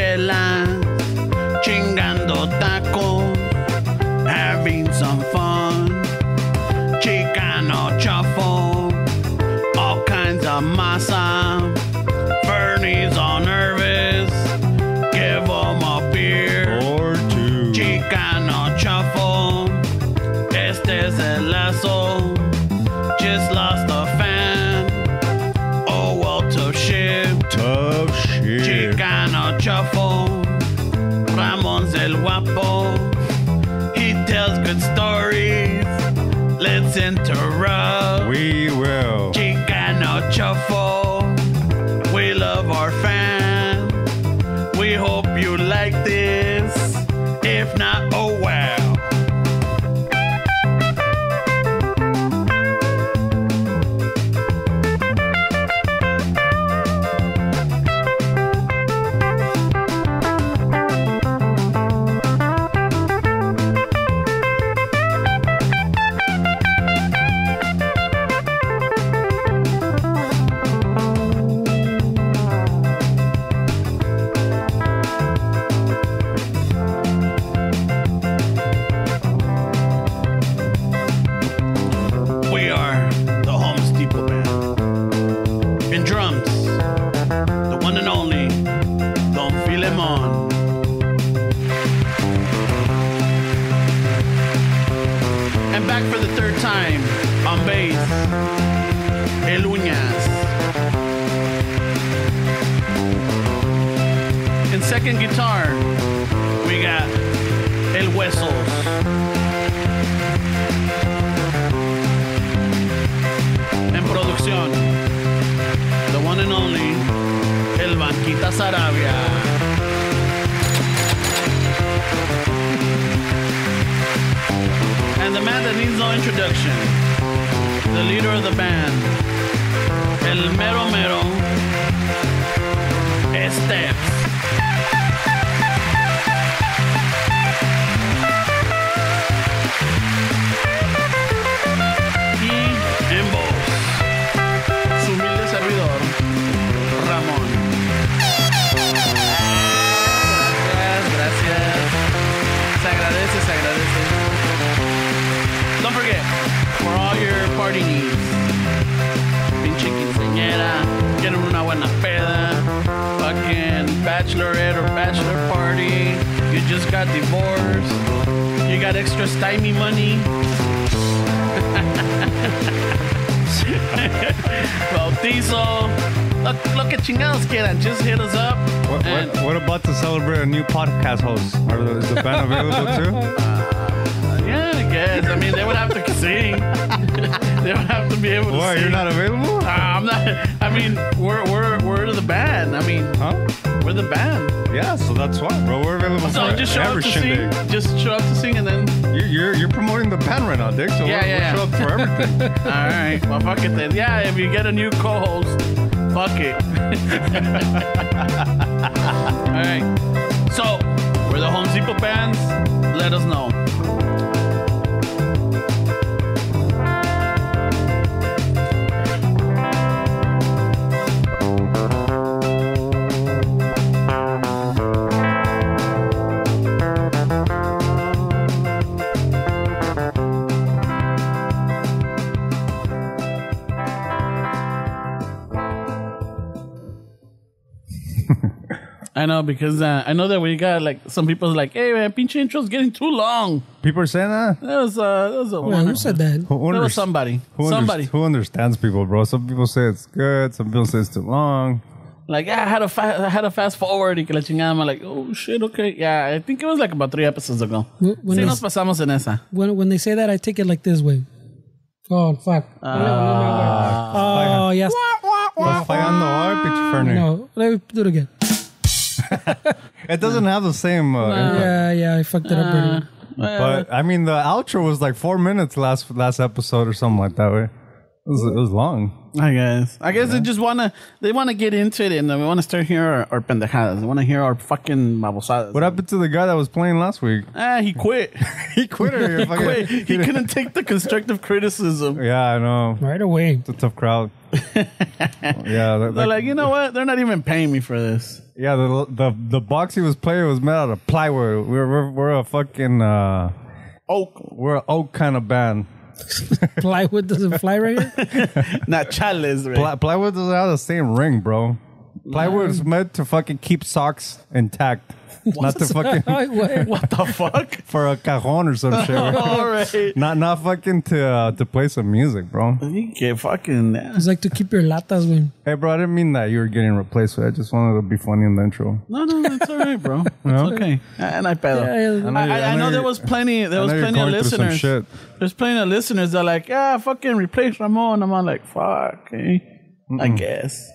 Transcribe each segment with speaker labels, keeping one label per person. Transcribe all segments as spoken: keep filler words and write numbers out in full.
Speaker 1: chelas, chingando tacos, having some fun. Chicano shuffle, all kinds of masa. Bernie's all nervous, give him a beer
Speaker 2: or two.
Speaker 1: Chicano shuffle, este es el lazo. Just lost a fan. Oh well, tough shit.
Speaker 2: Tough shit.
Speaker 1: Chicano shuffle, Ramon's el guapo. He tells good stories. Let's interrupt.
Speaker 2: We will.
Speaker 1: Chicano shuffle. We love our fan. We hope you like this. If not, oh wow. Second guitar, we got El Huesos. En producción, the one and only El Banquita Sarabia. And the man that needs no introduction, the leader of the band, El Mero Mero, Steps. Don't forget, for all your party needs, pinche quinceañera, quieren una buena peda, fucking bachelorette or bachelor party, you just got divorced, you got extra stymie money, bautizo, look, look at chingados quieran, just hit us up.
Speaker 2: What, what, what about to celebrate a new podcast host? Are, is the band available too?
Speaker 1: Yeah, I guess. I mean, they would have to sing. They would have to be able to
Speaker 2: Why,
Speaker 1: sing.
Speaker 2: You're not available?
Speaker 1: Uh, I'm not. I mean, we're we're we're the band. I mean,
Speaker 2: huh?
Speaker 1: We're the band.
Speaker 2: Yeah, so that's why, bro. We're available
Speaker 1: so
Speaker 2: for
Speaker 1: just show
Speaker 2: every
Speaker 1: up to
Speaker 2: shindig.
Speaker 1: sing. Just show up to sing, and then
Speaker 2: you, you're you're promoting the band right now, Dick. So
Speaker 1: yeah,
Speaker 2: we'll,
Speaker 1: yeah,
Speaker 2: we'll show up for everything.
Speaker 1: All right. Well, fuck it then. Yeah, if you get a new co-host, fuck it. All right. So we're the Home Depot bands. Let us know. I know, because uh, I know that we got like some people like, hey man, pinche intro's getting too long.
Speaker 2: People are saying that?
Speaker 1: That was uh, that was a
Speaker 3: well, who said that?
Speaker 2: Who
Speaker 1: that was somebody.
Speaker 2: Who
Speaker 1: somebody
Speaker 2: who understands people, bro? Some people say it's good. Some people say it's too long.
Speaker 1: Like, yeah, I had to fa- I had to fast forward y que la chingada. I'm like, oh shit, okay, yeah. I think it was like about three episodes ago.
Speaker 3: When, when
Speaker 1: sí,
Speaker 3: they,
Speaker 1: nos pasamos en esa.
Speaker 3: When when they say that, I take it like this way. Oh fuck!
Speaker 1: Uh,
Speaker 3: oh yes.
Speaker 2: Estás fallando hoy, pinche Fernie.
Speaker 3: No, let me do it again.
Speaker 2: It doesn't have the same uh, impact.
Speaker 3: Yeah, yeah, I fucked it up.
Speaker 1: Uh,
Speaker 3: Well,
Speaker 2: But I mean, the outro was like four minutes last last episode or something like that. Way. was, it was long.
Speaker 1: I guess. I guess yeah. they just wanna they wanna get into it and we wanna start hearing our, our pendejadas. They wanna hear our fucking babosadas.
Speaker 2: What happened to the guy that was playing last week?
Speaker 1: Ah, he quit.
Speaker 2: he quit. Or
Speaker 1: he quit. He couldn't take the constructive criticism.
Speaker 2: Yeah, I know.
Speaker 3: Right away.
Speaker 2: It's a tough crowd. yeah,
Speaker 1: they're like, like, you know what? They're not even paying me for this.
Speaker 2: Yeah, the the the box he was playing was made out of plywood. We're we're, we're a fucking uh,
Speaker 1: oak.
Speaker 2: We're an oak kind of band.
Speaker 3: Plywood doesn't fly right here?
Speaker 1: Not chales, right?
Speaker 2: Ply, plywood doesn't have the same ring, bro. Plywood is meant to fucking keep socks intact. Not to fucking...
Speaker 1: What the fuck?
Speaker 2: For a cajon or some shit.
Speaker 1: All right.
Speaker 2: Not not fucking to uh, to play some music, bro.
Speaker 1: You get fucking... Yeah.
Speaker 3: It's like to keep your latas, güey.
Speaker 2: Hey, bro, I didn't mean that you were getting replaced with it. I just wanted to be funny in the intro.
Speaker 1: No, no, it's all right, bro. It's no? okay. And I pedo. Yeah, yeah. I, I, I, I know there was plenty, there was plenty of listeners. There's plenty of listeners that are like, yeah, fucking replace Ramon. I'm all like, fuck, eh? I guess.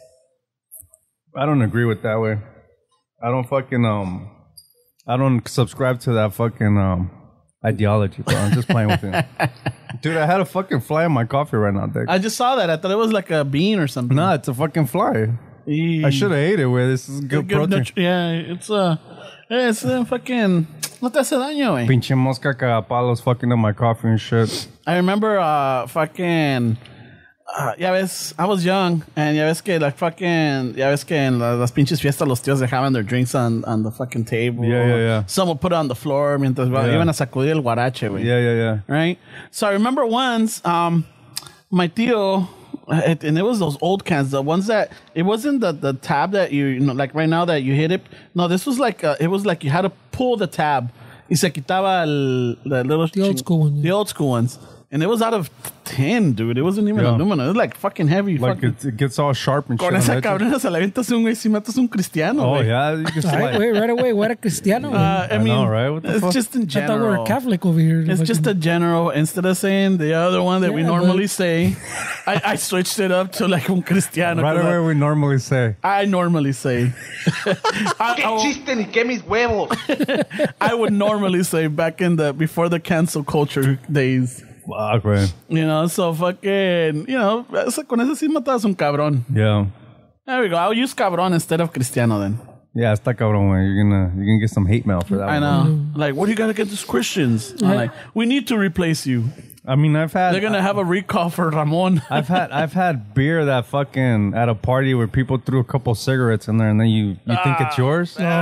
Speaker 2: I don't agree with that way. I don't fucking, um... I don't subscribe to that fucking um, ideology, bro. I'm just playing with it. Dude, I had a fucking fly in my coffee right now, Dick.
Speaker 1: I just saw that. I thought it was like a bean or something.
Speaker 2: Nah, it's a fucking fly. E- I should have ate it with this is good, good protein.
Speaker 1: Nut- yeah, it's a... Uh, it's a fucking... No te hace daño, güey.
Speaker 2: Pinche mosca cagapalos fucking up my coffee and shit.
Speaker 1: I remember uh, fucking... Uh, ya ves, I was young, and ya ves que like fucking, ya ves que en las, las pinches fiestas los tíos dejaban their drinks on, on the fucking table.
Speaker 2: Yeah, yeah, yeah.
Speaker 1: Some would put it on the floor mientras yeah. iban a sacudir el guarache, güey.
Speaker 2: Yeah, yeah, yeah.
Speaker 1: Right? So I remember once, um, my tío, it, and it was those old cans, the ones that, it wasn't the, the tab that you, you know, like right now that you hit it. No, this was like, uh, it was like you had to pull the tab. Y se quitaba el, the little...
Speaker 3: The old school ones.
Speaker 1: The old school ones. And it was out of tin, dude. It wasn't even yeah. aluminum. It was like fucking heavy.
Speaker 2: Like
Speaker 1: fucking,
Speaker 2: it, it gets all sharp and shit.
Speaker 1: Con esa cabrona se la aventas un güey si matas un cristiano.
Speaker 2: Oh,
Speaker 1: wey.
Speaker 2: yeah. You just
Speaker 3: right,
Speaker 2: like,
Speaker 3: wait, right away. What a cristiano.
Speaker 1: Uh, I, I mean,
Speaker 2: know, right? What the
Speaker 1: it's
Speaker 2: fuck?
Speaker 1: just in general.
Speaker 3: I thought we were Catholic over here.
Speaker 1: It's just a general. Instead of saying the other one that yeah, we normally say, I, I switched it up to like un cristiano.
Speaker 2: Right away,
Speaker 1: I,
Speaker 2: we normally say.
Speaker 1: I normally say. I,
Speaker 4: que chiste ni que mis huevos.
Speaker 1: I would normally say back in the, before the cancel culture days.
Speaker 2: Fuck, man.
Speaker 1: You know, so fucking, you know, con eso sí matas un cabrón.
Speaker 2: Yeah.
Speaker 1: There we go. I'll use cabrón instead of cristiano then.
Speaker 2: Yeah, está cabrón, man. You're gonna, you're gonna get some hate mail for that
Speaker 1: I
Speaker 2: one.
Speaker 1: know. Mm-hmm. Like, what do you got against Christians? Yeah. I'm like, we need to replace you.
Speaker 2: I mean, I've had...
Speaker 1: They're gonna have a recall for Ramon.
Speaker 2: I've had I've had beer that fucking, at a party where people threw a couple cigarettes in there and then you, you ah, think it's yours?
Speaker 3: Oh.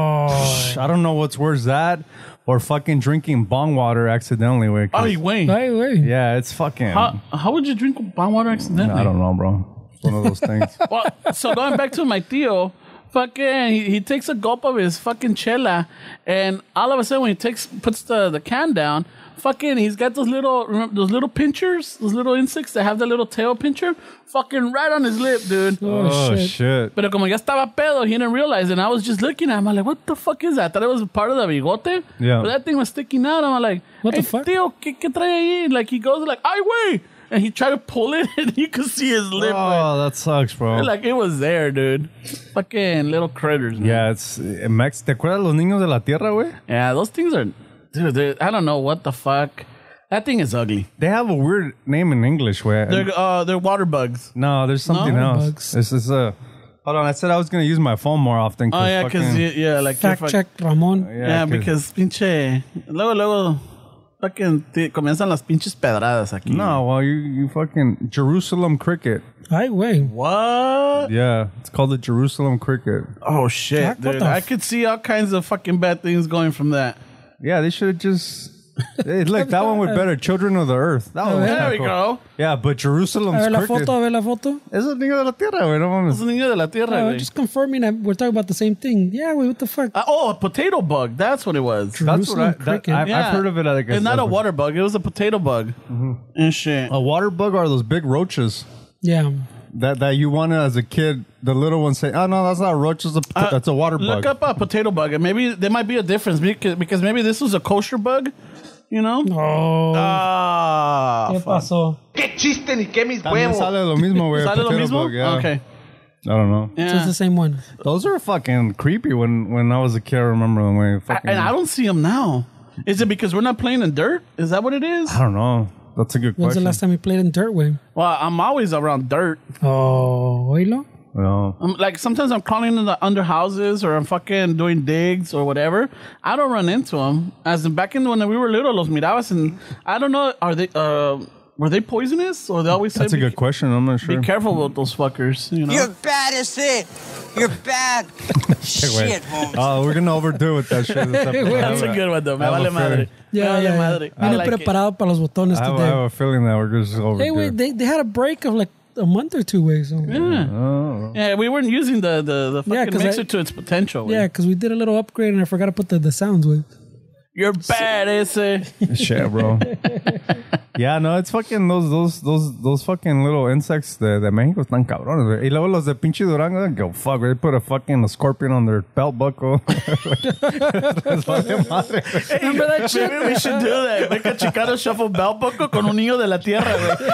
Speaker 2: I don't know what's worse, that or fucking drinking bong water accidentally. Wait,
Speaker 1: Ay, wait.
Speaker 3: Ay, wait.
Speaker 2: Yeah, it's fucking...
Speaker 1: How, how would you drink bong water accidentally?
Speaker 2: I don't know, bro. It's one of those things.
Speaker 1: Well, so going back to my tío, fucking, he, he takes a gulp of his fucking chela, and all of a sudden when he takes puts the, the can down, fucking, he's got those little remember, those little pinchers, those little insects that have the little tail pincher, fucking right on his lip, dude.
Speaker 2: Oh, oh shit. shit.
Speaker 1: Pero como ya estaba pedo, he didn't realize it, and I was just looking at him. I'm like, what the fuck is that? I thought it was part of the bigote.
Speaker 2: Yeah.
Speaker 1: But that thing was sticking out. I'm like,
Speaker 3: what
Speaker 1: hey,
Speaker 3: the fuck?
Speaker 1: Tío, ¿qué, qué trae ahí? Like, he goes like, ay, wey. And he tried to pull it, and you could see his lip.
Speaker 2: Oh, that sucks, bro.
Speaker 1: Like, it was there, dude. Fucking little critters, man.
Speaker 2: Yeah, it's... Max, ¿te acuerdas los niños de la tierra, güey?
Speaker 1: Yeah, those things are... Dude, I don't know what the fuck. That thing is ugly.
Speaker 2: They have a weird name in English, where...
Speaker 1: They're, uh, they're water bugs.
Speaker 2: No, there's something
Speaker 3: no?
Speaker 2: else.
Speaker 3: Bugs.
Speaker 2: This is a... Hold on, I said I was going to use my phone more often.
Speaker 1: Oh, yeah, because... Yeah, like...
Speaker 3: Fact fuck, check, Ramon.
Speaker 1: Yeah, yeah because pinche... Luego, luego... Fucking... Te, comienzan las pinches pedradas aquí.
Speaker 2: No, well, you, you fucking... Jerusalem cricket.
Speaker 3: Ay, wait.
Speaker 1: What?
Speaker 2: Yeah, it's called the Jerusalem cricket.
Speaker 1: Oh, shit,
Speaker 3: Jack,
Speaker 1: dude. I could see all kinds of fucking bad things going from that.
Speaker 2: Yeah, they should have just... Hey, look, that one would better. Children of the Earth. That one was
Speaker 1: There we
Speaker 2: cool.
Speaker 1: go.
Speaker 2: Yeah, but Jerusalem's
Speaker 3: A ver la
Speaker 2: cricket.
Speaker 3: foto, a ver la foto.
Speaker 2: Es el niño de la tierra, güey. No mames.
Speaker 1: Es un niño de la tierra,
Speaker 3: Oh,
Speaker 1: güey.
Speaker 3: just confirming that we're talking about the same thing. Yeah, wait, what the fuck?
Speaker 1: Uh, oh, a potato bug. That's what it was.
Speaker 2: That's what I,
Speaker 3: Jerusalem
Speaker 2: that,
Speaker 3: cricket.
Speaker 2: I've,
Speaker 1: Yeah.
Speaker 2: I've heard of it. Like
Speaker 1: It's not a water bug. It was a potato bug. Mm-hmm. And shit.
Speaker 2: A water bug are those big roaches
Speaker 3: Yeah.
Speaker 2: that, that you want to, as a kid, the little ones say, oh, no, that's not a roach. It's a,
Speaker 1: Uh,
Speaker 2: that's a water bug.
Speaker 1: Look up a potato bug, and maybe there might be a difference because, because maybe this was a kosher bug, you know?
Speaker 3: Oh.
Speaker 1: Ah,
Speaker 3: ¿Qué
Speaker 1: fuck.
Speaker 3: pasó?
Speaker 4: Que chiste ni que mis
Speaker 2: También
Speaker 4: huevos.
Speaker 2: sale lo mismo, güey.
Speaker 1: Sale lo
Speaker 2: potato
Speaker 1: mismo?
Speaker 2: bug, yeah.
Speaker 1: Okay.
Speaker 2: I don't know.
Speaker 3: So it's
Speaker 1: Yeah.
Speaker 3: the same one.
Speaker 2: Those are fucking creepy when, when I was a kid. I remember them. When
Speaker 1: I,
Speaker 2: fucking,
Speaker 1: and I don't see them now. Is it because we're not playing in dirt? Is that what it is?
Speaker 2: I don't know. That's a good
Speaker 3: When's
Speaker 2: question.
Speaker 3: the last time you played in dirt, way?
Speaker 1: Well, I'm always around dirt.
Speaker 3: Oh, oílo.
Speaker 2: No.
Speaker 1: I'm, like sometimes I'm crawling in the under houses or I'm fucking doing digs or whatever. I don't run into them. As in back in when we were little, los mirabas, and I don't know, are they uh were they poisonous or they always say
Speaker 2: That's a
Speaker 1: be,
Speaker 2: good question. I'm not sure.
Speaker 1: be careful with those fuckers. You know.
Speaker 5: You're bad as it. You're bad. Shit, Holmes.
Speaker 2: Oh, we're gonna overdo it with that shit. This episode.
Speaker 1: That's a good one though. Me
Speaker 2: I have
Speaker 1: vale
Speaker 2: a feeling-
Speaker 1: madre.
Speaker 3: Yeah,
Speaker 1: Me vale
Speaker 3: yeah, yeah.
Speaker 1: madre. I
Speaker 3: Vine
Speaker 1: like it.
Speaker 3: preparado para los botones
Speaker 2: I have, I
Speaker 3: today.
Speaker 2: have a feeling that we're just overdo
Speaker 3: Hey, wait,
Speaker 2: it.
Speaker 3: they, they had a break of like a month or two ways. So.
Speaker 1: Yeah.
Speaker 2: Oh.
Speaker 1: Yeah, we weren't using the the, the
Speaker 3: Yeah,
Speaker 1: fucking
Speaker 3: 'cause
Speaker 1: mixer
Speaker 3: I-
Speaker 1: to its potential.
Speaker 3: Yeah,
Speaker 1: Yeah.
Speaker 3: because we did a little upgrade and I forgot to put the, the sounds with.
Speaker 1: You're bad, ese.
Speaker 2: Shit, bro. Yeah, no, it's fucking those those those those fucking little insects de, de México están cabrones, güey. Y luego los de pinche Durango, go fuck, they put a fucking scorpion on their belt buckle. Les vale madre, güey.
Speaker 1: Remember that shit? Maybe we should do that. Make a Chicano shuffle belt buckle con un niño de la tierra,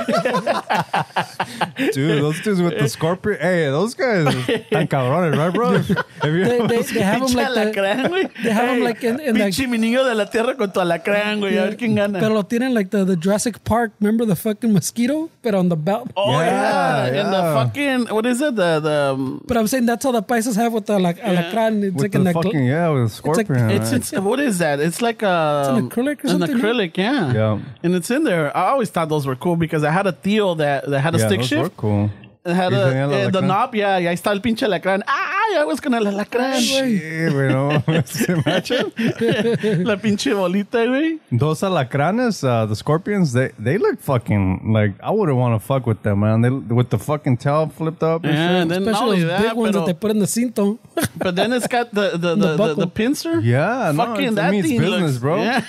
Speaker 1: güey.
Speaker 2: Dude, those dudes with the scorpion, hey, those guys están cabrones, right, bro? If, if you
Speaker 3: They, they, they have them
Speaker 1: Pinche
Speaker 3: like the,
Speaker 1: alacrán, güey.
Speaker 3: they have 'em
Speaker 1: Hey,
Speaker 3: like in- in the-
Speaker 1: pinche mi niño de la tierra con tu alacrán, güey. A ver quién gana.
Speaker 3: Pero lo tienen like the, the Jurassic Park. Remember the fucking mosquito? But on the belt.
Speaker 1: Oh, yeah.
Speaker 2: Yeah,
Speaker 1: And the
Speaker 2: yeah.
Speaker 1: fucking, what is it? The, the, um,
Speaker 3: But I'm saying that's how the paisas have with the like, alacrán. It's
Speaker 2: with
Speaker 3: like
Speaker 2: the
Speaker 3: in the
Speaker 2: fucking, yeah, with the scorpion.
Speaker 1: it's,
Speaker 2: right?
Speaker 1: it's, what is that? It's like a...
Speaker 3: It's an acrylic or
Speaker 1: An
Speaker 3: something, no?
Speaker 1: acrylic, yeah.
Speaker 2: Yeah.
Speaker 1: And it's in there. I always thought those were cool because I had a tío that, that had a
Speaker 2: yeah,
Speaker 1: stick
Speaker 2: those
Speaker 1: shift.
Speaker 2: were cool.
Speaker 1: It had
Speaker 2: Y
Speaker 1: a,
Speaker 2: tenía el
Speaker 1: eh, the
Speaker 2: alacrán.
Speaker 1: knob, yeah, y ahí está el pinche alacrán. ¡Ay! I was con el alacrán, güey.
Speaker 2: Yeah, güey, no. Imagine.
Speaker 1: La pinche bolita, güey.
Speaker 2: Those alacranes, uh, the scorpions, they, they look fucking like I wouldn't want to fuck with them, man. They with the fucking tail flipped up and
Speaker 1: Yeah,
Speaker 2: shit.
Speaker 1: and then not
Speaker 3: Especially
Speaker 1: only
Speaker 3: those
Speaker 1: that,
Speaker 3: big ones
Speaker 1: pero,
Speaker 3: that they put in the cinto.
Speaker 1: but then it's got the the the, the, the,
Speaker 3: buckle.
Speaker 1: pincer.
Speaker 2: Yeah, no,
Speaker 1: Fucking
Speaker 2: it's,
Speaker 1: that
Speaker 2: I mean, it's
Speaker 1: thing
Speaker 2: business,
Speaker 1: looks,
Speaker 2: bro.
Speaker 1: Yeah.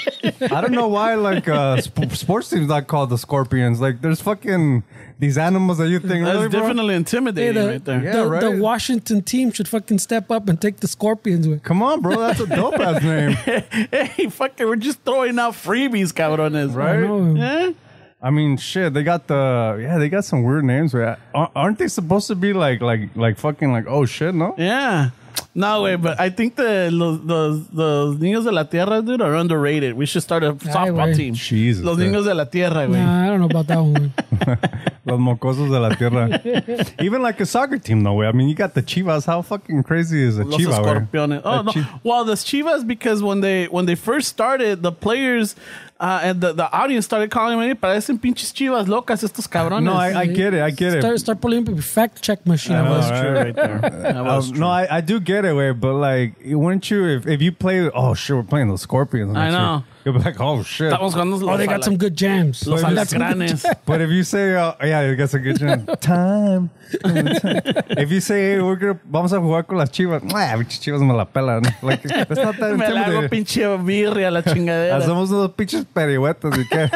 Speaker 2: I don't know why, like, uh, sp- sports teams not called the scorpions. Like, there's fucking these animals that you think,
Speaker 1: That's
Speaker 2: really, bro?
Speaker 1: definitely
Speaker 3: Hey,
Speaker 1: intimidating
Speaker 3: the,
Speaker 1: right there.
Speaker 2: Yeah,
Speaker 3: the, the
Speaker 2: right.
Speaker 3: Washington team should fucking step up and take the Scorpions with.
Speaker 2: Come on, bro. That's a dope ass name.
Speaker 1: Hey, fucking, we're just throwing out freebies, cabrones.
Speaker 2: Right?
Speaker 3: I know.
Speaker 1: Yeah.
Speaker 2: I mean, shit. They got the yeah. They got some weird names. Right? Aren't they supposed to be like like like fucking like oh shit? No.
Speaker 1: Yeah. No, wait, but I think the los, los, los niños de la tierra, dude, are underrated. We should start a softball
Speaker 3: güey.
Speaker 1: team.
Speaker 2: Jesus,
Speaker 1: Los
Speaker 2: dude.
Speaker 1: niños de la tierra, güey.
Speaker 3: Nah, I don't know about that one. güey.
Speaker 2: Los mocosos de la tierra. Even like a soccer team, though. Way. I mean, you got the Chivas. How fucking crazy is a
Speaker 1: Los
Speaker 2: Chiva? Way?
Speaker 1: escorpiones. Oh,
Speaker 2: A
Speaker 1: no.
Speaker 2: chi-
Speaker 1: Well, the Chivas, because when they when they first started, the players uh, and the, the audience started calling me, parecen pinches Chivas locas estos cabrones.
Speaker 2: No, I, I get it. I get it.
Speaker 3: Start, start pulling up a fact check machine.
Speaker 2: I know,
Speaker 3: about it.
Speaker 1: That's true right there. That was
Speaker 2: Um,
Speaker 1: true.
Speaker 2: no, I, I do get it, way, but like, wouldn't you if, if you play? Oh shit, we're playing the Scorpions.
Speaker 1: I
Speaker 2: next
Speaker 1: know.
Speaker 2: week. You'll be like, oh shit.
Speaker 1: Estamos jugando
Speaker 3: Oh,
Speaker 1: los
Speaker 3: they got
Speaker 1: ala-
Speaker 3: some good jams.
Speaker 1: Los
Speaker 2: But it's-
Speaker 1: alacranes.
Speaker 2: But if you say, uh, yeah, you got a good chance. Time. If you say, hey, we're gonna, vamos a jugar con las Chivas. Ah, pinches Chivas me la pelan. Like, that's not that
Speaker 1: Me la hago
Speaker 2: intimidating.
Speaker 1: pinche birria la chingadera.
Speaker 2: Hacemos unos pinches perihuetos y qué.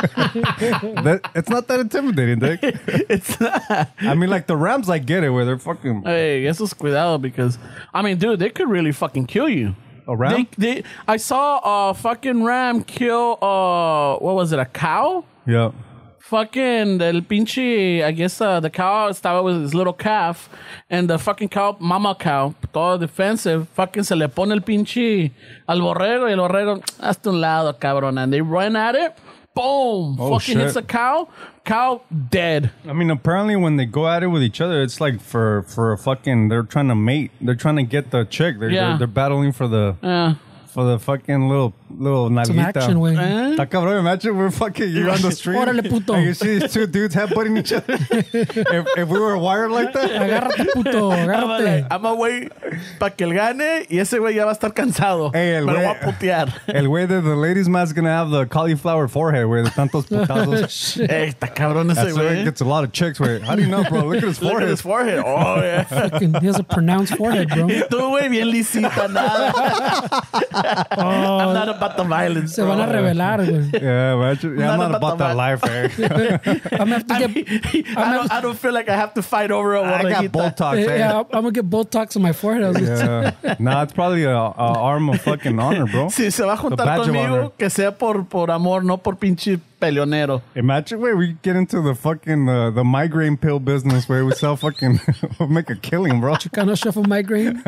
Speaker 2: That, it's not that intimidating, Dick.
Speaker 1: It's not.
Speaker 2: I mean, like the Rams, I get it, where they're fucking
Speaker 1: Hey, eso es cuidado because, I mean, dude, they could really fucking kill you.
Speaker 2: a ram.
Speaker 1: They, they, I saw a fucking ram kill, uh, what was it, a cow?
Speaker 2: Yeah.
Speaker 1: Fucking el pinche, I guess uh, the cow estaba with his little calf, and the fucking cow, mama cow, todo defensive, fucking se le pone el pinche al borrego, y el borrego, hasta un lado, cabrón, and they run at it, boom,
Speaker 2: Oh,
Speaker 1: fucking
Speaker 2: shit.
Speaker 1: hits the cow, cow dead.
Speaker 2: I mean, apparently when they go at it with each other, it's like for for a fucking. They're trying to mate. They're trying to get the chick. They're
Speaker 1: Yeah.
Speaker 2: they're, they're battling for the
Speaker 1: Yeah.
Speaker 2: for the fucking little little
Speaker 3: Some
Speaker 2: nalguita.
Speaker 3: action, way.
Speaker 1: Eh?
Speaker 2: Está cabrón, imagine we're fucking you're on the street.
Speaker 3: Órale, puto.
Speaker 2: And you see these two dudes headbutting each other. if, if we were wired like that,
Speaker 3: Agárrate, puto,
Speaker 1: I'm
Speaker 3: agárrate.
Speaker 1: a, I'm a güey para que él gane y ese güey ya va a estar cansado.
Speaker 2: Hey, el
Speaker 1: Me lo voy
Speaker 2: güey-
Speaker 1: a putear.
Speaker 2: el way that the ladies' man's gonna have the cauliflower forehead where the tantos putazos.
Speaker 1: Hey, está cabrón ese
Speaker 2: That's why it
Speaker 1: güey.
Speaker 2: gets a lot of chicks. Where how do you know, bro? Look at his
Speaker 1: Look at
Speaker 2: forehead.
Speaker 1: his forehead. Oh, yeah.
Speaker 3: Fucking, he has a pronounced forehead, bro.
Speaker 1: Y tú, güey, bien lisita, nada. I'm not about the violence,
Speaker 3: Se van a
Speaker 1: bro.
Speaker 3: revelar, güey.
Speaker 2: Yeah, imagine. Yeah, I'm
Speaker 1: Not
Speaker 2: not
Speaker 1: about
Speaker 2: about
Speaker 1: the
Speaker 2: that life, eh?
Speaker 3: I'm gonna have to
Speaker 1: I,
Speaker 3: get.
Speaker 1: mean, I, don't, I don't feel like I have to fight over a
Speaker 2: I got
Speaker 1: borreguita.
Speaker 2: Botox, eh?
Speaker 3: Yeah, I'm gonna get Botox on my forehead. I was like,
Speaker 2: Yeah. Nah, it's probably a, a arm of fucking honor, bro.
Speaker 1: Si se va a juntar
Speaker 2: The badge of honor.
Speaker 1: conmigo, que sea por, por amor, no por pinche peleonero.
Speaker 2: Imagine where we get into the fucking uh, the migraine pill business where we sell fucking we'll make a killing, bro.
Speaker 3: Chicano shuffle migraine.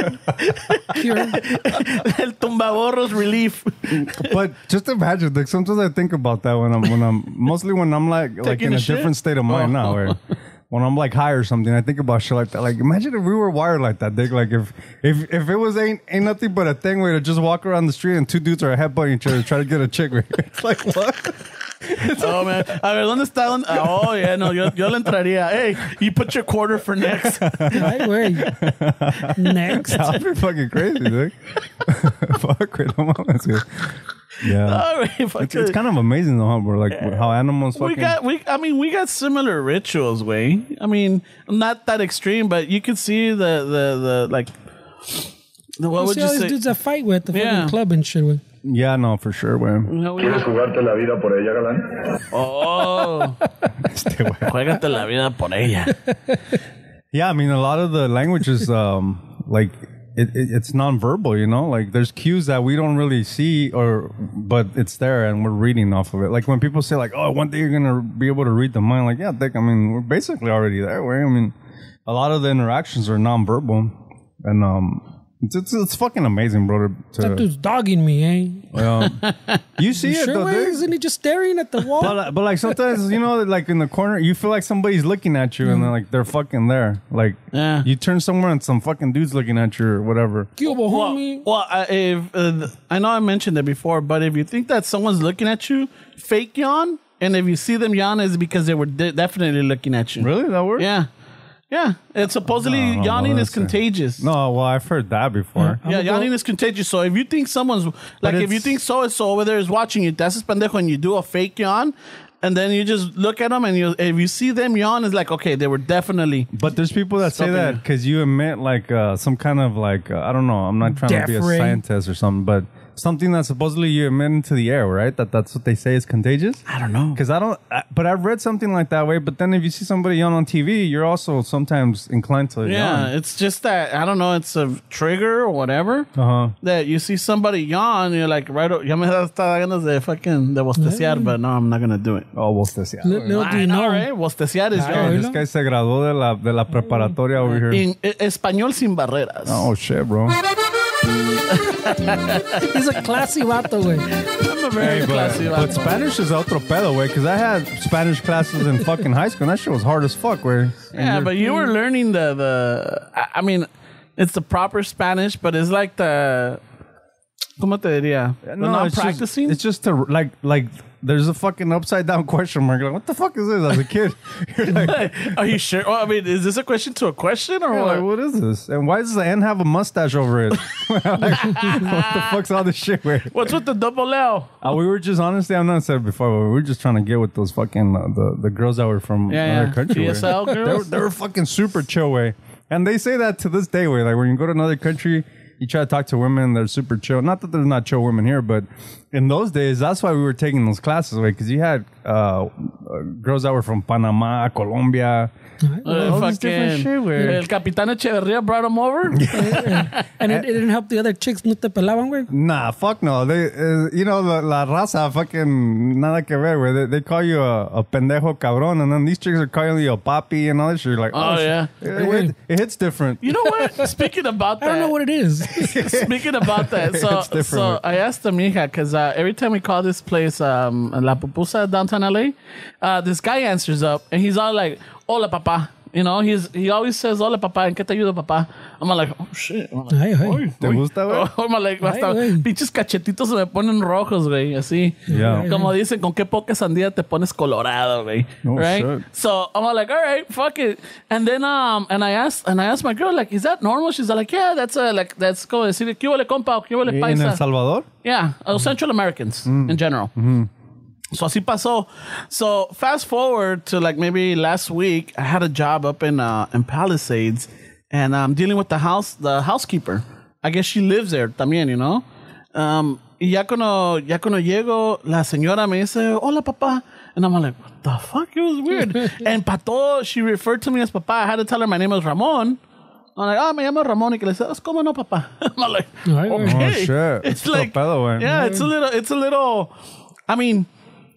Speaker 3: Cure.
Speaker 1: El tumbaborros relief.
Speaker 2: But just imagine, like sometimes I think about that when I'm when I'm mostly when I'm like like
Speaker 1: Taking
Speaker 2: in
Speaker 1: a
Speaker 2: a
Speaker 1: shit?
Speaker 2: different state of mind now. Where when I'm like high or something, I think about shit like that. Like imagine if we were wired like that, Dick. Like if if if it was ain't ain't nothing but a thing where to just walk around the street and two dudes are headbutting each other to try to get a chick. Right? It's like what?
Speaker 1: Oh, man. A ver, ¿dónde está? ¿Dónde? Oh, yeah, no, yo, yo le entraría. Hey, you put your quarter for next.
Speaker 3: Ay, güey. Next.
Speaker 2: That would be fucking crazy, Dick. Fuck it, no mames, güey. Yeah.
Speaker 1: All right, fuck
Speaker 2: It's, it's
Speaker 1: it.
Speaker 2: kind of amazing though, huh, bro? Like how animals fucking.
Speaker 1: We got, we. I mean, we got similar rituals, way. I mean, not that extreme, but you could see the, the, the like. The, what
Speaker 3: You
Speaker 1: would
Speaker 3: see
Speaker 1: you
Speaker 3: all these
Speaker 1: say?
Speaker 3: dudes that fight with the fucking
Speaker 1: Yeah.
Speaker 3: club and shit with.
Speaker 2: Yeah, no, for sure, güey.
Speaker 1: You know, we-
Speaker 6: ¿Quieres jugarte la vida por ella, galán?
Speaker 1: Oh,
Speaker 2: Este güey.
Speaker 1: juégate la vida por ella.
Speaker 2: Yeah, I mean, a lot of the languages, um, like it, it, it's nonverbal, you know. Like there's cues that we don't really see, or but it's there, and we're reading off of it. Like when people say, like, "Oh, one day you're gonna be able to read the mind," like, yeah, Dick. I mean, we're basically already there. Right? I mean, a lot of the interactions are nonverbal, and um, it's it's, it's fucking amazing, bro. To,
Speaker 3: That
Speaker 2: to
Speaker 3: dude's dogging me, eh?
Speaker 2: um, you see it
Speaker 3: Sure,
Speaker 2: though,
Speaker 3: way,
Speaker 2: Dick?
Speaker 3: isn't he just staring at the wall?
Speaker 2: But, like- but like sometimes, you know, like in the corner, you feel like somebody's looking at you and then like they're fucking there. Like
Speaker 1: Yeah.
Speaker 2: you turn somewhere and some fucking dude's looking at you or whatever.
Speaker 3: Cuba,
Speaker 1: Well,
Speaker 3: homie.
Speaker 1: well uh, if uh, I know I mentioned it before, but if you think that someone's looking at you, fake yawn, and if you see them yawn, it's because they were de- definitely looking at you.
Speaker 2: Really? That works?
Speaker 1: Yeah, yeah. It's supposedly
Speaker 2: No, no,
Speaker 1: yawning
Speaker 2: well,
Speaker 1: is
Speaker 2: that's, uh,
Speaker 1: contagious.
Speaker 2: No, well, I've heard that before.
Speaker 1: Yeah, yawning is contagious. So if you think someone's like, if
Speaker 2: it's-
Speaker 1: you think so and so over there is watching you, that's a pendejo, and you do a fake yawn, and then you just look at them, and you if you see them yawn, it's like, okay, they were definitely.
Speaker 2: But there's people that say
Speaker 1: Stopping
Speaker 2: that
Speaker 1: you.
Speaker 2: because you emit like uh, some kind of like, uh, I don't know, I'm not trying to be a
Speaker 3: Death ray.
Speaker 2: scientist or something, but something that supposedly you emit into the air, right? That that's what they say is contagious.
Speaker 1: I don't know.
Speaker 2: Because I don't, I, but I've read something like that way. But then if you see somebody yawn on T V, you're also sometimes inclined to
Speaker 1: Yeah,
Speaker 2: yawn.
Speaker 1: it's just that I don't know. It's a trigger or whatever.
Speaker 2: Uh huh.
Speaker 1: That you see somebody yawn, you're like, right, o- ya me da hasta ganas de fucking de bosteciar, but no, I'm not gonna do it.
Speaker 2: Oh, vos te decía.
Speaker 3: Li- little do
Speaker 1: I
Speaker 3: you
Speaker 1: know,
Speaker 3: know.
Speaker 1: right? Bosteciar is
Speaker 3: Ah,
Speaker 1: your
Speaker 2: This guy se graduó de la, de la preparatoria over here.
Speaker 1: in e- español sin barreras.
Speaker 2: Oh, shit, bro.
Speaker 3: He's a classy vato, güey.
Speaker 1: I'm a very
Speaker 2: Hey, but,
Speaker 1: classy
Speaker 2: but
Speaker 1: vato.
Speaker 2: Spanish is otro pedo, way, because I had Spanish classes in fucking high school, and that shit was hard as fuck, way.
Speaker 1: Yeah, but you were learning the the. I, I mean, it's the proper Spanish, but it's like the. ¿Cómo te diría? The not
Speaker 2: it's
Speaker 1: practicing.
Speaker 2: Just, it's just to, like, like, there's a fucking upside down question mark. Like, what the fuck is this as a kid? You're like,
Speaker 1: Are you sure? Well, I mean, is this a question to a question or
Speaker 2: you're
Speaker 1: what?
Speaker 2: like, what is this? And why does the N have a mustache over it? Like, what the fuck's all this shit with?
Speaker 1: What's with the double L?
Speaker 2: Uh, we were just, honestly, I'm not said before, but we were just trying to get with those fucking, uh, the, the girls that were from
Speaker 1: Yeah,
Speaker 2: another
Speaker 1: yeah.
Speaker 2: country.
Speaker 1: P S L
Speaker 2: way. They were,
Speaker 1: girls?
Speaker 2: they were fucking super chill, way. And they say that to this day, way. Like, when you go to another country, you try to talk to women, they're super chill. Not that there's not chill women here, but in those days, that's why we were taking those classes, way, because you had uh, uh, girls that were from Panama, Colombia,
Speaker 1: Uh,
Speaker 2: all this different
Speaker 1: fucking,
Speaker 2: shit, güey.
Speaker 1: El Capitán Echeverría brought him over.
Speaker 3: And it, it didn't help the other chicks, no te pelaban, güey.
Speaker 2: Nah, fuck no. They, uh, you know, la, la raza, fucking nada que ver, güey. They, they call you a, a pendejo cabrón, and then these chicks are calling you a papi and all that shit. You're like,
Speaker 1: Oh,
Speaker 2: oh,
Speaker 1: yeah.
Speaker 2: shit. It, it, it hits different.
Speaker 1: You know what? Speaking about that,
Speaker 3: I don't know what it is.
Speaker 1: Speaking about that, so
Speaker 2: It's different,
Speaker 1: so
Speaker 2: right?
Speaker 1: I asked the mija because uh, every time we call this place um, La Pupusa downtown L A, uh, this guy answers up and he's all like, "Hola, papá." You know, he's he always says, "Hola, papá." ¿En qué te ayudo, papá? I'm like, "Oh shit." I'm like,
Speaker 3: Ay, ay.
Speaker 1: "Oy,
Speaker 2: ¿Te
Speaker 1: oy."
Speaker 2: gusta, güey?
Speaker 1: Oh, I'm like,
Speaker 3: Ay,
Speaker 1: hasta
Speaker 3: güey.
Speaker 1: pinches cachetitos se me ponen rojos, güey, así.
Speaker 2: Yeah.
Speaker 1: Como dicen, con qué poca sandía te pones colorado, güey.
Speaker 2: Oh,
Speaker 1: right?
Speaker 2: shit.
Speaker 1: So I'm like, all right, fuck it. And then um and I asked and I asked my girl, like, is that normal? She's like, yeah, that's a like that's como decir, ¿qué huele compa? ¿Qué huele
Speaker 2: In
Speaker 1: paisa?
Speaker 2: El Salvador?
Speaker 1: Yeah, uh, Central Americans in general. So así pasó. So fast forward to like maybe last week, I had a job up in uh, in Palisades, and I'm dealing with the house, the housekeeper. I guess she lives there también, you know. Um, y ya cuando ya cuando llego, la señora me dice, "Hola, papá," and I'm like, "What the fuck?" It was weird. And pato, she referred to me as papá. I had to tell her my name is Ramon. I'm like, ah, me llamo Ramon. Y que le dice, ¿cómo no, papá? I'm like,
Speaker 3: Ay, güey.
Speaker 1: okay.
Speaker 2: Oh, shit.
Speaker 1: It's
Speaker 2: It's
Speaker 1: like,
Speaker 2: still pedo, güey.
Speaker 1: yeah, it's a little, it's a little, I mean,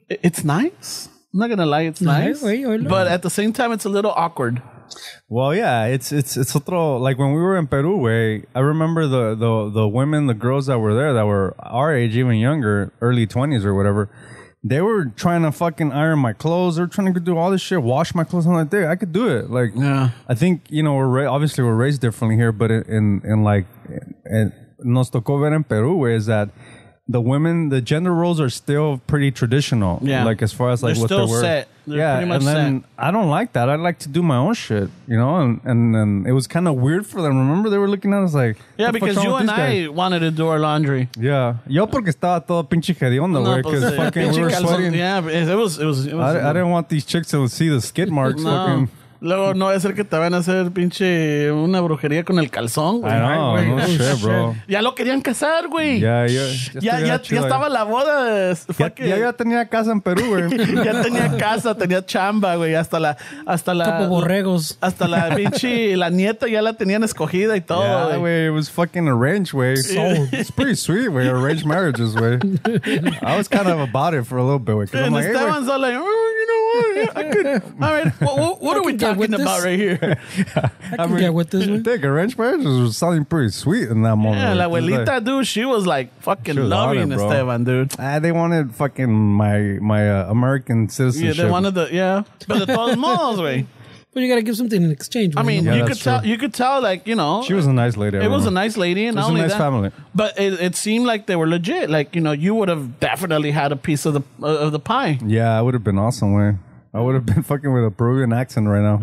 Speaker 1: it- it's nice. I'm not gonna lie, it's nice.
Speaker 3: Nice, oye,
Speaker 1: But at the same time, it's a little awkward.
Speaker 2: Well, yeah, it's it's it's otro, like when we were in Peru, way I remember the, the the women, the girls that were there that were our age, even younger, early twenties or whatever. They were trying to fucking iron my clothes. They were trying to do all this shit, wash my clothes. I'm like, dude, I could do it. Like,
Speaker 1: Yeah.
Speaker 2: I think, you know, we're ra- obviously we're raised differently here, but in in, in like, in, nos tocó ver en Peru, is that the women, the gender roles are still pretty traditional.
Speaker 1: Yeah.
Speaker 2: Like as far as like
Speaker 1: They're
Speaker 2: what
Speaker 1: still
Speaker 2: they were.
Speaker 1: set. They're
Speaker 2: yeah,
Speaker 1: pretty much
Speaker 2: and then
Speaker 1: set.
Speaker 2: I don't like that. I like to do my own shit, you know. And and, and it was kind of weird for them. Remember, they were looking at us like,
Speaker 1: Yeah,
Speaker 2: "What the fuck's
Speaker 1: because
Speaker 2: wrong
Speaker 1: you
Speaker 2: with
Speaker 1: and
Speaker 2: these guys?"
Speaker 1: I wanted to do our laundry.
Speaker 2: Yeah, yo porque estaba todo pinche hediondo, güey,
Speaker 1: pues,
Speaker 2: because
Speaker 1: eh,
Speaker 2: fucking we
Speaker 1: pinche
Speaker 2: were
Speaker 1: calzón-
Speaker 2: sweating.
Speaker 1: Yeah, but it was, it was, it was.
Speaker 2: I, I didn't want these chicks to see the skid marks.
Speaker 1: No.
Speaker 2: Fucking.
Speaker 1: Luego no va a ser que te van a hacer pinche una brujería con el calzón, güey.
Speaker 2: I know,
Speaker 1: Ay,
Speaker 2: no
Speaker 1: güey.
Speaker 2: shit, bro.
Speaker 1: Ya lo querían casar, güey.
Speaker 2: Ya, ya,
Speaker 1: Ya, ya, ya estaba la boda.
Speaker 2: Ya,
Speaker 1: fucking-
Speaker 2: ya, ya tenía casa en Perú, güey.
Speaker 1: ya tenía casa, tenía chamba, güey. Hasta la, hasta la.
Speaker 3: Como borregos.
Speaker 1: Hasta la pinche, la nieta ya la tenían escogida y todo,
Speaker 2: Yeah,
Speaker 1: güey.
Speaker 2: way it was fucking arranged, way. It's pretty sweet, way. Arranged marriages, way. I was kind of about it for a little bit, way.
Speaker 1: And
Speaker 2: I'm like, hey, way.
Speaker 1: Esteban's all like, oh, you know what? I could. All right, what, what, what
Speaker 3: I
Speaker 1: are we
Speaker 3: could get with
Speaker 1: talking about
Speaker 3: this.
Speaker 1: right here?
Speaker 3: I can get with this one.
Speaker 2: Dick, arranged marriages was sounding pretty sweet in that moment.
Speaker 1: Yeah, la
Speaker 2: Like, it was
Speaker 1: abuelita,
Speaker 2: like-
Speaker 1: dude, she was like fucking
Speaker 2: She was on
Speaker 1: loving
Speaker 2: it, bro.
Speaker 1: Esteban, dude.
Speaker 2: Ah, they wanted fucking my my uh, American
Speaker 1: Yeah,
Speaker 2: citizenship.
Speaker 1: they wanted the yeah, but the todos modos, way.
Speaker 3: But you gotta give something in exchange.
Speaker 1: I
Speaker 3: man.
Speaker 1: mean,
Speaker 2: Yeah,
Speaker 1: you
Speaker 2: that's
Speaker 1: could tell,
Speaker 2: true.
Speaker 1: you could tell, like you know,
Speaker 2: She was a nice lady. I
Speaker 1: it was a
Speaker 2: remember.
Speaker 1: nice lady, and
Speaker 2: It was
Speaker 1: not
Speaker 2: a
Speaker 1: only
Speaker 2: nice
Speaker 1: that,
Speaker 2: family.
Speaker 1: but it, it seemed like they were legit. Like you know, you would have definitely had a piece of the uh, of the pie.
Speaker 2: Yeah, it would have been awesome, way. I would have been fucking with a Peruvian accent right now.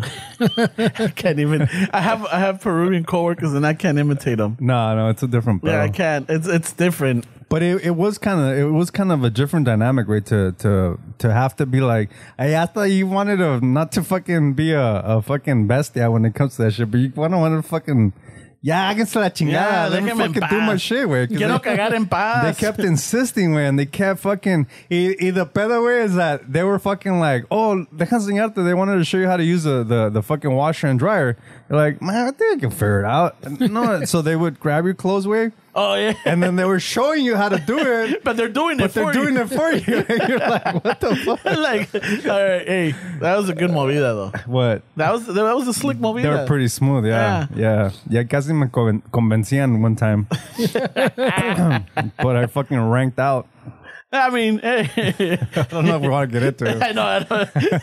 Speaker 1: I can't even. I have I have Peruvian coworkers, and I can't imitate them.
Speaker 2: No, no, it's a different.
Speaker 1: Yeah, I
Speaker 2: pedo.
Speaker 1: can't. It's it's different.
Speaker 2: But it, it was kind of it was kind of a different dynamic, way to to to have to be like, hey, I thought you wanted to not to fucking be a, a fucking bestia when it comes to that shit, but you want to want to fucking. Yeah, háganse la chingada.
Speaker 1: Yeah,
Speaker 2: Let me
Speaker 1: déjame en
Speaker 2: fucking do
Speaker 1: paz.
Speaker 2: my shit, güey. 'Cause
Speaker 1: Quiero
Speaker 2: they-
Speaker 1: cagar en paz.
Speaker 2: They kept insisting, güey, and they kept fucking. Y, y the pedo, güey, is that they were fucking like, oh, deja enseñarte. They wanted to show you how to use the, the, the fucking washer and dryer. You're like, man, I think I can figure it out. No, so they would grab your clothes, güey,
Speaker 1: Oh yeah,
Speaker 2: and then they were showing you how to do it.
Speaker 1: but they're doing
Speaker 2: But
Speaker 1: it.
Speaker 2: they're
Speaker 1: for
Speaker 2: doing
Speaker 1: you.
Speaker 2: it for you. And you're like, what the fuck?
Speaker 1: like, all right, hey, that was a good movida though.
Speaker 2: What?
Speaker 1: That was that was a slick movida.
Speaker 2: They were pretty smooth, yeah. Yeah. Yeah, casi me conven- convencían one time. But I fucking ranked out.
Speaker 1: I mean, hey,
Speaker 2: I don't know if we want to get into it.
Speaker 1: I know. I know.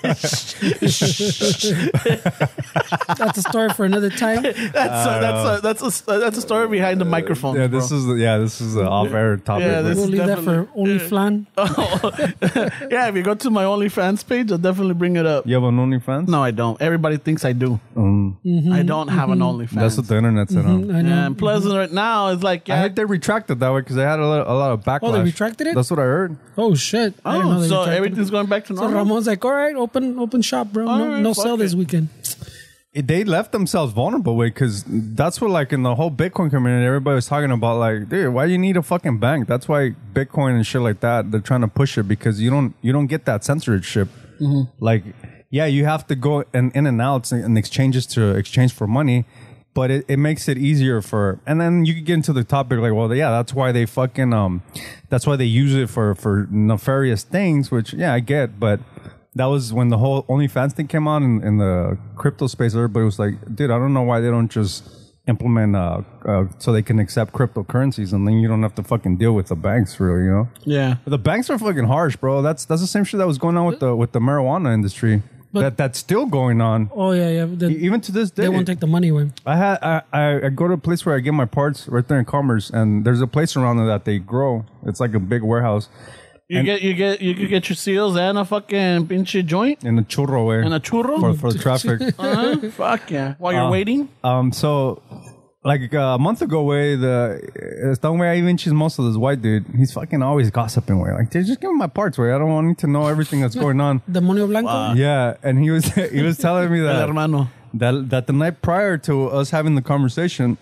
Speaker 3: That's a story for another time.
Speaker 1: That's a, that's a, that's a that's a story behind the microphone.
Speaker 2: Yeah, this is yeah, this is an off-air topic.
Speaker 1: Yeah, this
Speaker 3: We'll
Speaker 1: is
Speaker 3: leave that for
Speaker 1: definitely-
Speaker 3: only flan.
Speaker 1: Yeah, if you go to my OnlyFans page, I'll definitely bring it up.
Speaker 2: You have an OnlyFans?
Speaker 1: No, I don't. Everybody thinks I do.
Speaker 2: Mm.
Speaker 1: I don't have an OnlyFans.
Speaker 2: That's what the internet said. huh?
Speaker 3: I know.
Speaker 1: Yeah, and plus right now it's like
Speaker 2: I
Speaker 1: yeah.
Speaker 2: heard they retracted that way because they had a lot, a lot of backlash.
Speaker 3: Oh, they retracted it?
Speaker 2: That's what I heard.
Speaker 3: Oh shit! I didn't know
Speaker 1: Oh,
Speaker 3: they
Speaker 1: so
Speaker 3: retracted
Speaker 1: everything's
Speaker 3: it.
Speaker 1: going back to
Speaker 3: So
Speaker 1: normal.
Speaker 3: Ramon's like, all right, open open shop, bro.
Speaker 1: All
Speaker 3: No,
Speaker 1: right,
Speaker 3: no
Speaker 1: fuck
Speaker 3: sale
Speaker 1: it.
Speaker 3: this weekend.
Speaker 2: It, they left themselves vulnerable way because that's what like in the whole Bitcoin community everybody was talking about like, dude, why do you need a fucking bank? That's why Bitcoin and shit like that they're trying to push it because you don't you don't get that censorship. Like, yeah, you have to go in, in and out and exchanges to exchange for money, but it, it makes it easier for. And then you can get into the topic like, well, yeah, that's why they fucking um, that's why they use it for for nefarious things, which yeah, I get, but. That was when the whole OnlyFans thing came out in, in the crypto space. Everybody was like, dude, I don't know why they don't just implement uh, uh, so they can accept cryptocurrencies and then you don't have to fucking deal with the banks, really, you know?
Speaker 1: Yeah.
Speaker 2: But the banks are fucking harsh, bro. That's that's the same shit that was going on with the with the marijuana industry.
Speaker 3: But-
Speaker 2: that That's still going on.
Speaker 3: Oh yeah, yeah. The,
Speaker 2: E- Even to this day.
Speaker 3: they won't take the money away.
Speaker 2: I had I, I, I go to a place where I get my parts right there in Commerce, and there's a place around there that they grow. It's like a big warehouse.
Speaker 1: You
Speaker 2: And-
Speaker 1: get you get you could get your seals and a fucking pinche joint
Speaker 2: In a churro way.
Speaker 1: and a churro.
Speaker 2: for, for the traffic.
Speaker 1: Uh-huh. Fuck yeah! While you're
Speaker 2: Uh,
Speaker 1: waiting.
Speaker 2: Um, so, like uh, a month ago, way the esta way I even chismoso, this white dude, he's fucking always gossiping. Way like, dude, just give me my parts. Way I don't want to know everything that's going on.
Speaker 3: Demonio Blanco.
Speaker 2: Yeah, and he was he was telling me
Speaker 1: El
Speaker 2: that
Speaker 1: hermano.
Speaker 2: that that the night prior to us having the conversation,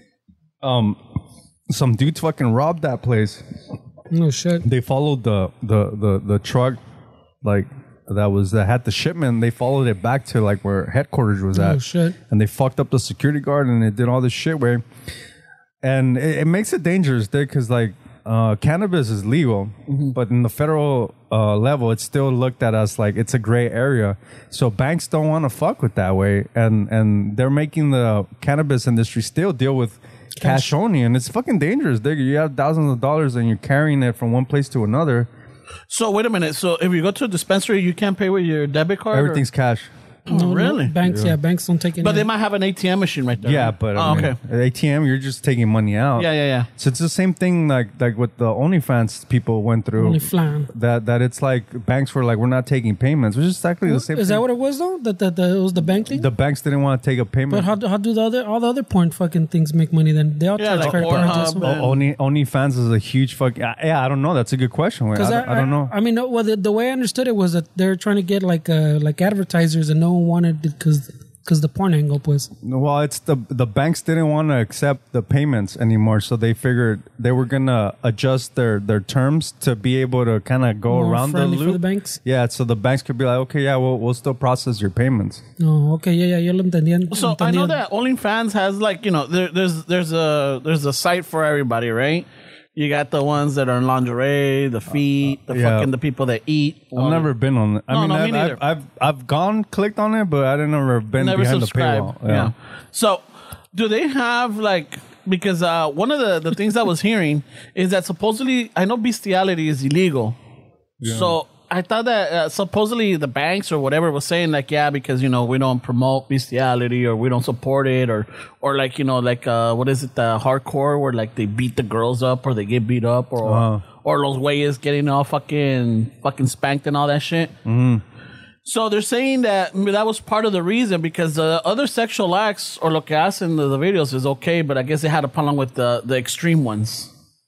Speaker 2: um, some dudes fucking robbed that place.
Speaker 3: No shit.
Speaker 2: They followed the the the the truck, like. That was that had the shipment. They followed it back to like where headquarters was at.
Speaker 3: Oh shit.
Speaker 2: And they fucked up the security guard and they did all this shit way. And it, it makes it dangerous there because like uh, cannabis is legal, but in the federal uh, level, it's still looked at as like it's a gray area. So banks don't want to fuck with that way, and and they're making the cannabis industry still deal with cash, cash only, and it's fucking dangerous. They, you have thousands of dollars and you're carrying it from one place to another.
Speaker 1: So wait a minute. So if you go to a dispensary, you can't pay with your debit card?
Speaker 2: Everything's
Speaker 1: or?
Speaker 2: cash.
Speaker 1: Oh,
Speaker 3: No,
Speaker 1: really?
Speaker 3: No, banks, yeah. yeah, banks don't take it.
Speaker 1: But they might have an A T M machine right there.
Speaker 2: Yeah,
Speaker 1: right?
Speaker 2: but
Speaker 1: oh,
Speaker 2: I mean,
Speaker 1: okay.
Speaker 2: A T M, you're just taking money out.
Speaker 1: Yeah, yeah, yeah.
Speaker 2: So it's the same thing like like what the OnlyFans people went through.
Speaker 3: OnlyFans.
Speaker 2: That that it's like banks were like, we're not taking payments, which is exactly the same.
Speaker 3: Is
Speaker 2: thing.
Speaker 3: that what it was though? That that that it was the bank thing.
Speaker 2: The banks didn't want to take a payment.
Speaker 3: But how do, how do the other all the other porn fucking things make money then? They all
Speaker 1: Yeah,
Speaker 3: charge
Speaker 1: like
Speaker 3: credit
Speaker 1: Pornhub
Speaker 3: cards.
Speaker 1: and-
Speaker 3: also.
Speaker 2: O- Only OnlyFans is a huge fucking. Yeah, I don't know. That's a good question. Wait, I,
Speaker 3: Because
Speaker 2: don't- I, don't know.
Speaker 3: I mean, no, well, the, the way I understood it was that they're trying to get like uh, like advertisers, and no one wanted it because because the porn angle was.
Speaker 2: Well, it's the the banks didn't want to accept the payments anymore, so they figured they were gonna adjust their, their terms to be able to kind of go
Speaker 3: More
Speaker 2: around the
Speaker 3: friendly
Speaker 2: loop.
Speaker 3: for the banks?
Speaker 2: Yeah, so the banks could be like, okay, yeah, we'll we'll still process your payments.
Speaker 3: Oh, okay, yeah, yeah, yo lo entendía.
Speaker 1: So I know that OnlyFans has like, you know, there, there's there's a there's a site for everybody, right? You got the ones that are in lingerie, the feet, the
Speaker 2: yeah.
Speaker 1: fucking the people that eat.
Speaker 2: I've never been on it. I
Speaker 1: No,
Speaker 2: mean,
Speaker 1: no, me
Speaker 2: I've,
Speaker 1: neither.
Speaker 2: I've, I've I've gone clicked on it, but I didn't ever been
Speaker 1: never
Speaker 2: behind
Speaker 1: subscribe.
Speaker 2: the paywall.
Speaker 1: Yeah. So do they have like, because uh, one of the, the things I was hearing is that supposedly, I know bestiality is illegal. So I thought that uh, supposedly the banks or whatever was saying like, yeah, because, you know, we don't promote bestiality or we don't support it or, or like, you know, like, uh, what is it, the hardcore where like they beat the girls up or they get beat up or,
Speaker 2: Uh-huh.
Speaker 1: or los güeyes getting all fucking, fucking spanked and all that shit.
Speaker 2: Mm-hmm.
Speaker 1: So they're saying that that was part of the reason because the other sexual acts or lo que hacen the, the videos is okay, but I guess they had a problem with the, the extreme ones.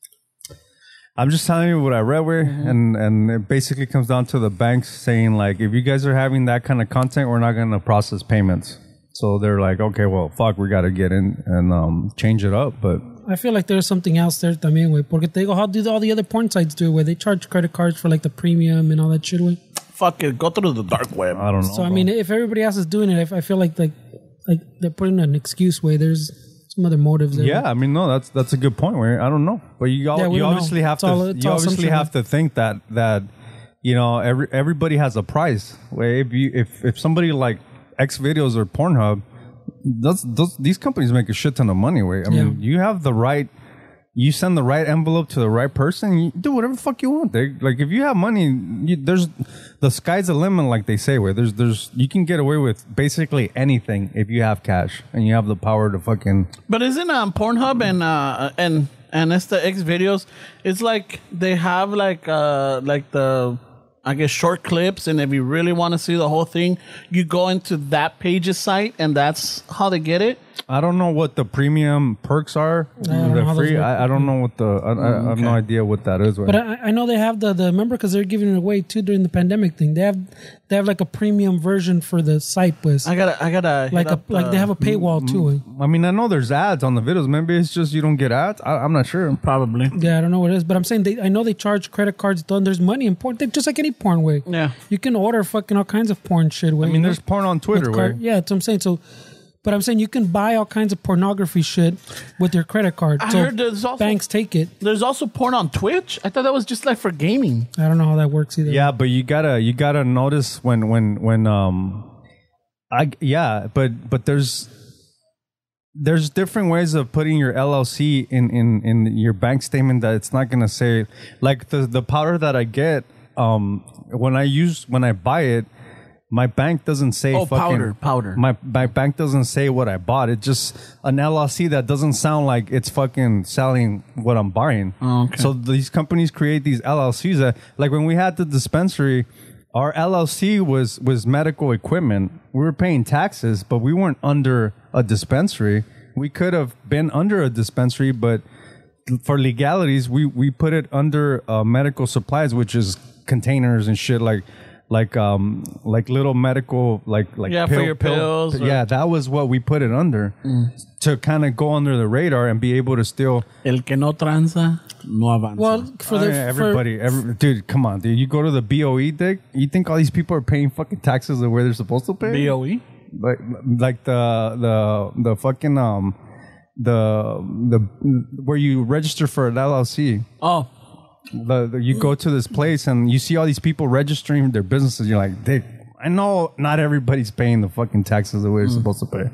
Speaker 2: I'm just telling you what I read where,
Speaker 1: Mm-hmm.
Speaker 2: and and it basically comes down to the banks saying like, if you guys are having that kind of content, we're not going to process payments. So they're like, okay, well, fuck, we got to get in and um, change it up. But
Speaker 3: I feel like there's something else there también, güey. Porque te digo, how do all the other porn sites do it, where they charge credit cards for like the premium and all that shit, güey?
Speaker 1: Fuck it, go through the dark web.
Speaker 2: I don't know.
Speaker 3: So I mean, if everybody else is doing it, I I feel like like like they're putting an excuse way. There's some other motives there.
Speaker 2: Yeah, I mean, no, that's that's a good point. Where I don't know, but you all,
Speaker 3: Yeah, we
Speaker 2: you
Speaker 3: don't
Speaker 2: obviously
Speaker 3: know.
Speaker 2: have
Speaker 3: It's
Speaker 2: to
Speaker 3: all- it's
Speaker 2: you
Speaker 3: all
Speaker 2: obviously
Speaker 3: assumption,
Speaker 2: have to think that that you know every everybody has a price. Where if you if if somebody like X videos or Pornhub, those those these companies make a shit ton of money. Where I mean,
Speaker 3: Yeah.
Speaker 2: you have the right. You send the right envelope to the right person. You do whatever the fuck you want. They, like if you have money, you, there's the sky's the limit, like they say. Where there's there's you can get away with basically anything if you have cash and you have the power to fucking.
Speaker 1: But isn't um, Pornhub and uh, and and it's the X videos? It's like they have like uh like the I guess short clips, and if you really want to see the whole thing, you go into that page's site, and that's how they get it.
Speaker 2: I don't know what the premium perks are.
Speaker 3: don't know
Speaker 2: The
Speaker 3: how those
Speaker 2: free.
Speaker 3: work.
Speaker 2: I, I don't know what the. I, I, I have no idea what that is.
Speaker 3: But I, I know they have the the remember because they're giving it away too during the pandemic thing. They have they have like a premium version for the site, pues.
Speaker 1: I gotta I gotta hit
Speaker 3: like a
Speaker 1: up
Speaker 3: like
Speaker 1: the-
Speaker 3: they have a paywall too. eh?
Speaker 2: I mean, I know there's ads on the videos. Maybe it's just you don't get ads. I, I'm not sure.
Speaker 1: probably.
Speaker 3: Yeah, I don't know what it is, but I'm saying they. I know they charge credit cards. Done. There's money in porn, They're just like any porn way.
Speaker 1: Yeah.
Speaker 3: you can order fucking all kinds of porn shit. Way,
Speaker 2: I mean, there's porn on Twitter. Where,
Speaker 3: yeah, that's what I'm saying. So, but I'm saying you can buy all kinds of pornography shit with your credit card.
Speaker 1: I
Speaker 3: so
Speaker 1: heard there's also-
Speaker 3: banks take it.
Speaker 1: There's also porn on Twitch. I thought that was just like for gaming.
Speaker 3: I don't know how that works either.
Speaker 2: yeah, but you gotta you gotta notice when when when um, I yeah, but but there's. There's different ways of putting your L L C in, in, in your bank statement that it's not gonna say like the the powder that I get um when I use when I buy it, my bank doesn't say
Speaker 1: Oh,
Speaker 2: fucking,
Speaker 1: powder, powder.
Speaker 2: My my bank doesn't say what I bought. It's just an L L C that doesn't sound like it's fucking selling what I'm buying.
Speaker 1: Oh, okay.
Speaker 2: So these companies create these L L Cs that like when we had the dispensary, our L L C was was medical equipment. We were paying taxes, but we weren't under a dispensary. We could have been under a dispensary, but for legalities, we, we put it under uh, medical supplies, which is containers and shit like like um like little medical like like
Speaker 1: Yeah, for your pills or-
Speaker 2: Yeah, that was what we put it under to kind of go under the radar and be able to still.
Speaker 1: El que no tranza, no avanza.
Speaker 3: Well, for
Speaker 2: Oh,
Speaker 3: the
Speaker 2: yeah,
Speaker 3: for-
Speaker 2: everybody, every, dude, come on, dude. You go to the B O E, dick. You think all these people are paying fucking taxes the way they're supposed to pay?
Speaker 1: B O E?
Speaker 2: like like the the the fucking um the the where you register for an L L C.
Speaker 1: Oh,
Speaker 2: The, the, you go to this place and you see all these people registering their businesses. You're like, Dick, I know not everybody's paying the fucking taxes the way they're mm. supposed to pay.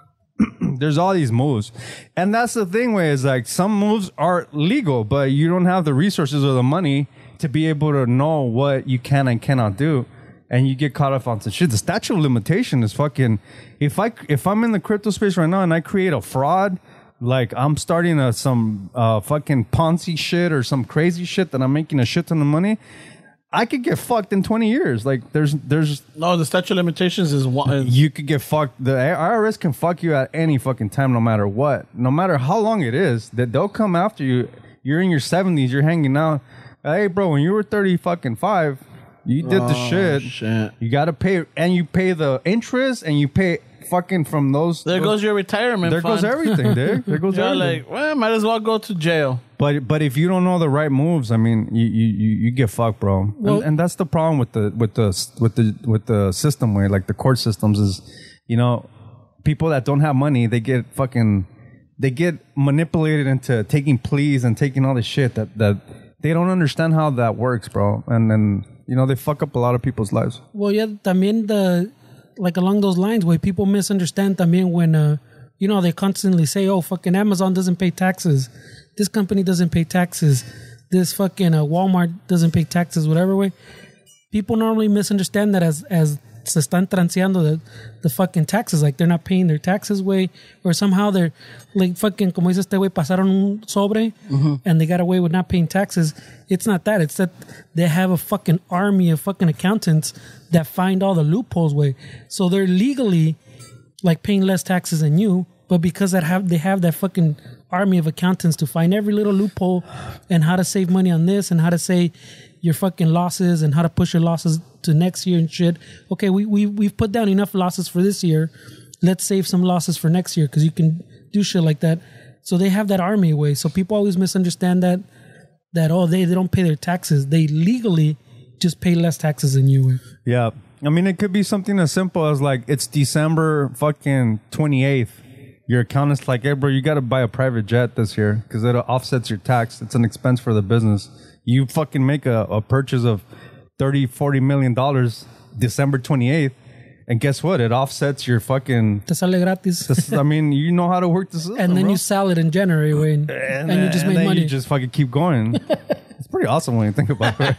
Speaker 2: There's all these moves. And that's the thing where it's like some moves are legal, but you don't have the resources or the money to be able to know what you can and cannot do. And you get caught up on some shit. The statute of limitation is fucking... If, I, if I'm in the crypto space right now and I create a fraud, like I'm starting a, some uh, fucking Ponzi shit or some crazy shit that I'm making a shit ton of money... I could get fucked in twenty years. Like, there's, there's...
Speaker 1: No, the statute of limitations is one...
Speaker 2: You could get fucked. The I R S can fuck you at any fucking time, no matter what. No matter how long it is, that they'll come after you. You're in your seventies, you're hanging out. Hey, bro, when you were thirty fucking five, you did the
Speaker 1: Oh,
Speaker 2: shit.
Speaker 1: shit.
Speaker 2: You gotta pay, and you pay the interest, and you pay fucking from those...
Speaker 1: There
Speaker 2: those,
Speaker 1: goes your retirement
Speaker 2: There
Speaker 1: fund.
Speaker 2: goes everything, dude. There goes
Speaker 1: You're
Speaker 2: everything.
Speaker 1: like, well, might as well go to jail.
Speaker 2: But but if you don't know the right moves, I mean, you you, you, you get fucked, bro.
Speaker 3: Well-
Speaker 2: and, and that's the problem with the with the with the with the system where like the court systems is, you know, people that don't have money, they get fucking they get manipulated into taking pleas and taking all this shit that that they don't understand how that works, bro. And then you know they fuck up a lot of people's lives.
Speaker 3: Well, yeah, también the like along those lines where people misunderstand también when uh you know they constantly say, oh, fucking Amazon doesn't pay taxes, this company doesn't pay taxes, this fucking uh, Walmart doesn't pay taxes, whatever way. People normally misunderstand that as as se están transeando the, the fucking taxes, like they're not paying their taxes way, or somehow they're like fucking, como dice este güey, pasaron un sobre mm-hmm. and they got away with not paying taxes. It's not that. It's that they have a fucking army of fucking accountants that find all the loopholes way. So they're legally like paying less taxes than you, but because that have they have that fucking army of accountants to find every little loophole and how to save money on this and how to say your fucking losses and how to push your losses to next year and shit. Okay, we, we, we've put down enough losses for this year. Let's save some losses for next year because you can do shit like that. So they have that army way. So people always misunderstand that, that oh, they, they don't pay their taxes. They legally just pay less taxes than you.
Speaker 2: Yeah. I mean, it could be something as simple as like, it's December fucking twenty-eighth. Your accountant's like, hey, bro, you got to buy a private jet this year because it offsets your tax. It's an expense for the business. You fucking make a, a purchase of thirty, forty million dollars December twenty-eighth. And guess what? It offsets your fucking...
Speaker 3: Te sale gratis.
Speaker 2: I mean, you know how to work the system,
Speaker 3: And then
Speaker 2: bro.
Speaker 3: you sell it in January, way, and,
Speaker 2: and,
Speaker 3: and you just
Speaker 2: and
Speaker 3: make
Speaker 2: then
Speaker 3: money.
Speaker 2: you just fucking keep going. It's pretty awesome when you think about it.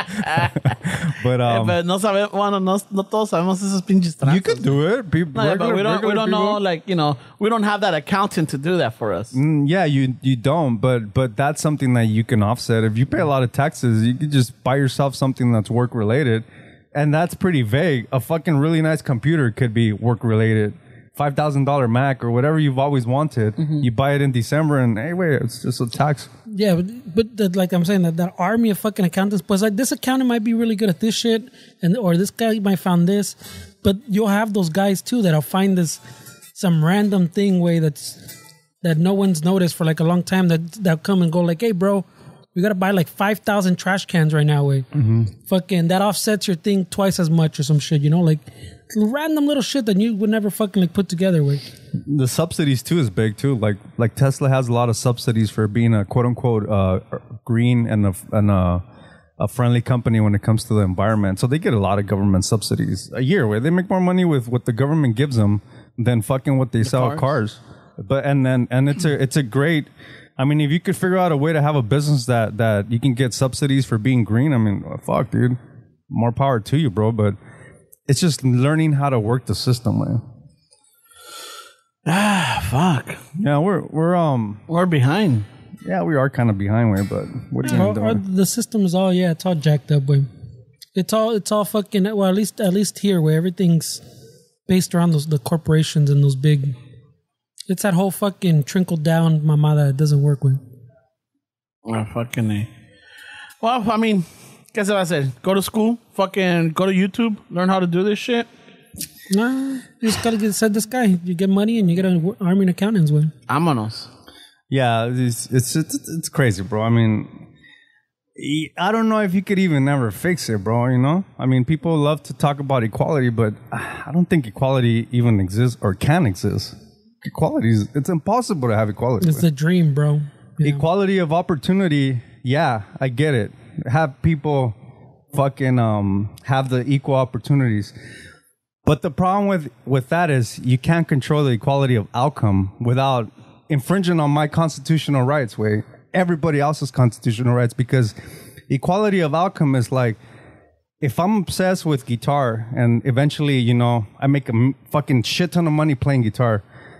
Speaker 2: But um,
Speaker 1: But no sabemos, bueno, no, no todos sabemos esos pinches tranzas.
Speaker 2: you could do it. Pe-
Speaker 1: No, yeah, but
Speaker 2: regular-
Speaker 1: we don't, we
Speaker 2: regular
Speaker 1: don't know,
Speaker 2: people-
Speaker 1: like, you know, we don't have that accountant to do that for us.
Speaker 2: Mm, yeah, you you don't, but but that's something that you can offset. If you pay a lot of taxes, you could just buy yourself something that's work related, and that's pretty vague. A fucking really nice computer could be work related. Five thousand dollar Mac or whatever you've always wanted.
Speaker 3: Mm-hmm.
Speaker 2: You buy it in December, and hey, wait, it's just a tax.
Speaker 3: Yeah, but, but the, like I'm saying, that, that army of fucking accountants, plus like this accountant might be really good at this shit, and or this guy might found this, but you'll have those guys too that'll find this some random thing way that's that no one's noticed for like a long time that that'll come and go like, hey, bro, we gotta buy like five thousand trash cans right now, way. Mm-hmm. Fucking that offsets your thing twice as much or some shit, you know, like random little shit that you would never fucking like put together, way.
Speaker 2: The subsidies too is big too. Like like Tesla has a lot of subsidies for being a quote unquote uh, green and a and a, a friendly company when it comes to the environment. So they get a lot of government subsidies a year where they make more money with what the government gives them than fucking what they the sell cars. cars. But and then and it's a it's a great. I mean, if you could figure out a way to have a business that that you can get subsidies for being green, I mean, fuck, dude, more power to you, bro. But it's just learning how to work the system, man.
Speaker 1: Ah, fuck.
Speaker 2: Yeah, we're we're um
Speaker 1: We're behind.
Speaker 2: yeah we are kind of behind, way, but what are you
Speaker 3: Or,
Speaker 2: gonna
Speaker 3: or
Speaker 2: do?
Speaker 3: the system is all yeah, it's all jacked up, way. It's all it's all fucking well at least at least here where everything's based around those the corporations and those big. It's that whole fucking trickle down mamada that doesn't work with.
Speaker 1: Oh, fucking A. Well, I mean, ¿qué se va a hacer? Go to school, fucking go to YouTube, learn how to do this shit.
Speaker 3: Nah, you just gotta get said this guy. You get money and you get an army of accountants with.
Speaker 1: Vámonos.
Speaker 2: Yeah, it's, it's it's it's crazy, bro. I mean, I don't know if you could even ever fix it, bro. You know, I mean, people love to talk about equality, but I don't think equality even exists or can exist. Equality is, it's impossible to have equality.
Speaker 3: It's the dream, bro. Yeah.
Speaker 2: Equality of opportunity yeah, I get it. Have people fucking um have the equal opportunities. But the problem with, with that is you can't control the equality of outcome without infringing on my constitutional rights, way everybody else's constitutional rights, because equality of outcome is like, if I'm obsessed with guitar and eventually, you know, I make a m- fucking shit ton of money playing guitar,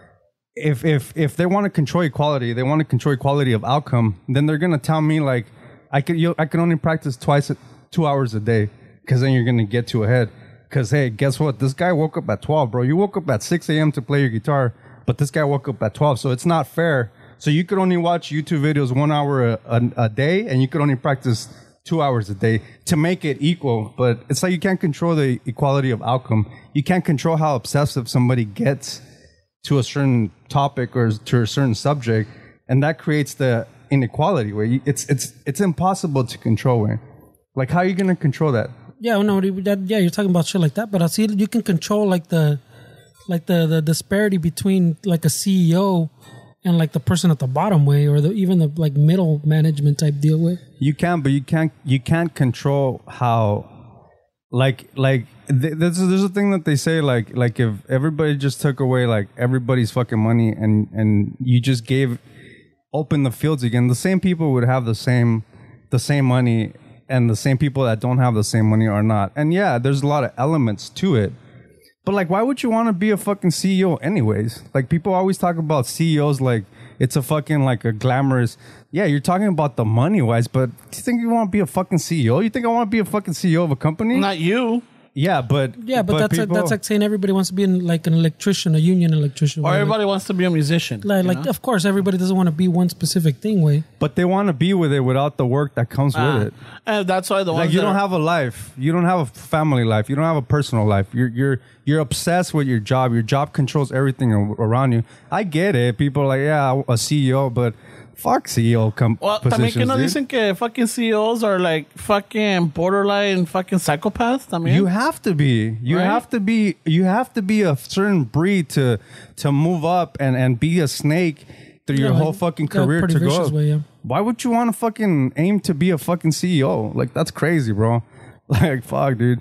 Speaker 2: if if if they want to control equality, they want to control equality of outcome, then they're gonna tell me like, I could you, I can only practice twice, a, two hours a day, because then you're gonna get too ahead. Because, hey, guess what? This guy woke up at twelve, bro. You woke up at six a.m. to play your guitar, but this guy woke up at twelve, so it's not fair. So you could only watch YouTube videos one hour a, a, a day, and you could only practice two hours a day to make it equal. But it's like you can't control the equality of outcome. You can't control how obsessive somebody gets to a certain topic or to a certain subject, and that creates the inequality where you, it's it's it's impossible to control. Where, like, how are you going to control that?
Speaker 3: Yeah, no, that, yeah, you're talking about shit like that, but I see you can control like the, like the, the disparity between like a C E O and like the person at the bottom way, or the even the like middle management type deal way.
Speaker 2: You can, but you can't. You can't control how, like, like th- there's there's a thing that they say like like if everybody just took away like everybody's fucking money and and you just gave open the fields again, the same people would have the same the same money. And the same people that don't have the same money are not. And yeah, there's a lot of elements to it. But like, why would you want to be a fucking C E O anyways? Like, people always talk about C E Os like it's a fucking like a glamorous. Yeah, you're talking about the money wise, but do you think you want to be a fucking C E O? You think I want to be a fucking C E O of a company?
Speaker 1: Not you.
Speaker 2: Yeah, but
Speaker 3: yeah, but, but that's people, like, that's like saying everybody wants to be in like an electrician, a union electrician,
Speaker 1: or
Speaker 3: way.
Speaker 1: everybody
Speaker 3: like,
Speaker 1: wants to be a musician.
Speaker 3: Like, like of course, everybody doesn't want to be one specific thing, way.
Speaker 2: But they want to be with it without the work that comes ah, with it.
Speaker 1: And that's why the
Speaker 2: like
Speaker 1: ones
Speaker 2: you
Speaker 1: that
Speaker 2: don't
Speaker 1: are,
Speaker 2: have a life, you don't have a family life, you don't have a personal life. You're you're you're obsessed with your job. Your job controls everything around you. I get it. People are like, yeah, a C E O, but. Fuck C E O com-
Speaker 1: well,
Speaker 2: positions,
Speaker 1: también que no
Speaker 2: dude.
Speaker 1: dicen que fucking C E Os are like fucking borderline fucking psychopaths también.
Speaker 2: You have to be. You
Speaker 1: right?
Speaker 2: have to be. You have to be a certain breed to to move up and, and be a snake through
Speaker 3: yeah,
Speaker 2: your
Speaker 3: like,
Speaker 2: whole fucking
Speaker 3: yeah,
Speaker 2: career to go.
Speaker 3: Way, yeah.
Speaker 2: Why would you want to fucking aim to be a fucking C E O? Like, that's crazy, bro. Like, fuck, dude.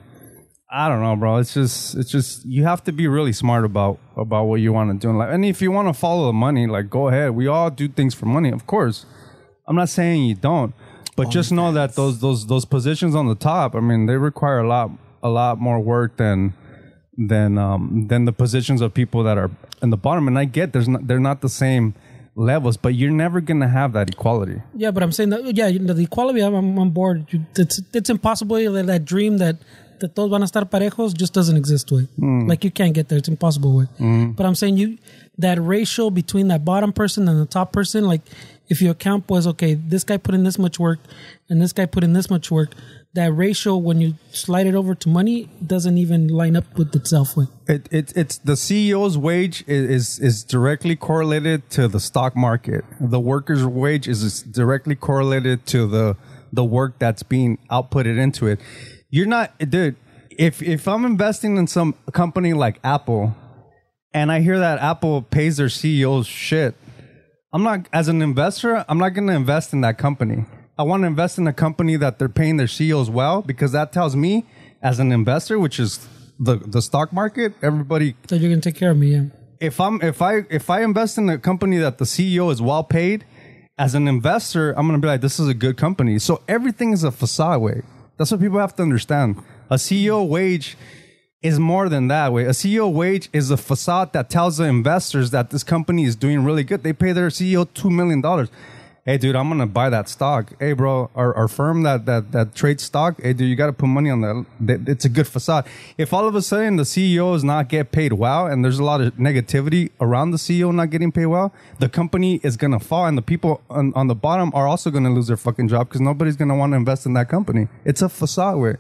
Speaker 2: I don't know, bro. It's just, it's just, you have to be really smart about, about what you want to do in life. And if you want to follow the money, like, go ahead. We all do things for money, of course. I'm not saying you don't, but Only just know fans. that those, those, those positions on the top, I mean, they require a lot, a lot more work than, than, um, than the positions of people that are in the bottom. And I get there's not, they're not the same levels, but you're never gonna have that equality.
Speaker 3: Yeah, but I'm saying that, yeah, you know, the equality, I'm, I'm on board. It's, it's impossible. That, that dream that, that todos van a estar parejos just doesn't exist, way. Mm. Like, you can't get there. It's impossible, way. Mm. But I'm saying you, that ratio between that bottom person and the top person, like, if you account was, okay, this guy put in this much work and this guy put in this much work, that ratio, when you slide it over to money, doesn't even line up with itself. Way.
Speaker 2: It, it, it's the C E O's wage is, is, is directly correlated to the stock market. The worker's wage is directly correlated to the, the work that's being outputted into it. You're not, dude, if if I'm investing in some company like Apple and I hear that Apple pays their C E Os shit, I'm not, as an investor, I'm not going to invest in that company. I want to invest in a company that they're paying their C E Os well, because that tells me as an investor, which is the, the stock market, everybody.
Speaker 3: So you're going to take care of me, yeah.
Speaker 2: If I'm, if I, if I invest in a company that the C E O is well paid, as an investor, I'm going to be like, this is a good company. So everything is a facade way. That's what people have to understand. A C E O wage is more than that way. A C E O wage is a facade that tells the investors that this company is doing really good. They pay their C E O two million dollars. Hey, dude, I'm going to buy that stock. Hey, bro, our, our firm that, that, that trades stock, hey, dude, you got to put money on that. It's a good facade. If all of a sudden the C E O does not get paid well and there's a lot of negativity around the C E O not getting paid well, the company is going to fall, and the people on, on the bottom are also going to lose their fucking job because nobody's going to want to invest in that company. It's a facade where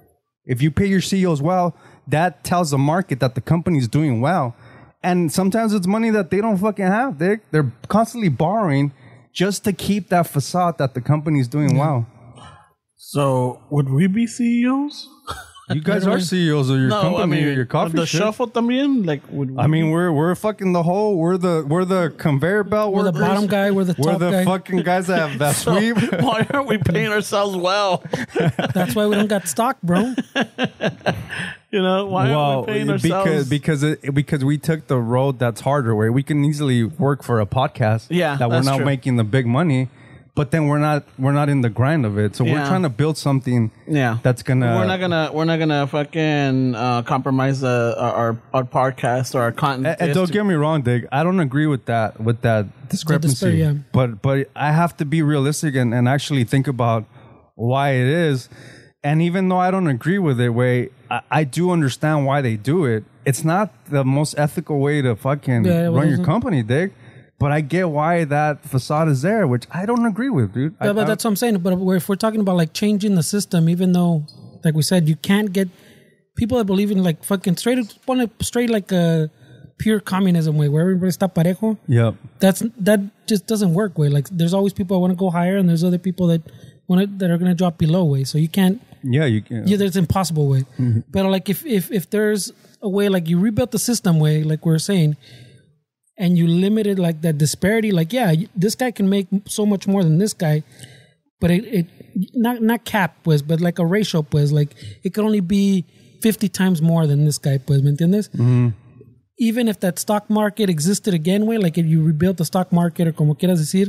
Speaker 2: if you pay your C E Os well, that tells the market that the company's doing well. And sometimes it's money that they don't fucking have. They're, they're constantly borrowing just to keep that facade that the company's doing well.
Speaker 1: So, would we be C E Os?
Speaker 2: You guys are C E Os of your
Speaker 1: No,
Speaker 2: company
Speaker 1: I mean,
Speaker 2: or your coffee
Speaker 1: the
Speaker 2: shop.
Speaker 1: shuffle también, like, would,
Speaker 2: I mean, we're we're fucking the whole. We're the we're the conveyor belt.
Speaker 3: We're the
Speaker 2: workers.
Speaker 3: bottom guy. We're the
Speaker 2: We're
Speaker 3: top
Speaker 2: the
Speaker 3: guy.
Speaker 2: fucking guys that have that
Speaker 1: so
Speaker 2: sweep.
Speaker 1: why aren't we paying ourselves well?
Speaker 3: That's why we don't got stock, bro.
Speaker 1: You know, why
Speaker 2: Well,
Speaker 1: aren't we paying ourselves?
Speaker 2: because because it, because we took the road that's harder. Way we can easily work for a podcast.
Speaker 1: Yeah,
Speaker 2: that we're
Speaker 1: that's
Speaker 2: not
Speaker 1: true.
Speaker 2: making the big money, but then we're not we're not in the grind of it. So we're
Speaker 1: Yeah.
Speaker 2: trying to build something.
Speaker 1: Yeah,
Speaker 2: that's gonna.
Speaker 1: We're not gonna. We're not gonna fucking uh, compromise uh, our our podcast or our content.
Speaker 2: And, and don't get me wrong, Dig. I don't agree with that with that discrepancy.
Speaker 3: despair, yeah.
Speaker 2: But but I have to be realistic and, and actually think about why it is. And even though I don't agree with it, way I, I do understand why they do it. It's not the most ethical way to fucking
Speaker 3: Yeah, it
Speaker 2: run your
Speaker 3: wasn't.
Speaker 2: company, Dig. But I get why that facade is there, which I don't agree with, dude. I,
Speaker 3: Yeah, but
Speaker 2: I-
Speaker 3: that's what I'm saying. But if we're talking about like changing the system, even though, like we said, you can't get people that believe in like fucking straight, straight like a pure communism way where everybody está parejo.
Speaker 2: Yep.
Speaker 3: That's that just doesn't work way. Like there's always people that want to go higher, and there's other people that want to, that are going to drop below way. So you can't.
Speaker 2: Yeah, you can.
Speaker 3: Yeah, there's impossible way.
Speaker 2: Mm-hmm.
Speaker 3: But like if if if there's a way like you rebuilt the system way, like we we're saying. And you limited like that disparity, like yeah, this guy can make so much more than this guy, but it, it not not cap pues, but like a ratio pues, like it could only be fifty times more than this guy pues, ¿me entiendes?
Speaker 2: Mm-hmm.
Speaker 3: Even if that stock market existed again, way like if you rebuilt the stock market or como quieras decir,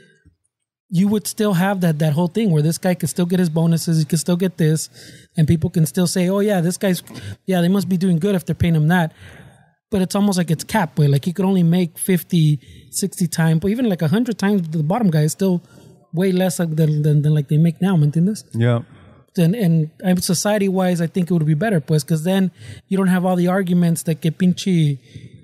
Speaker 3: you would still have that that whole thing where this guy could still get his bonuses, he could still get this, and people can still say, oh yeah, this guy's yeah, they must be doing good if they're paying him that. But it's almost like it's capped where like he could only make fifty, sixty times, but even like one hundred times the bottom guy is still way less than, than, than like they make now, ¿me entiendes?
Speaker 2: Yeah.
Speaker 3: And, and, and society-wise, I think it would be better, pues, because then you don't have all the arguments that que pinche,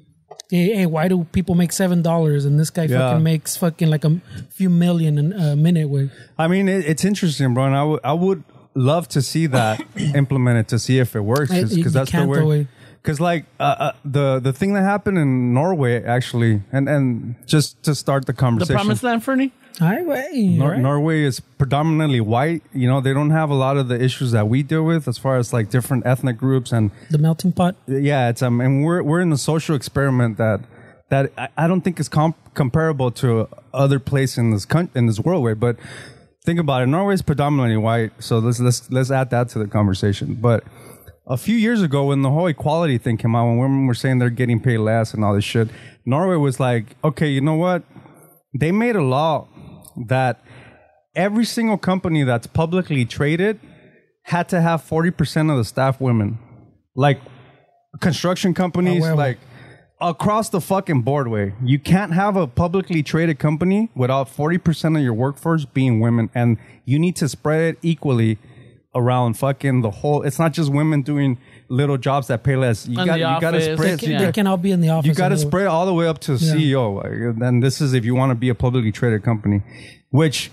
Speaker 3: hey, hey, why do people make seven dollars and this guy
Speaker 2: Yeah.
Speaker 3: fucking makes fucking like a few million a minute, way.
Speaker 2: I mean, it, it's interesting, bro. And I would I would love to see that implemented to see if it works,
Speaker 3: You-
Speaker 2: because
Speaker 3: you
Speaker 2: that's the
Speaker 3: can't, though,
Speaker 2: way.
Speaker 3: way.
Speaker 2: Because like uh, uh, the the thing that happened in Norway, actually, and and just to start the
Speaker 1: the
Speaker 2: conversation,
Speaker 1: promised land, Fernie.
Speaker 3: Hi, way.
Speaker 2: Nor-
Speaker 3: right?
Speaker 2: Norway is predominantly white. You know, they don't have a lot of the issues that we deal with as far as like different ethnic groups and
Speaker 3: The melting pot.
Speaker 2: yeah, it's um, and we're we're in a social experiment that that I, I don't think is comp- comparable to other place in this country in this world way. But think about it, Norway is predominantly white, so let's let's let's add that to the conversation. But a few years ago, when the whole equality thing came out, when women were saying they're getting paid less and all this shit, Norway was like, okay, you know what? They made a law that every single company that's publicly traded had to have forty percent of the staff women. Like construction companies,
Speaker 3: Oh, well.
Speaker 2: like across the fucking board way. You can't have a publicly traded company without forty percent of your workforce being women. And you need to spread it equally around fucking the whole. It's not just women doing little jobs that pay less. You
Speaker 1: In
Speaker 2: got
Speaker 1: the
Speaker 2: you got to
Speaker 1: office,
Speaker 2: spread.
Speaker 3: They, can,
Speaker 1: Yeah.
Speaker 3: they can all be in the office.
Speaker 2: You got to
Speaker 3: and
Speaker 2: spread all the way up to
Speaker 3: Yeah.
Speaker 2: C E O. Like, and this is if you want to be a publicly traded company, which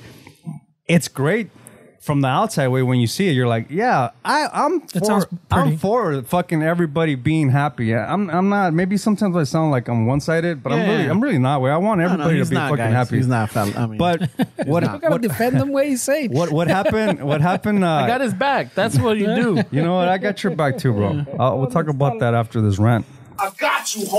Speaker 2: it's great from the outside way. When you see it, you're like, yeah, I, I'm
Speaker 3: It sounds
Speaker 2: for,
Speaker 3: pretty.
Speaker 2: I'm for fucking everybody being happy. I'm, I'm not. Maybe sometimes I sound like I'm one sided, but I'm
Speaker 1: Yeah.
Speaker 2: really, I'm really not. Way I want
Speaker 1: No, no,
Speaker 2: everybody
Speaker 1: he's
Speaker 2: to be
Speaker 1: not,
Speaker 2: fucking
Speaker 1: guys.
Speaker 2: happy.
Speaker 1: He's not, fella. I mean,
Speaker 2: But what,
Speaker 3: You gotta
Speaker 2: what,
Speaker 3: defend them way he's safe.
Speaker 2: what, what happened? What happened? Uh,
Speaker 1: I got his back. That's what you do.
Speaker 2: you know what? I got your back too, bro. Uh, we'll talk about that after this rant.
Speaker 4: I got you,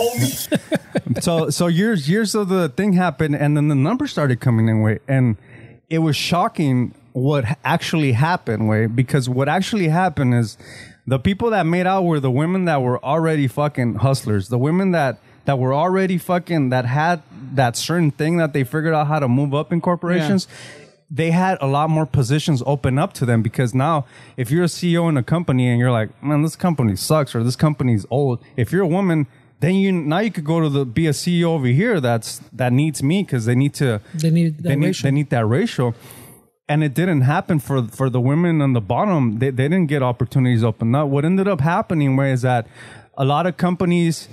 Speaker 4: homie.
Speaker 2: so so years years of the thing happened, and then the numbers started coming in way, and it was shocking what actually happened way, because what actually happened is the people that made out were the women that were already fucking hustlers, the women that that were already fucking that had that certain thing that they figured out how to move up in corporations. They had a lot more positions open up to them, because now if you're a C E O in a company and you're like, man, this company sucks or this company's old, if you're a woman, then you now you could go to the be a C E O over here that's that needs me, because they need to
Speaker 3: They need that
Speaker 2: they need
Speaker 3: ratio.
Speaker 2: they need that ratio. And it didn't happen for for the women on the bottom. They they didn't get opportunities open up. What ended up happening where is that a lot of companies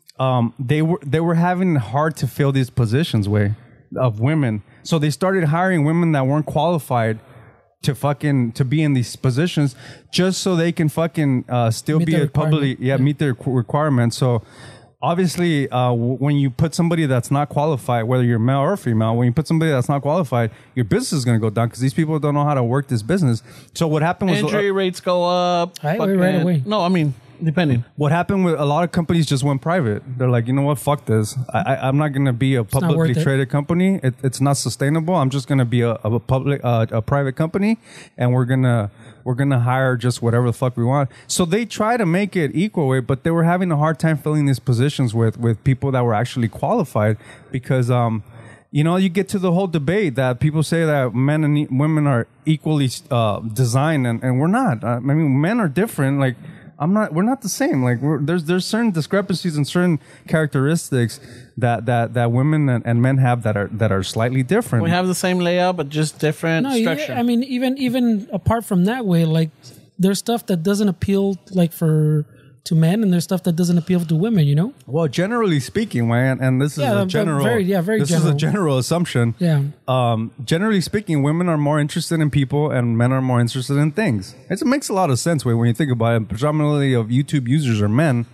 Speaker 2: um they were they were having hard to fill these positions way of women. So they started hiring women that weren't qualified to fucking to be in these positions, just so they can fucking uh, still
Speaker 3: Meet
Speaker 2: be
Speaker 3: the
Speaker 2: a publicly
Speaker 3: requirement.
Speaker 2: yeah,
Speaker 3: Yeah.
Speaker 2: meet their qu- requirements. So obviously, uh, w- when you put somebody that's not qualified, whether you're male or female, when you put somebody that's not qualified, your business is going to go down because these people don't know how to work this business. So what happened was
Speaker 1: Injury
Speaker 2: uh,
Speaker 1: rates go up.
Speaker 3: Right,
Speaker 1: fucking-
Speaker 3: right away.
Speaker 1: No, I mean, depending.
Speaker 2: what happened with a lot of companies just went private. They're like, you know what, fuck this. I, I, I'm not going to be a
Speaker 3: not
Speaker 2: publicly
Speaker 3: worth it.
Speaker 2: traded company. It, it's not sustainable. I'm just going to be a, a public, uh, a private company, and we're gonna we're gonna hire just whatever the fuck we want. So they try to make it equal way, but they were having a hard time filling these positions with with people that were actually qualified because um. You know, you get to the whole debate that people say that men and e- women are equally uh, designed, and, and we're not. I mean, men are different. Like, I'm not. We're not the same. Like, we're, there's there's certain discrepancies and certain characteristics that that, that women and, and men have that are that are slightly different.
Speaker 1: We have the same layout, but just different
Speaker 3: No,
Speaker 1: structure.
Speaker 3: yeah, I mean, even even apart from that way, like there's stuff that doesn't appeal like for to men, and there's stuff that doesn't appeal to women. You know?
Speaker 2: Well, generally speaking, man, and this is
Speaker 3: Yeah,
Speaker 2: a
Speaker 3: but
Speaker 2: general.
Speaker 3: very- yeah, very
Speaker 2: This is a
Speaker 3: general.
Speaker 2: general assumption.
Speaker 3: Yeah.
Speaker 2: Um, generally speaking, women are more interested in people, and men are more interested in things. It's, it makes a lot of sense when you think about it. Predominantly of YouTube users are men.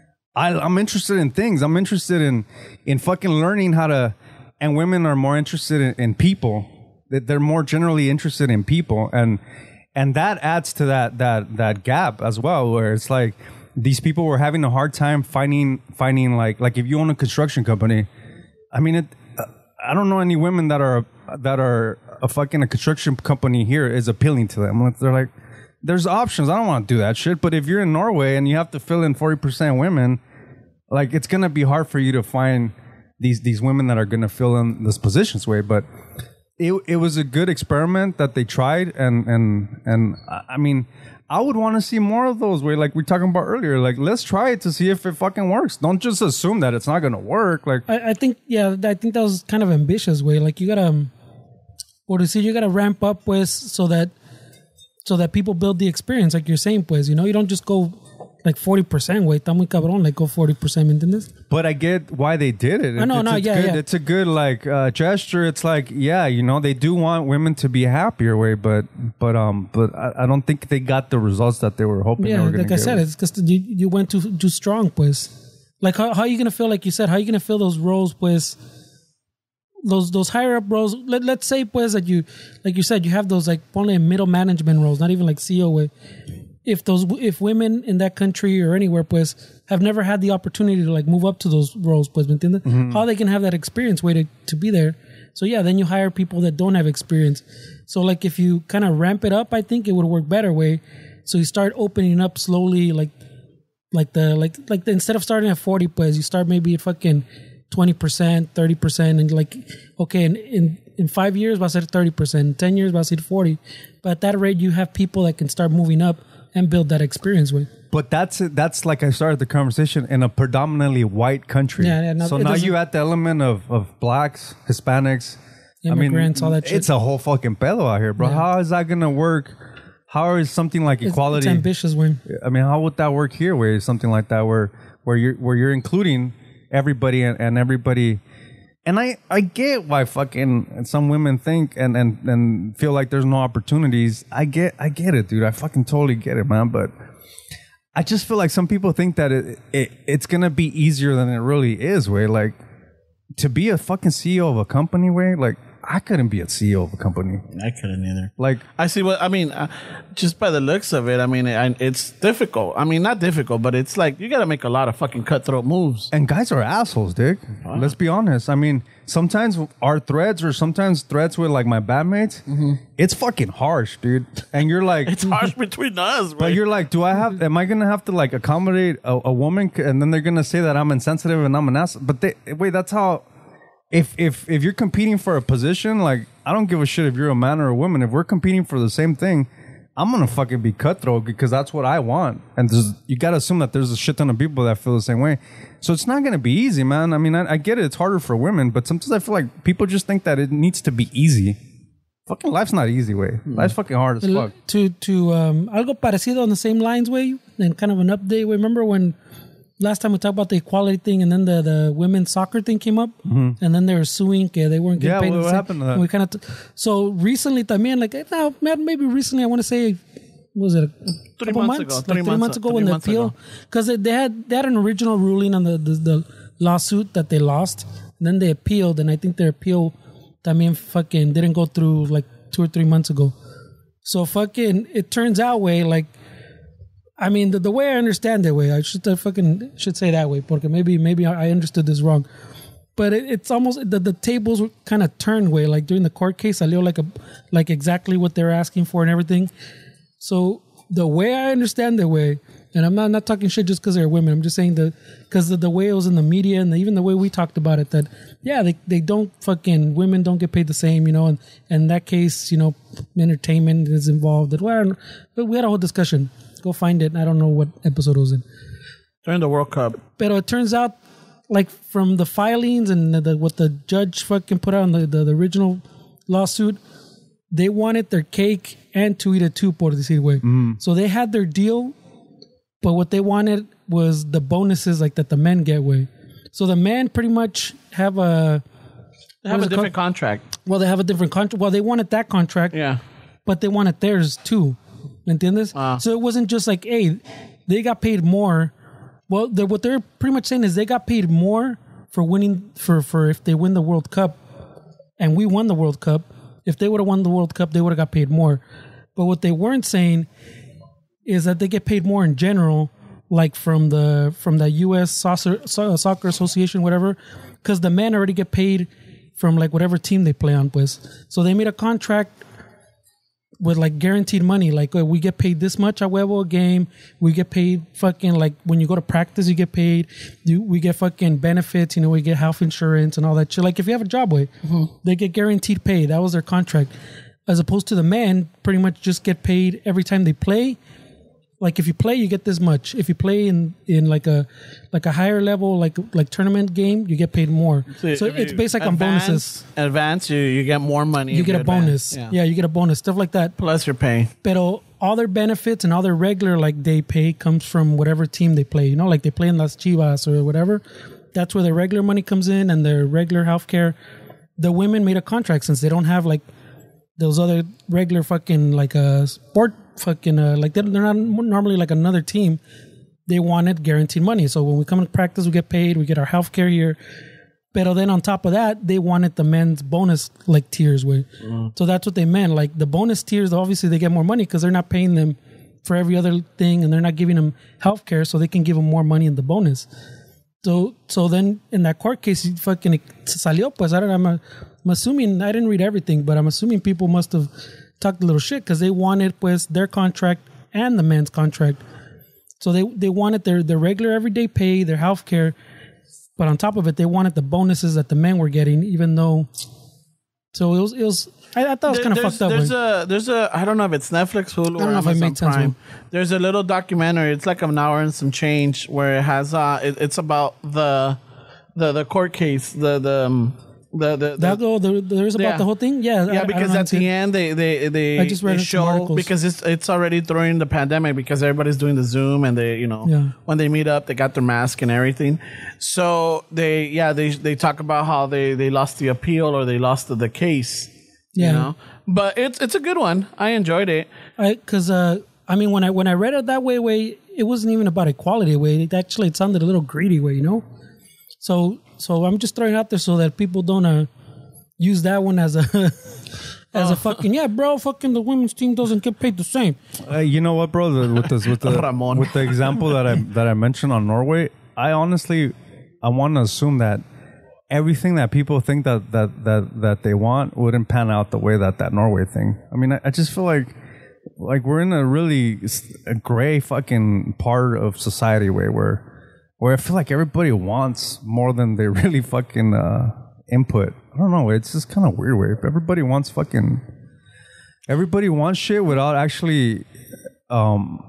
Speaker 2: I, I'm interested in things. I'm interested in in fucking learning how to. And women are more interested in, in people. That they're more generally interested in people, and and that adds to that that that gap as well, where it's like. These people were having a hard time finding finding like like if you own a construction company, I mean it. Uh, I don't know any women that are that are a fucking a construction company here is appealing to them. Like, they're like, there's options. I don't want to do that shit. But if you're in Norway and you have to fill in forty percent women, like it's gonna be hard for you to find these these women that are gonna fill in this positions way. But it it was a good experiment that they tried, and and and I mean. I would want to see more of those, way like we were talking about earlier. Like, let's try it to see if it fucking works. Don't just assume that it's not going to work. Like,
Speaker 3: I, I think, yeah, I think that was kind of ambitious way. Like, you gotta, um, or to see, you gotta ramp up, pues, so that, so that people build the experience. Like you're saying, pues, you know, you don't just go like forty percent, way. Está muy cabrón. Like, go forty percent, ¿me entiendes?
Speaker 2: but I get why they did it.
Speaker 3: I know,
Speaker 2: it's,
Speaker 3: no,
Speaker 2: it's
Speaker 3: yeah,
Speaker 2: good.
Speaker 3: yeah.
Speaker 2: It's a good like uh, gesture. It's like, yeah, you know, they do want women to be happier, way, but but um, but I, I don't think they got the results that they were hoping.
Speaker 3: Yeah,
Speaker 2: they were gonna
Speaker 3: like I
Speaker 2: get
Speaker 3: said,
Speaker 2: with.
Speaker 3: it's because you, you went too too strong, pues. Like, how, how are you gonna feel? Like you said, how are you gonna fill those roles, pues? Those those higher up roles. Let, let's say, pues, that you, like you said, you have those like only middle management roles, not even like C E O way. If those if women in that country or anywhere, pues, have never had the opportunity to like move up to those roles, pues, ¿me entiendes?
Speaker 2: Mm-hmm.
Speaker 3: How they can have that experience way to, to be there. So yeah, then you hire people that don't have experience. So like if you kind of ramp it up, I think it would work better way. So you start opening up slowly, like like the like like the, instead of starting at forty, pues, you start maybe at fucking twenty percent, thirty percent, and like, okay, in, in, in five years, va a ser thirty percent, in ten years, va a ser forty. But at that rate, you have people that can start moving up and build that experience with.
Speaker 2: But that's that's like I started the conversation in a predominantly white country.
Speaker 3: Yeah, yeah, no,
Speaker 2: so
Speaker 3: it
Speaker 2: now
Speaker 3: doesn't-
Speaker 2: you add the element of, of blacks, Hispanics,
Speaker 3: Immigrants,
Speaker 2: I mean,
Speaker 3: all that shit.
Speaker 2: It's a whole fucking pedo out here, bro.
Speaker 3: Yeah.
Speaker 2: How is that gonna work? How is something like
Speaker 3: It's,
Speaker 2: equality?
Speaker 3: it's ambitious, way.
Speaker 2: I mean, how would that work here? Where something like that, where where you're where you're including everybody and, and everybody. And I, I get why fucking some women think and, and, and feel like there's no opportunities. I get I get it, dude. I fucking totally get it, man. But I just feel like some people think that it, it it's gonna be easier than it really is. Way like to be a fucking C E O of a company. Way like I couldn't be a C E O of a company.
Speaker 1: I couldn't either.
Speaker 2: Like
Speaker 1: I see what I mean. Uh, just by the looks of it, I mean, I, it's difficult. I mean, not difficult, but it's like you got to make a lot of fucking cutthroat moves.
Speaker 2: and guys are assholes, dick. Let's be honest. I mean, sometimes our threads or sometimes threads with like my bandmates, it's fucking harsh, dude. And you're like,
Speaker 1: It's harsh between us,
Speaker 2: but
Speaker 1: right?
Speaker 2: you're like, do I have? Am I gonna have to like accommodate a, a woman? And then they're gonna say that I'm insensitive and I'm an ass. But they, wait, that's how. If if if you're competing for a position, like I don't give a shit if you're a man or a woman. If we're competing for the same thing, I'm gonna fucking be cutthroat because that's what I want. And there's, you gotta assume that there's a shit ton of people that feel the same way. So it's not gonna be easy, man. I mean, I, I get it. It's harder for women, but sometimes I feel like people just think that it needs to be easy. Fucking life's not easy, way. Life's fucking hard as fuck.
Speaker 3: To to um, algo parecido on the same lines, way, and kind of an update. Remember when last time we talked about the equality thing, and then the, the women's soccer thing came up, and then they were suing, que they weren't getting
Speaker 2: Yeah,
Speaker 3: paid.
Speaker 2: what
Speaker 3: the same-
Speaker 2: happened to that?
Speaker 3: and we kind of t- so recently, también, like now, maybe recently, I want to say what was it a
Speaker 1: Three
Speaker 3: couple
Speaker 1: months
Speaker 3: months,
Speaker 1: ago.
Speaker 3: like
Speaker 1: Three
Speaker 3: three
Speaker 1: months
Speaker 3: months
Speaker 1: ago.
Speaker 3: ago when
Speaker 1: Three
Speaker 3: the
Speaker 1: months
Speaker 3: appeal,
Speaker 1: ago.
Speaker 3: because they, they had they had an original ruling on the the, the lawsuit that they lost. And then they appealed, and I think their appeal, I mean, fucking didn't go through like two or three months ago. So fucking, it turns out way like, I mean, the, the way I understand it, way I should I fucking should say that way, because maybe maybe I understood this wrong. But it, it's almost the, the tables kind of turned way. Like during the court case, salió like a like exactly what they're asking for and everything. So the way I understand the way, and I'm not not talking shit just because they're women. I'm just saying that because the, the way it was in the media and the, even the way we talked about it, that yeah, they they don't fucking women don't get paid the same, you know. And, and in that case, you know, entertainment is involved. And well, but we had a whole discussion. Go find it. I don't know what episode it was in.
Speaker 1: During the World Cup.
Speaker 3: But it turns out, like from the filings and the, the, what the judge fucking put out on the, the, the original lawsuit, they wanted their cake and to eat it too, por decir güey. Mm. So they had their deal, but what they wanted was the bonuses like that the men get way. So the men pretty much have a
Speaker 1: They have a different called? contract.
Speaker 3: Well, they have a different contract. Well, they wanted that contract,
Speaker 1: Yeah.
Speaker 3: but they wanted theirs too. ¿Entiendes?
Speaker 1: Uh.
Speaker 3: So it wasn't just like, hey, they got paid more. Well, they're, what they're pretty much saying is they got paid more for winning for, for if they win the World Cup, and we won the World Cup. If they would have won the World Cup, they would have got paid more. But what they weren't saying is that they get paid more in general, like from the from the U S Soccer, Soccer Association, whatever, because the men already get paid from like whatever team they play on, pues. So they made a contract with like guaranteed money, like uh, we get paid this much a huevo a game. We get paid fucking like when you go to practice, you get paid. You, we get fucking benefits, you know, we get health insurance and all that shit. Like if you have a job, way mm-hmm. they get guaranteed pay. That was their contract, as opposed to the men pretty much just get paid every time they play. Like if you play, you get this much. If you play in, in like a like a higher level, like like tournament game, you get paid more. So, so it's based like on bonuses.
Speaker 1: Advance, you, you get more money.
Speaker 3: You get a bonus. Yeah. yeah, you get a bonus, stuff like that.
Speaker 1: Plus your pay.
Speaker 3: Pero all their benefits and all their regular like day pay comes from whatever team they play. You know, like they play in Las Chivas or whatever. That's where their regular money comes in and their regular healthcare. The women made a contract since they don't have like those other regular fucking like a uh, sport fucking uh, like they're, they're not normally like another team. They wanted guaranteed money. So when we come to practice, we get paid. We get our health care here. But then on top of that, they wanted the men's bonus like tiers. Way. Mm. So that's what they meant. Like the bonus tiers, obviously they get more money because they're not paying them for every other thing and they're not giving them health care, so they can give them more money in the bonus. So so then in that court case, you fucking salió, pues I don't know. I'm, I'm assuming, I didn't read everything, but I'm assuming people must have talked a little shit because they wanted pues their contract and the men's contract. So they, they wanted their, their regular everyday pay, their health care, but on top of it, they wanted the bonuses that the men were getting, even though. So it was, it was I, I thought it was kind of fucked up.
Speaker 1: There's
Speaker 3: right?
Speaker 1: a, there's a, I don't know if it's Netflix, Hulu,
Speaker 3: I don't
Speaker 1: or
Speaker 3: know if I
Speaker 1: Amazon
Speaker 3: made sense,
Speaker 1: Prime.
Speaker 3: man.
Speaker 1: There's a little documentary. It's like an hour and some change where it has, uh, it, it's about the, the, the court case, the, the, um, The, the, the,
Speaker 3: that oh, there, there's about
Speaker 1: yeah.
Speaker 3: the whole thing, yeah,
Speaker 1: yeah.
Speaker 3: I,
Speaker 1: Because
Speaker 3: I
Speaker 1: at the end, they they they,
Speaker 3: I just read
Speaker 1: they
Speaker 3: some
Speaker 1: show
Speaker 3: articles.
Speaker 1: because it's it's already during the pandemic because everybody's doing the Zoom and they you know
Speaker 3: Yeah.
Speaker 1: when they meet up they got their mask and everything. So they yeah they they talk about how they, they lost the appeal or they lost the, the case.
Speaker 3: Yeah.
Speaker 1: You know? But it's it's a good one. I enjoyed it.
Speaker 3: I because uh, I mean when I when I read it that way, way it wasn't even about equality. Way it actually it sounded a little greedy. Way you know. So so I'm just throwing it out there so that people don't. Uh, Use that one as a as oh. a fucking yeah, bro. Fucking the women's team doesn't get paid the same.
Speaker 2: Uh, you know what, bro? The, with this, with the
Speaker 1: Ramon.
Speaker 2: with the example that I that I mentioned on Norway, I honestly I want to assume that everything that people think that that that that they want wouldn't pan out the way that that Norway thing. I mean, I, I just feel like like we're in a really a gray fucking part of society way where where I feel like everybody wants more than they really fucking. Uh, input. I don't know. It's just kind of weird way. Everybody wants fucking. Everybody wants shit without actually. Um,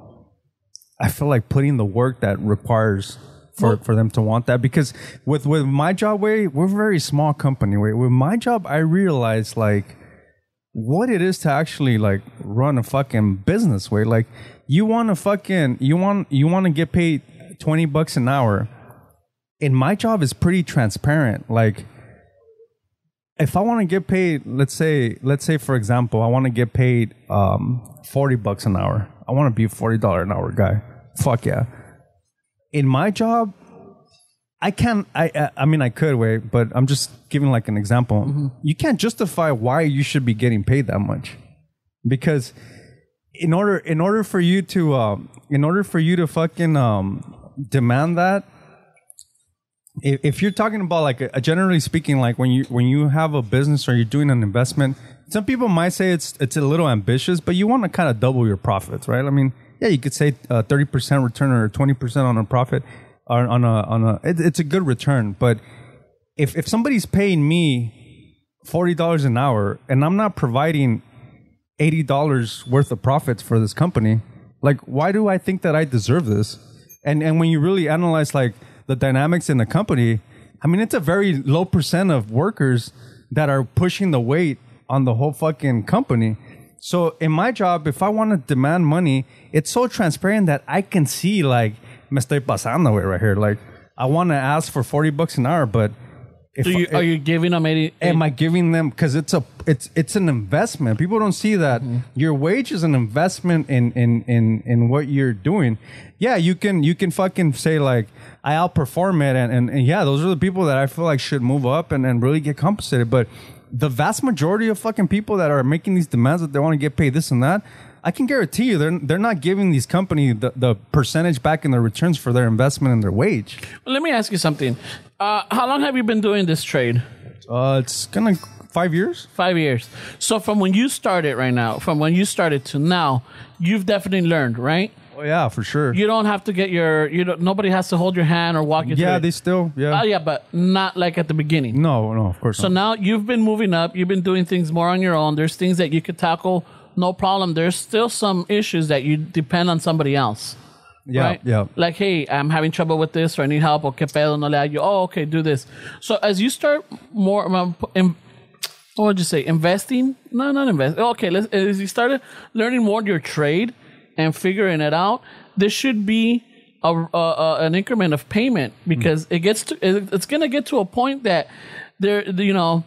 Speaker 2: I feel like putting the work that requires for, for them to want that because with with my job way we're a very small company way. With my job, I realize like what it is to actually like run a fucking business way. Like you want to fucking you want you want to get paid twenty bucks an hour. And my job is pretty transparent. Like. If I want to get paid, let's say, let's say for example, I want to get paid um, forty bucks an hour. I want to be a forty dollars an hour guy. Fuck yeah. In my job, I can't, I, I mean, I could wait, but I'm just giving like an example. Mm-hmm. You can't justify why you should be getting paid that much. Because in order, in order for you to, um, in order for you to fucking um, demand that, if, if you're talking about like, a, a generally speaking, like when you when you have a business or you're doing an investment, some people might say it's it's a little ambitious, but you want to kind of double your profits, right? I mean, yeah, you could say uh, thirty percent return or twenty percent on a profit, or on a on a. It, it's a good return, but if if somebody's paying me forty dollars an hour and I'm not providing eighty dollars worth of profits for this company, like, why do I think that I deserve this? And and when you really analyze like the dynamics in the company, I mean, it's a very low percent of workers that are pushing the weight on the whole fucking company. So in my job, if I want to demand money, it's so transparent that I can see like, me estoy pasando it right here. Like, I want to ask for forty bucks an hour, but if
Speaker 1: so you,
Speaker 2: I,
Speaker 1: are you giving them eighty?
Speaker 2: Am I giving them, because it's a it's it's an investment. People don't see that mm-hmm. your wage is an investment in in in in what you're doing. Yeah, you can you can fucking say like, I outperform it, and, and, and yeah, those are the people that I feel like should move up and, and really get compensated. But the vast majority of fucking people that are making these demands that they want to get paid this and that, I can guarantee you they're they're not giving these companies the, the percentage back in their returns for their investment and their wage.
Speaker 1: Well, let me ask you something. Uh, how long have you been doing this trade?
Speaker 2: Uh, it's kind of five years.
Speaker 1: Five years. So from when you started right now, from when you started to now, you've definitely learned, right?
Speaker 2: Oh yeah, for sure.
Speaker 1: You don't have to get your, you don't, nobody has to hold your hand or walk you through
Speaker 2: Yeah,
Speaker 1: it.
Speaker 2: they still, yeah.
Speaker 1: Oh yeah, but not like at the beginning.
Speaker 2: No, no, of course
Speaker 1: So
Speaker 2: not.
Speaker 1: now you've been moving up. You've been doing things more on your own. There's things that you could tackle, no problem. There's still some issues that you depend on somebody else.
Speaker 2: Yeah,
Speaker 1: right?
Speaker 2: yeah.
Speaker 1: Like, hey, I'm having trouble with this, or I need help, or que pedo, no le hallo. Oh, okay, do this. So as you start more, um, in, what would you say, investing? No, not invest. Okay, let's, as you started learning more your trade and figuring it out, there should be a, a, a an increment of payment, because mm. it gets to, it's going to get to a point that there, you know,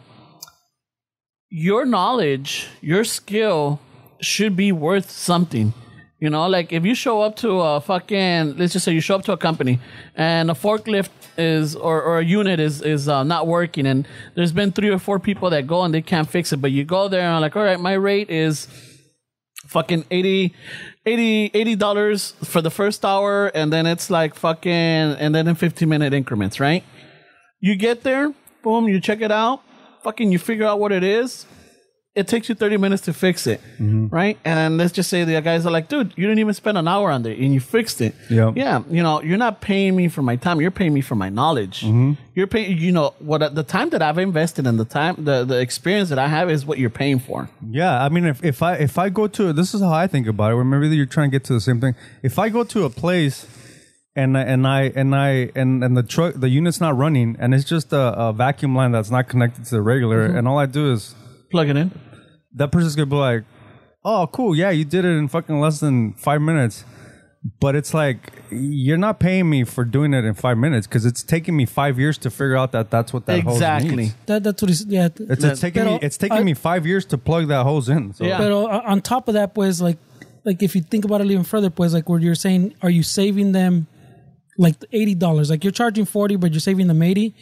Speaker 1: your knowledge, your skill should be worth something. You know, like if you show up to a fucking, let's just say you show up to a company and a forklift is, or, or a unit is, is uh, not working, and there's been three or four people that go and they can't fix it, but you go there and I'm like, all right, my rate is fucking eighty, eighty, eighty dollars for the first hour, and then it's like fucking, and then in fifteen minute increments, right? You get there, boom, you check it out, fucking you figure out what it is. It takes you thirty minutes to fix it, mm-hmm. right? And let's just say the guys are like, dude, you didn't even spend an hour on it and you fixed it.
Speaker 2: Yeah.
Speaker 1: Yeah. You know, you're not paying me for my time. You're paying me for my knowledge. Mm-hmm. You're paying, you know, what the time that I've invested and the time, the, the experience that I have is what you're paying for.
Speaker 2: Yeah. I mean, if, if I, if I go to, this is how I think about it, or maybe you're trying to get to the same thing. If I go to a place and, and I, and I, and, and the truck, the unit's not running, and it's just a, a vacuum line that's not connected to the regular, mm-hmm. and all I do is
Speaker 1: plug it in.
Speaker 2: That person's gonna be like, oh, cool, yeah, you did it in fucking less than five minutes. But it's like, you're not paying me for doing it in five minutes because it's taking me five years to figure out that that's what that
Speaker 1: exactly.
Speaker 2: hose needs.
Speaker 3: That, that's what he's, yeah.
Speaker 2: It's, it's taking,
Speaker 3: pero,
Speaker 2: me, it's taking
Speaker 3: I,
Speaker 2: me five years to plug that hose in. So.
Speaker 1: Yeah.
Speaker 3: Pero on top of that, pues, like, like if you think about it even further, pues, like where you're saying, are you saving them like eighty dollars? Like you're charging forty, but you're saving them eighty.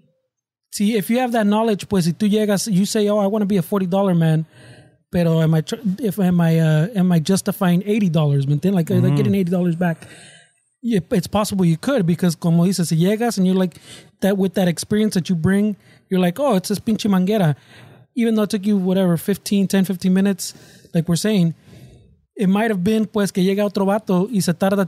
Speaker 3: See, if you have that knowledge, pues, si tú llegas, you say, oh, I want to be a forty dollars man. Pero am I if am I uh, am I justifying eighty dollars? Like mm-hmm. they're getting eighty dollars back. Yeah, it's possible you could, because como dices, si llegas and you're like that with that experience that you bring, you're like, oh, it's this pinche manguera. Even though it took you whatever fifteen, ten, fifteen minutes, like we're saying, it might have been pues que llega otro vato y se tarda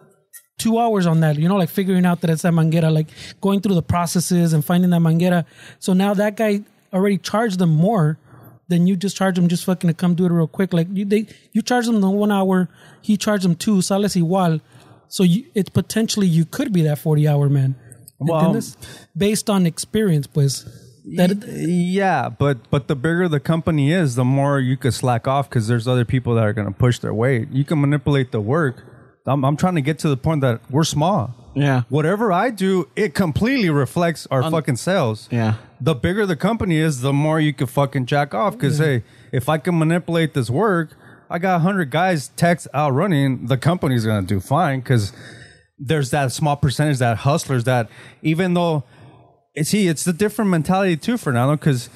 Speaker 3: two hours on that, you know, like figuring out that it's that manguera, like going through the processes and finding that manguera. So now that guy already charged them more. Then you just charge them just fucking to come do it real quick. Like you, they, you charge them the one hour, he charged them two, sales igual. So you, it's potentially you could be that forty hour man. Well, based on experience, pues. That,
Speaker 2: yeah, but but the bigger the company is, the more you could slack off because there's other people that are going to push their weight. You can manipulate the work. I'm, I'm trying to get to the point that we're small.
Speaker 1: Yeah.
Speaker 2: Whatever I do, it completely reflects our um, fucking sales.
Speaker 1: Yeah.
Speaker 2: The bigger the company is, the more you can fucking jack off. Because, yeah. hey, if I can manipulate this work, I got one hundred guys text out running, the company's going to do fine because there's that small percentage, that hustlers that even though, see, it's the different mentality too, Fernando, because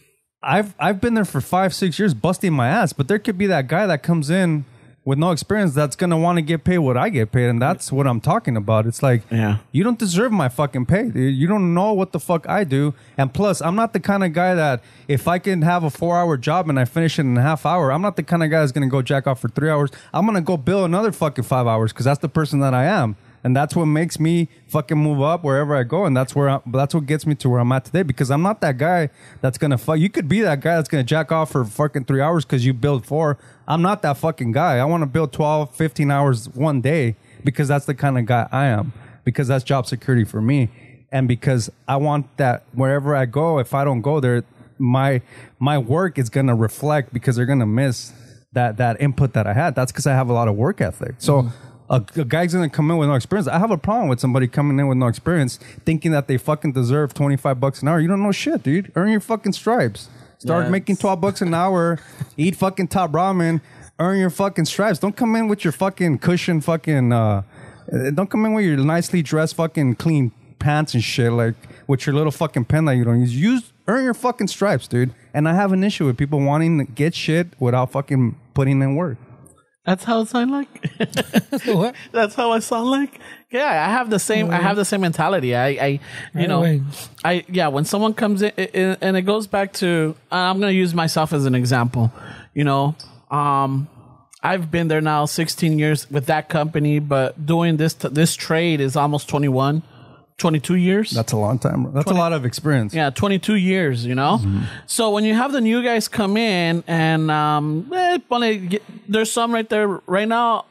Speaker 2: I've, I've been there for five, six years busting my ass, but there could be that guy that comes in with no experience that's going to want to get paid what I get paid. And that's what I'm talking about. It's like,
Speaker 1: yeah.
Speaker 2: you don't deserve my fucking pay, dude. You don't know what the fuck I do. And plus, I'm not the kind of guy that if I can have a four hour job and I finish it in a half hour, I'm not the kind of guy that's going to go jack off for three hours. I'm going to go bill another fucking five hours because that's the person that I am. And that's what makes me fucking move up wherever I go. And that's where I, that's what gets me to where I'm at today, because I'm not that guy that's going to fuck. You could be that guy that's going to jack off for fucking three hours because you build four. I'm not that fucking guy. I want to build twelve, fifteen hours one day because that's the kind of guy I am, because that's job security for me. And because I want that wherever I go, if I don't go there, my my work is going to reflect, because they're going to miss that, that input that I had. That's because I have a lot of work ethic. So, mm-hmm. A, a guy's gonna come in with no experience. I have a problem with somebody coming in with no experience, thinking that they fucking deserve twenty-five bucks an hour. You don't know shit, dude. Earn your fucking stripes. Start
Speaker 1: yeah,
Speaker 2: making twelve bucks an hour. Eat fucking top ramen. Earn your fucking stripes. Don't come in with your fucking cushion fucking. Uh, don't come in with your nicely dressed fucking clean pants and shit, like with your little fucking pen that you don't use. Use earn your fucking stripes, dude. And I have an issue with people wanting to get shit without fucking putting in work.
Speaker 1: That's how it sound like.
Speaker 3: What?
Speaker 1: That's how I sound like. Yeah, I have the same. I have the same mentality. I, I, you
Speaker 3: right
Speaker 1: know,
Speaker 3: away.
Speaker 1: I yeah. When someone comes in, it, and it goes back to, I'm going to use myself as an example. You know, um, I've been there now sixteen years with that company, but doing this this trade is almost twenty-one. twenty-two years.
Speaker 2: That's a long time. That's twenty, a lot of experience.
Speaker 1: Yeah, twenty-two years, you know? Mm-hmm. So when you have the new guys come in and um, eh, get, there's some right there. Right now,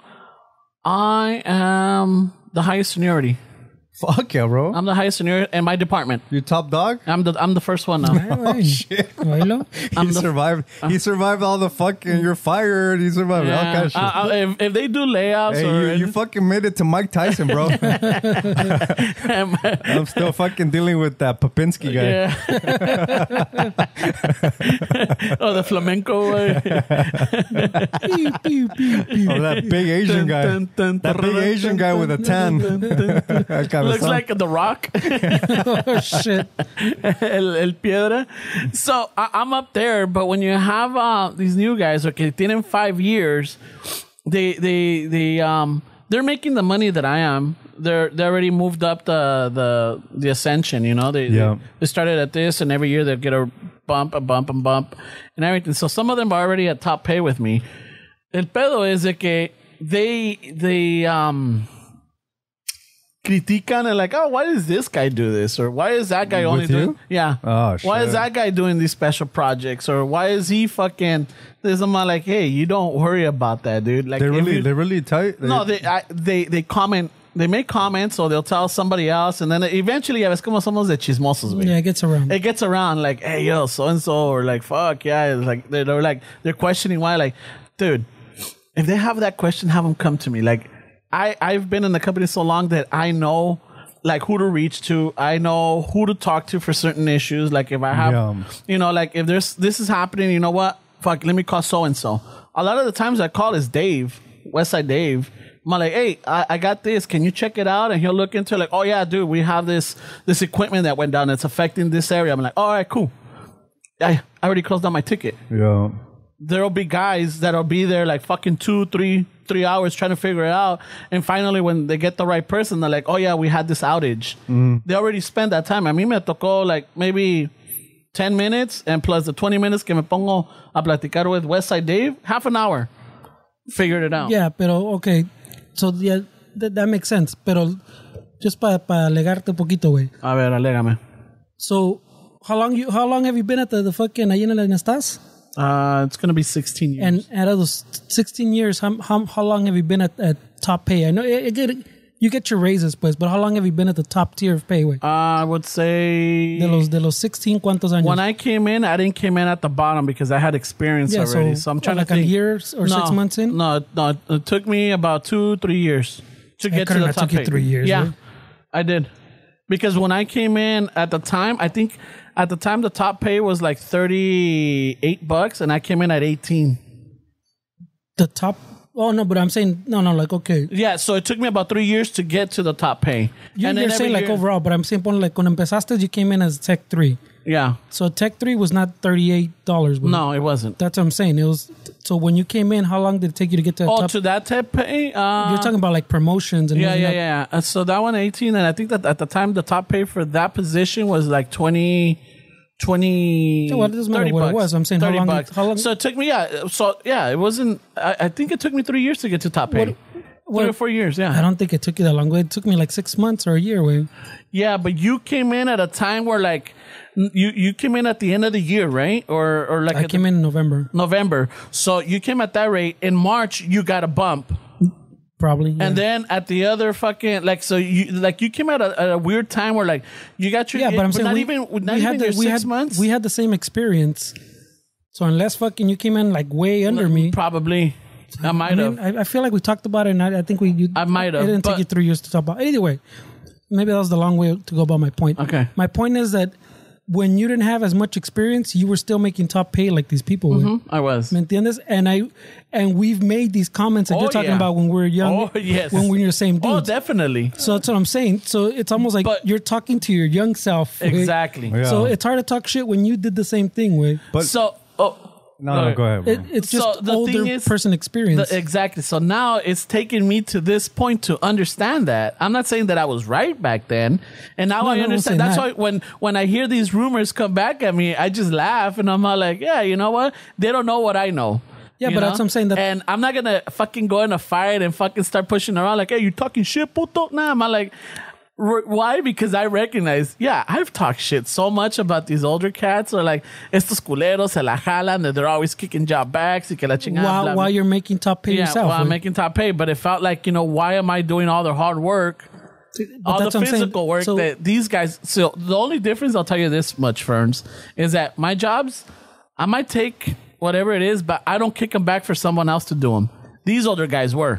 Speaker 1: I am the highest seniority.
Speaker 2: Fuck yeah, bro.
Speaker 1: I'm the highest seniority in my department.
Speaker 2: You top dog?
Speaker 1: I'm the I'm the first one now.
Speaker 2: Oh, shit. He survived. Uh, he survived all the fucking, you're fired. He survived yeah, all kind of shit.
Speaker 1: Uh, if, if they do layoffs
Speaker 2: hey,
Speaker 1: or...
Speaker 2: You, you fucking made it to Mike Tyson, bro. I'm still fucking dealing with that Popinski guy.
Speaker 1: Yeah. Oh, the flamenco.
Speaker 2: Oh, that big Asian guy. That big Asian guy with a tan.
Speaker 1: Looks like The Rock.
Speaker 3: Oh, shit.
Speaker 1: el, el Piedra. So, I, I'm up there, but when you have uh, these new guys, okay, tienen five years, they, they, they, um, they're making the money that I am. They're, they already moved up the, the, the ascension, you know? They,
Speaker 2: yeah.
Speaker 1: they, they started at this, and every year they'll get a bump, a bump, and bump, and everything. So, some of them are already at top pay with me. El pedo is de que they, they, um, critican and like, oh, why does this guy do this? Or why is that guy only
Speaker 2: With you?
Speaker 1: doing... Yeah.
Speaker 2: Oh, shit.
Speaker 1: Why is that guy doing these special projects? Or why is he fucking... There's someone like, hey, you don't worry about that, dude. Like,
Speaker 2: they really,
Speaker 1: you,
Speaker 2: they really tight. They,
Speaker 1: no, they, I, they, they comment... They make comments, or they'll tell somebody else, and then eventually, ya ves como somos de chismosos, güey.
Speaker 3: Yeah, it gets around.
Speaker 1: It gets around, like, hey, yo, so and so, or like, fuck, yeah, it's like they're, they're like they're questioning why, like, dude, if they have that question, have them come to me. Like, I I've been in the company so long that I know, like, who to reach to. I know who to talk to for certain issues. Like, if I have,
Speaker 2: yeah.
Speaker 1: you know, like, if there's this is happening, you know what? Fuck, let me call so and so. A lot of the times I call is Dave, Westside Dave. I'm like, hey, I, I got this. Can you check it out? And he'll look into it, like, oh yeah, dude, we have this this equipment that went down. It's affecting this area. I'm like, all right, cool. I, I already closed down my ticket.
Speaker 2: Yeah.
Speaker 1: There'll be guys that'll be there like fucking two, three, three hours trying to figure it out. And finally, when they get the right person, they're like, oh yeah, we had this outage. Mm. They already spent that time. A mí me tocó like maybe ten minutes and plus the twenty minutes que me pongo a platicar with Westside Dave, half an hour. Figured it out.
Speaker 3: Yeah, pero okay. So yeah, that, that makes sense. Pero just para pa alegarte un poquito, güey.
Speaker 1: A ver, alégame.
Speaker 3: So how long you how long have you been at the, the fucking ahí en la estás?
Speaker 1: Uh, it's gonna be sixteen years.
Speaker 3: And out of those sixteen years, how how, how long have you been at, at top pay? I know it, it get, you get your raises, pues, but how long have you been at the top tier of pay, güey?
Speaker 1: Uh, I would say
Speaker 3: de los de los sixteen, ¿cuántos años?
Speaker 1: When I came in, I didn't came in at the bottom because I had experience
Speaker 3: yeah,
Speaker 1: already.
Speaker 3: So,
Speaker 1: so I'm trying
Speaker 3: like
Speaker 1: to think.
Speaker 3: a year or
Speaker 1: no,
Speaker 3: six months in.
Speaker 1: No, no, it took me about two, three years to get to the top
Speaker 3: took you
Speaker 1: pay.
Speaker 3: Three years.
Speaker 1: Yeah,
Speaker 3: right?
Speaker 1: I did. Because when I came in at the time, I think at the time the top pay was like thirty-eight bucks, and I came in at eighteen.
Speaker 3: The top. Oh no, but I'm saying no, no. Like okay,
Speaker 1: Yeah, so it took me about three years to get to the top pay.
Speaker 3: you,
Speaker 1: and
Speaker 3: you're
Speaker 1: then
Speaker 3: saying
Speaker 1: every
Speaker 3: like
Speaker 1: year-
Speaker 3: overall, but I'm saying ponle, like when empezaste, you came in as Tech Three.
Speaker 1: Yeah.
Speaker 3: So Tech Three was not thirty eight dollars.
Speaker 1: No, it wasn't.
Speaker 3: That's what I'm saying. It was. So when you came in, how long did it take you to get to the
Speaker 1: Oh,
Speaker 3: top?
Speaker 1: to that type pay? Uh,
Speaker 3: You're talking about like promotions and
Speaker 1: Yeah,
Speaker 3: moving
Speaker 1: yeah,
Speaker 3: up.
Speaker 1: yeah. Uh, so that one eighteen, and I think that at the time the top pay for that position was like twenty, twenty,
Speaker 3: Yeah, well, it doesn't matter
Speaker 1: thirty
Speaker 3: what it
Speaker 1: bucks.
Speaker 3: was. I'm saying how
Speaker 1: thirty
Speaker 3: long it-
Speaker 1: bucks.
Speaker 3: how long-
Speaker 1: So it took me, yeah. So yeah, it wasn't. I, I think it took me three years to get to top pay.
Speaker 3: What-
Speaker 1: Three
Speaker 3: what-
Speaker 1: or four years, yeah.
Speaker 3: I don't think it took you that long. It took me like six months or a year. Way.
Speaker 1: Yeah, but you came in at a time where like n- you you came in at the end of the year, right? Or or like
Speaker 3: I
Speaker 1: at
Speaker 3: came
Speaker 1: the-
Speaker 3: in in November,
Speaker 1: November. So you came at that rate. In March, you got a bump.
Speaker 3: probably. Yeah.
Speaker 1: And then at the other fucking like so you like you came at a, at a weird time where like you got your
Speaker 3: yeah, but I'm saying
Speaker 1: not
Speaker 3: we,
Speaker 1: even not
Speaker 3: we
Speaker 1: even
Speaker 3: had the,
Speaker 1: your
Speaker 3: we
Speaker 1: six
Speaker 3: had,
Speaker 1: months.
Speaker 3: We had the same experience. So unless fucking you came in like way under me,
Speaker 1: Probably, I might
Speaker 3: I,
Speaker 1: have.
Speaker 3: mean, I, I feel like we talked about it, and I, I think we. You,
Speaker 1: I might have,
Speaker 3: It didn't
Speaker 1: but-
Speaker 3: take you three years to talk about. It. Anyway, maybe that was the long way to go about my point.
Speaker 1: Okay.
Speaker 3: My point is that when you didn't have as much experience, you were still making top pay like these people. were.
Speaker 1: I was.
Speaker 3: ¿Me entiendes? And I, and we've made these comments that
Speaker 1: Oh,
Speaker 3: you're talking
Speaker 1: yeah.
Speaker 3: about when we were young.
Speaker 1: Oh, yes.
Speaker 3: When we were the same
Speaker 1: Oh,
Speaker 3: dudes.
Speaker 1: definitely.
Speaker 3: So that's what I'm saying. So it's almost like
Speaker 1: But-
Speaker 3: you're talking to your young self. way.
Speaker 1: Exactly.
Speaker 2: Yeah.
Speaker 3: So it's hard to talk shit when you did the same thing. Way.
Speaker 2: But
Speaker 1: So oh
Speaker 2: no, no, go ahead. Bro.
Speaker 3: It, it's
Speaker 1: So
Speaker 3: just
Speaker 1: the
Speaker 3: older
Speaker 1: thing is-
Speaker 3: person experience.
Speaker 1: The- exactly. So now it's taken me to this point to understand that. I'm not saying that I was right back then, and now
Speaker 3: No,
Speaker 1: I
Speaker 3: no, I'm
Speaker 1: understand.
Speaker 3: saying
Speaker 1: That's
Speaker 3: that.
Speaker 1: why when when I hear these rumors come back at me, I just laugh and I'm all like, yeah, you know what? They don't know what I know.
Speaker 3: Yeah,
Speaker 1: You
Speaker 3: but
Speaker 1: know?
Speaker 3: that's what I'm saying, that-
Speaker 1: and I'm not gonna fucking go in a fight and fucking start pushing around like, hey, you talking shit, puto? Nah, I'm like. R- Why? Because I recognize, yeah, I've talked shit so much about these older cats, or like, estos culeros se la jalan, that they're always kicking job backs, y que la chingada,
Speaker 3: while,
Speaker 1: blah,
Speaker 3: while
Speaker 1: blah.
Speaker 3: you're making top pay
Speaker 1: Yeah,
Speaker 3: yourself.
Speaker 1: well, I'm
Speaker 3: way.
Speaker 1: making top pay, but it felt like, you know, why am I doing all the hard work,
Speaker 3: But
Speaker 1: all the
Speaker 3: that's what I'm saying.
Speaker 1: physical work
Speaker 3: So-
Speaker 1: that these guys. So the only difference, I'll tell you this much, Ferns, is that my jobs, I might take whatever it is, but I don't kick them back for someone else to do them. These older guys were.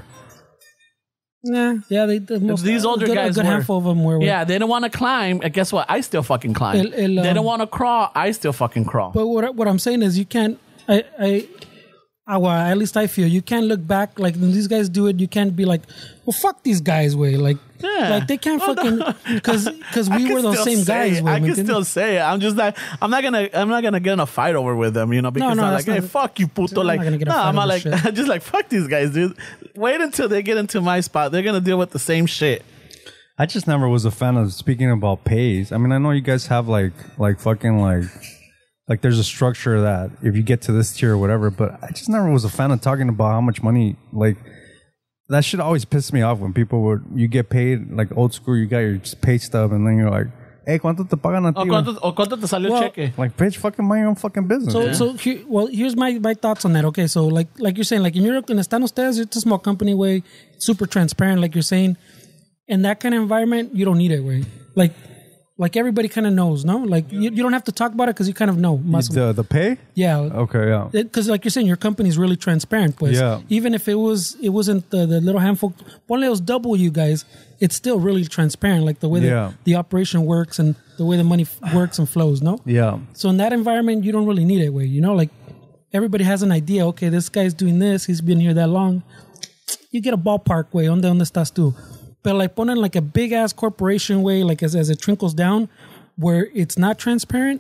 Speaker 3: Yeah, yeah. They, the most,
Speaker 1: These older
Speaker 3: a good,
Speaker 1: guys
Speaker 3: a good
Speaker 1: were.
Speaker 3: handful of them were.
Speaker 1: Yeah, they don't want to climb. And guess what? I still fucking climb.
Speaker 3: El- el,
Speaker 1: they
Speaker 3: um,
Speaker 1: don't want to crawl. I still fucking crawl.
Speaker 3: But what I- what I'm saying is, you can't. I I. I well, at least I feel you can't look back like when these guys do it. You can't be like, well, fuck these guys, way like,
Speaker 1: Yeah.
Speaker 3: like they can't
Speaker 1: Well,
Speaker 3: fucking
Speaker 1: no.
Speaker 3: because because
Speaker 1: I
Speaker 3: we
Speaker 1: can
Speaker 3: were those
Speaker 1: still
Speaker 3: same
Speaker 1: say
Speaker 3: guys.
Speaker 1: it.
Speaker 3: way,
Speaker 1: I
Speaker 3: ¿me
Speaker 1: can
Speaker 3: entiendes?
Speaker 1: still say it. I'm just like, I'm not gonna, I'm not gonna get in a fight over with them, you know, because
Speaker 3: no,
Speaker 1: I'm
Speaker 3: that's
Speaker 1: like, hey,
Speaker 3: not-
Speaker 1: fuck you, puto.
Speaker 3: I'm
Speaker 1: Like,
Speaker 3: not gonna get a
Speaker 1: no,
Speaker 3: fight
Speaker 1: I'm not
Speaker 3: over
Speaker 1: like,
Speaker 3: shit.
Speaker 1: just like, fuck these guys, dude. Wait until they get into my spot. They're gonna deal with the same shit.
Speaker 2: I just never was a fan of speaking about pays. I mean, I know you guys have like, like fucking like, like there's a structure that if you get to this tier or whatever, but I just never was a fan of talking about how much money, like, that shit always pissed me off when people would, you get paid, like old school, you got your pay stub and then you're like, hey, ¿cuánto te pagan a ti?
Speaker 1: O cuánto, o cuánto te salió
Speaker 3: Well,
Speaker 1: cheque.
Speaker 2: Like, bitch, fucking mind your own fucking business.
Speaker 3: So,
Speaker 2: man.
Speaker 3: so here, well, here's my, my thoughts on that. Okay, so like like you're saying, like in Europe, en están ustedes, it's a small company way, super transparent, like you're saying. In that kind of environment, you don't need it, way. Like, like everybody kind of knows, no? Like you, you don't have to talk about it because you kind of know. Mas-
Speaker 2: the, the pay?
Speaker 3: yeah.
Speaker 2: Okay, yeah.
Speaker 3: Because like you're saying, your company's really transparent, pues.
Speaker 2: Yeah.
Speaker 3: Even if it was, it wasn't the, the little handful, ponle those double you guys, it's still really transparent, like the way
Speaker 2: Yeah.
Speaker 3: that the operation works and the way the money f- works and flows, no?
Speaker 2: Yeah.
Speaker 3: So in that environment, you don't really need it, way. You know, like everybody has an idea. Okay, this guy's doing this. He's been here that long. You get a ballpark way. Donde donde estás tú? But like ponen like a big ass corporation way, like as as it trickles down, where it's not transparent.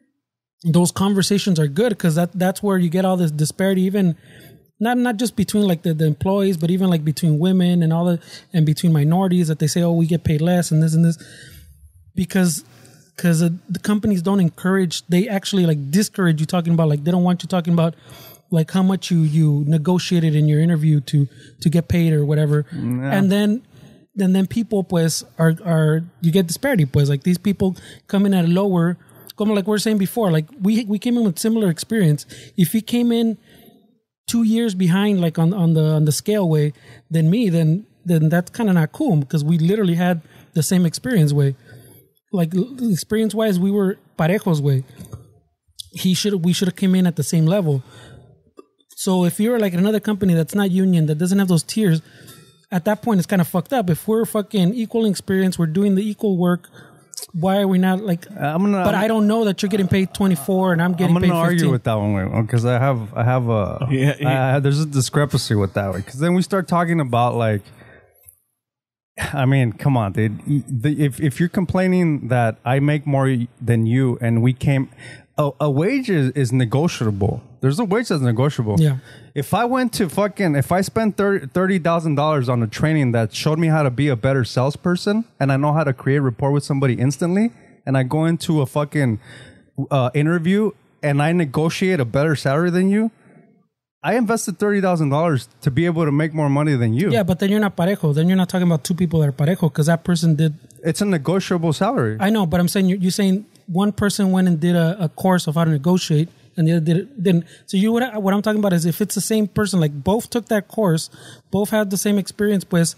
Speaker 3: Those conversations are good because that that's where you get all this disparity, even not not just between like the, the employees, but even like between women and all the and between minorities that they say, oh, we get paid less and this and this, because because uh, the companies don't encourage, they actually like discourage you talking about, like they don't want you talking about like how much you you negotiated in your interview to to get paid or whatever, and then. And then people, pues, are, are, you get disparity, pues, like these people come in at a lower, como like we were saying before, like we we came in with similar experience. If he came in two years behind, like on, on the on the scale way than me, then then that's kind of not cool because we literally had the same experience way. Like experience wise, we were parejos way. He should we should have came in at the same level. So if you're like another company that's not union, that doesn't have those tiers, at that point, it's kind of fucked up. If we're fucking equal in experience, we're doing the equal work, Why are we not like?
Speaker 2: I'm gonna.
Speaker 3: But I don't know that you're getting paid twenty-four and I'm getting
Speaker 2: I'm
Speaker 3: paid
Speaker 2: gonna
Speaker 3: fifteen.
Speaker 2: argue with that one because I have I have a
Speaker 1: Yeah, yeah.
Speaker 2: I- I- there's a discrepancy with that way because then we start talking about like. I mean, come on, dude. The- If if you're complaining that I make more than you and we came, a, a wage is, is negotiable. There's a wage that's negotiable.
Speaker 3: Yeah.
Speaker 2: If I went to fucking, if I spent thirty thousand dollars on a training that showed me how to be a better salesperson and I know how to create rapport with somebody instantly, and I go into a fucking uh, interview and I negotiate a better salary than you, I invested thirty thousand dollars to be able to make more money than you.
Speaker 3: Yeah, but then you're not parejo. Then you're not talking about two people that are parejo because that person did.
Speaker 2: It's a negotiable salary.
Speaker 3: I know, but I'm saying you're, you're saying one person went and did a, a course of how to negotiate, and the other did, didn't. So you what, I- what I'm talking about is if it's the same person, like both took that course, both had the same experience, pues,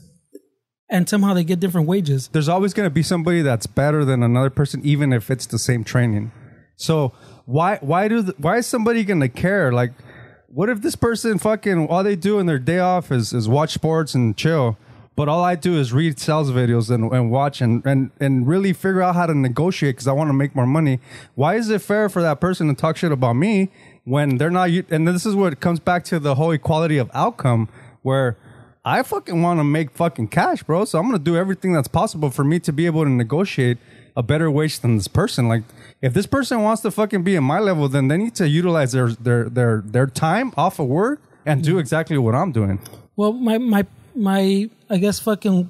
Speaker 3: and somehow they get different wages.
Speaker 2: There's always going to be somebody that's better than another person, even if it's the same training. So why why do the, why is somebody going to care? Like, what if this person fucking all they do in their day off is, is watch sports and chill, but all I do is read sales videos and, and watch and, and, and really figure out how to negotiate because I want to make more money. Why is it fair for that person to talk shit about me when they're not? And this is what comes back to the whole equality of outcome where I fucking want to make fucking cash, bro. So I'm going to do everything that's possible for me to be able to negotiate a better wage than this person. Like, if this person wants to fucking be at my level, then they need to utilize their their their, their time off of work and do exactly what I'm doing.
Speaker 3: Well, my my my, I guess fucking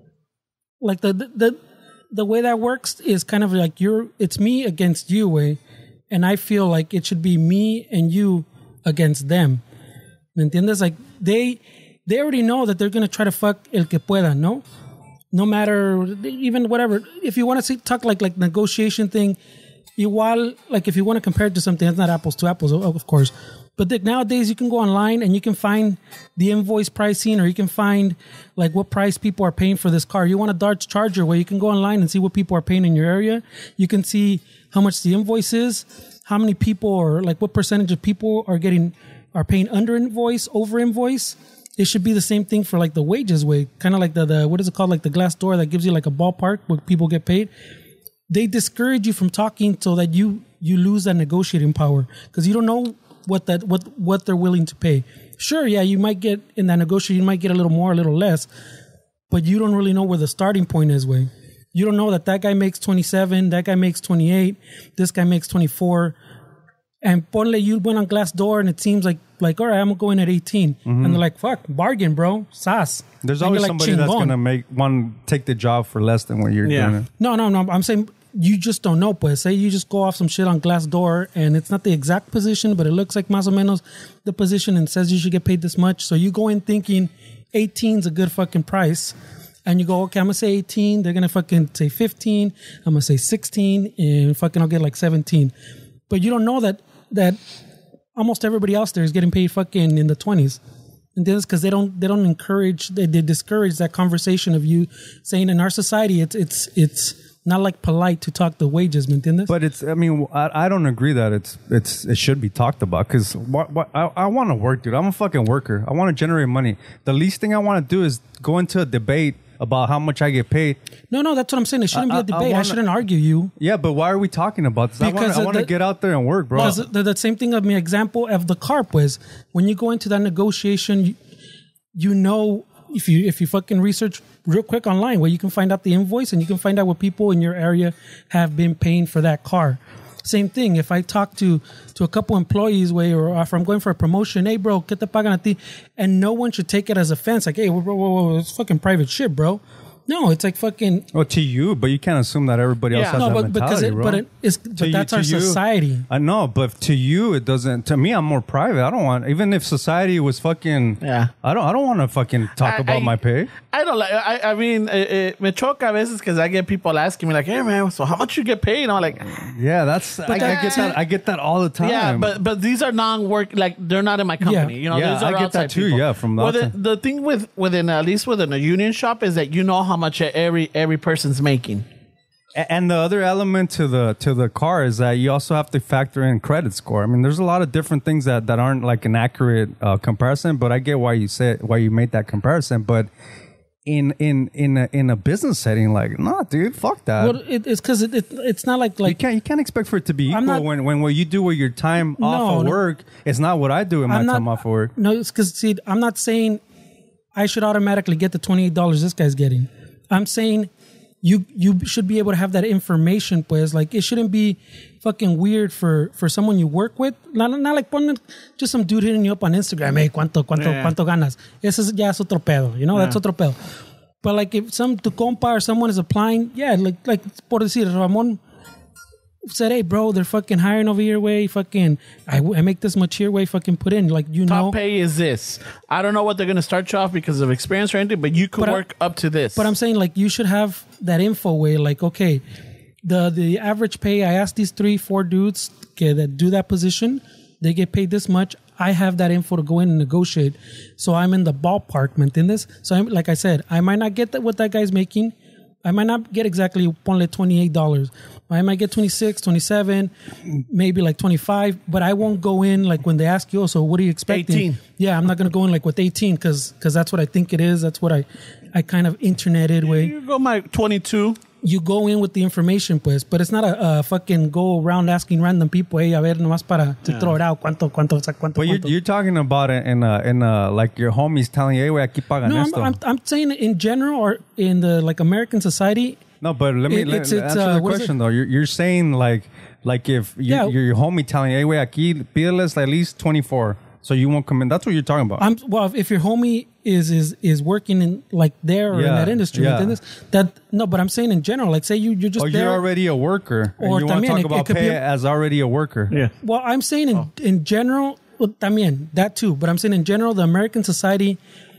Speaker 3: like the the the way that works is kind of like you're it's me against you, way, and I feel like it should be me and you against them. ¿Me entiendes? Like they they already know that they're gonna try to fuck el que pueda, no? No matter even whatever. If you want to see talk like like negotiation thing. Igual, like if you want to compare it to something, it's not apples to apples, of course. But the, nowadays you can go online and you can find the invoice pricing, or you can find like what price people are paying for this car. You want a Dodge Charger, where you can go online and see what people are paying in your area. You can see how much the invoice is, how many people, or like what percentage of people are getting are paying under invoice, over invoice. It should be the same thing for like the wages way, kind of like the, the what is it called, like the glass door that gives you like a ballpark where people get paid. They discourage you from talking so that you you lose that negotiating power because you don't know what that what what they're willing to pay. Sure, yeah, you might get in that negotiation, you might get a little more, a little less, but you don't really know where the starting point is. Way you don't know that that guy makes twenty-seven, that guy makes twenty-eight, this guy makes twenty-four, and ponle you went on Glassdoor and it seems like like all right, I'm going at eighteen, mm-hmm. and they're like, fuck, bargain, bro, sas.
Speaker 2: There's
Speaker 3: and
Speaker 2: always
Speaker 3: like,
Speaker 2: somebody that's gonna make one take the job for less than what you're
Speaker 1: Yeah.
Speaker 2: doing.
Speaker 3: No, no, no. I'm saying you just don't know. Pues say you just go off some shit on Glassdoor and it's not the exact position, but it looks like más o menos the position and says you should get paid this much. So you go in thinking eighteen is a good fucking price, and you go, okay, I'm gonna say eighteen. They're gonna fucking say fifteen. I'm gonna say sixteen, and fucking I'll get like seventeen. But you don't know that that almost everybody else there is getting paid fucking in the twenties. And this because they don't they don't encourage they, they discourage that conversation of you saying in our society it's it's it's not like polite to talk the wages, ¿me entiendes?
Speaker 2: But it's I mean I, I don't agree that it's it's it should be talked about because what, what I, I want to work, dude. I'm a fucking worker. I want to generate money. The least thing I want to do is go into a debate about how much I get paid.
Speaker 3: No, no, that's what I'm saying. It shouldn't
Speaker 2: I-
Speaker 3: be a
Speaker 2: I- I
Speaker 3: debate. I,
Speaker 2: wanna-
Speaker 3: shouldn't argue you.
Speaker 2: Yeah, but why are we talking about this?
Speaker 3: Because
Speaker 2: I want to
Speaker 3: the-
Speaker 2: get out there and work, bro.
Speaker 3: Because the, the same thing of my example of the car, pues when you go into that negotiation, you, you know if you if you fucking research real quick online where you can find out the invoice and you can find out what people in your area have been paying for that car. Same thing. If I talk to to a couple employees way, or if I'm going for a promotion, hey bro, ¿qué te pagan a ti? And no one should take it as offense. Like, hey, whoa, whoa, whoa, whoa, it's fucking private shit, bro. No, it's like fucking.
Speaker 2: Well, to you, but you can't assume that everybody else
Speaker 1: Yeah.
Speaker 2: has
Speaker 3: No,
Speaker 2: that
Speaker 3: but because
Speaker 2: mentality,
Speaker 3: it,
Speaker 2: bro.
Speaker 3: but it is,
Speaker 2: To
Speaker 3: but
Speaker 2: you-
Speaker 3: that's
Speaker 2: to
Speaker 3: our
Speaker 2: you-
Speaker 3: society.
Speaker 2: I know, but to you, it doesn't. To me, I'm more private. I don't want. Even if society was fucking.
Speaker 1: Yeah.
Speaker 2: I don't. I don't want to fucking talk
Speaker 1: I-
Speaker 2: about
Speaker 1: I-
Speaker 2: my pay.
Speaker 1: I don't like. I, I mean, it, it, me choca a veces because I get people asking me like, "Hey man, so how much you get paid?" And I'm like,
Speaker 2: Yeah, that's. I, I
Speaker 3: that-
Speaker 2: get that. I get that all the time.
Speaker 1: "Yeah, but but these are non-work. Like they're not in my company.
Speaker 3: Yeah.
Speaker 1: You know,
Speaker 2: Yeah,
Speaker 1: these are
Speaker 2: I get that
Speaker 1: outside
Speaker 2: too,
Speaker 1: people.
Speaker 2: yeah, from the
Speaker 1: well, the,
Speaker 2: outside.
Speaker 1: the thing with within at least within a union shop is that you know how much every every person's making.
Speaker 2: A- And the other element to the to the car is that you also have to factor in credit score. I mean, there's a lot of different things that, that aren't like an accurate uh, comparison, but I get why you said why you made that comparison. But in in in a, in a business setting, like, nah, dude, fuck that.
Speaker 3: Well, it, it's because it, it, it's not like like
Speaker 2: you can't you can't expect for it to be equal
Speaker 3: not,
Speaker 2: when when what you do with your time
Speaker 3: no,
Speaker 2: off of
Speaker 3: no.
Speaker 2: work is not what I do in my
Speaker 3: I'm not,
Speaker 2: time off of work.
Speaker 3: No, it's because see, I'm not saying I should automatically get the twenty-eight dollars this guy's getting. I'm saying you you should be able to have that information, pues. Like, it shouldn't be fucking weird for, for someone you work with. Not, not like pon, just some dude hitting you up on Instagram. Hey, ¿cuánto, cuánto,
Speaker 1: yeah.
Speaker 3: cuánto ganas? Ese es, ya es otro pedo. You know,
Speaker 1: Yeah.
Speaker 3: that's otro pedo. But like, if some tu compa or someone is applying, yeah, like, like por decir, Ramon said, hey, bro, they're fucking hiring over here, way. Fucking, I, I make this much here, way. Fucking put in, like, you know.
Speaker 1: Top pay is this. I don't know what they're going to start you off because of experience or anything, but you could
Speaker 3: But I-
Speaker 1: work up to this.
Speaker 3: But I'm saying, like, you should have that info way, like, okay, the the average pay, I asked these three, four dudes okay, that do that position, they get paid this much. I have that info to go in and negotiate. So I'm in the ballpark, ¿me entiendes? So I'm, like I said, I might not get that what that guy's making. I might not get exactly ponle twenty-eight dollars. I might get twenty-six, twenty-seven, maybe like twenty-five, but I won't go in like when they ask you, oh, so what are you expecting?
Speaker 1: eighteen.
Speaker 3: Yeah, I'm not going to go in like with eighteen because because that's what I think it is. That's what I, I kind of interneted way.
Speaker 1: you go my twenty-two.
Speaker 3: You go in with the information, pues, but it's not a, a fucking go around asking random people, hey, a ver, nomás para to throw it out. ¿Cuánto, cuánto, cuánto,
Speaker 2: But you're,
Speaker 3: cuánto?
Speaker 2: you're talking about it in a, in a, like your homies telling you, hey, wey, aquí pagan
Speaker 3: No, I'm,
Speaker 2: esto.
Speaker 3: I'm, I'm saying in general or in the like American society.
Speaker 2: No, but let me
Speaker 3: It-
Speaker 2: let,
Speaker 3: it's- it's,
Speaker 2: answer
Speaker 3: uh,
Speaker 2: the
Speaker 3: what is
Speaker 2: question though. You're, you're saying like like if you,
Speaker 3: Yeah.
Speaker 2: your homie telling you, hey, wey, aquí pídeles at least twenty-four, so you won't come in. That's what you're talking about.
Speaker 3: I'm well. If your homie is is is working in like there or in
Speaker 2: Yeah,
Speaker 3: that industry,
Speaker 2: yeah.
Speaker 3: ¿entiendes? That no, but I'm saying in general. Like, say you you're just
Speaker 2: or
Speaker 3: there.
Speaker 2: you're already a worker, and
Speaker 3: Or
Speaker 2: you want to
Speaker 3: también,
Speaker 2: talk
Speaker 3: it-
Speaker 2: about
Speaker 3: it could
Speaker 2: pay
Speaker 3: be a-
Speaker 2: as already a worker.
Speaker 1: Yeah.
Speaker 3: Well, I'm saying in
Speaker 2: Oh.
Speaker 3: in general, well, también that too. But I'm saying in general, the American society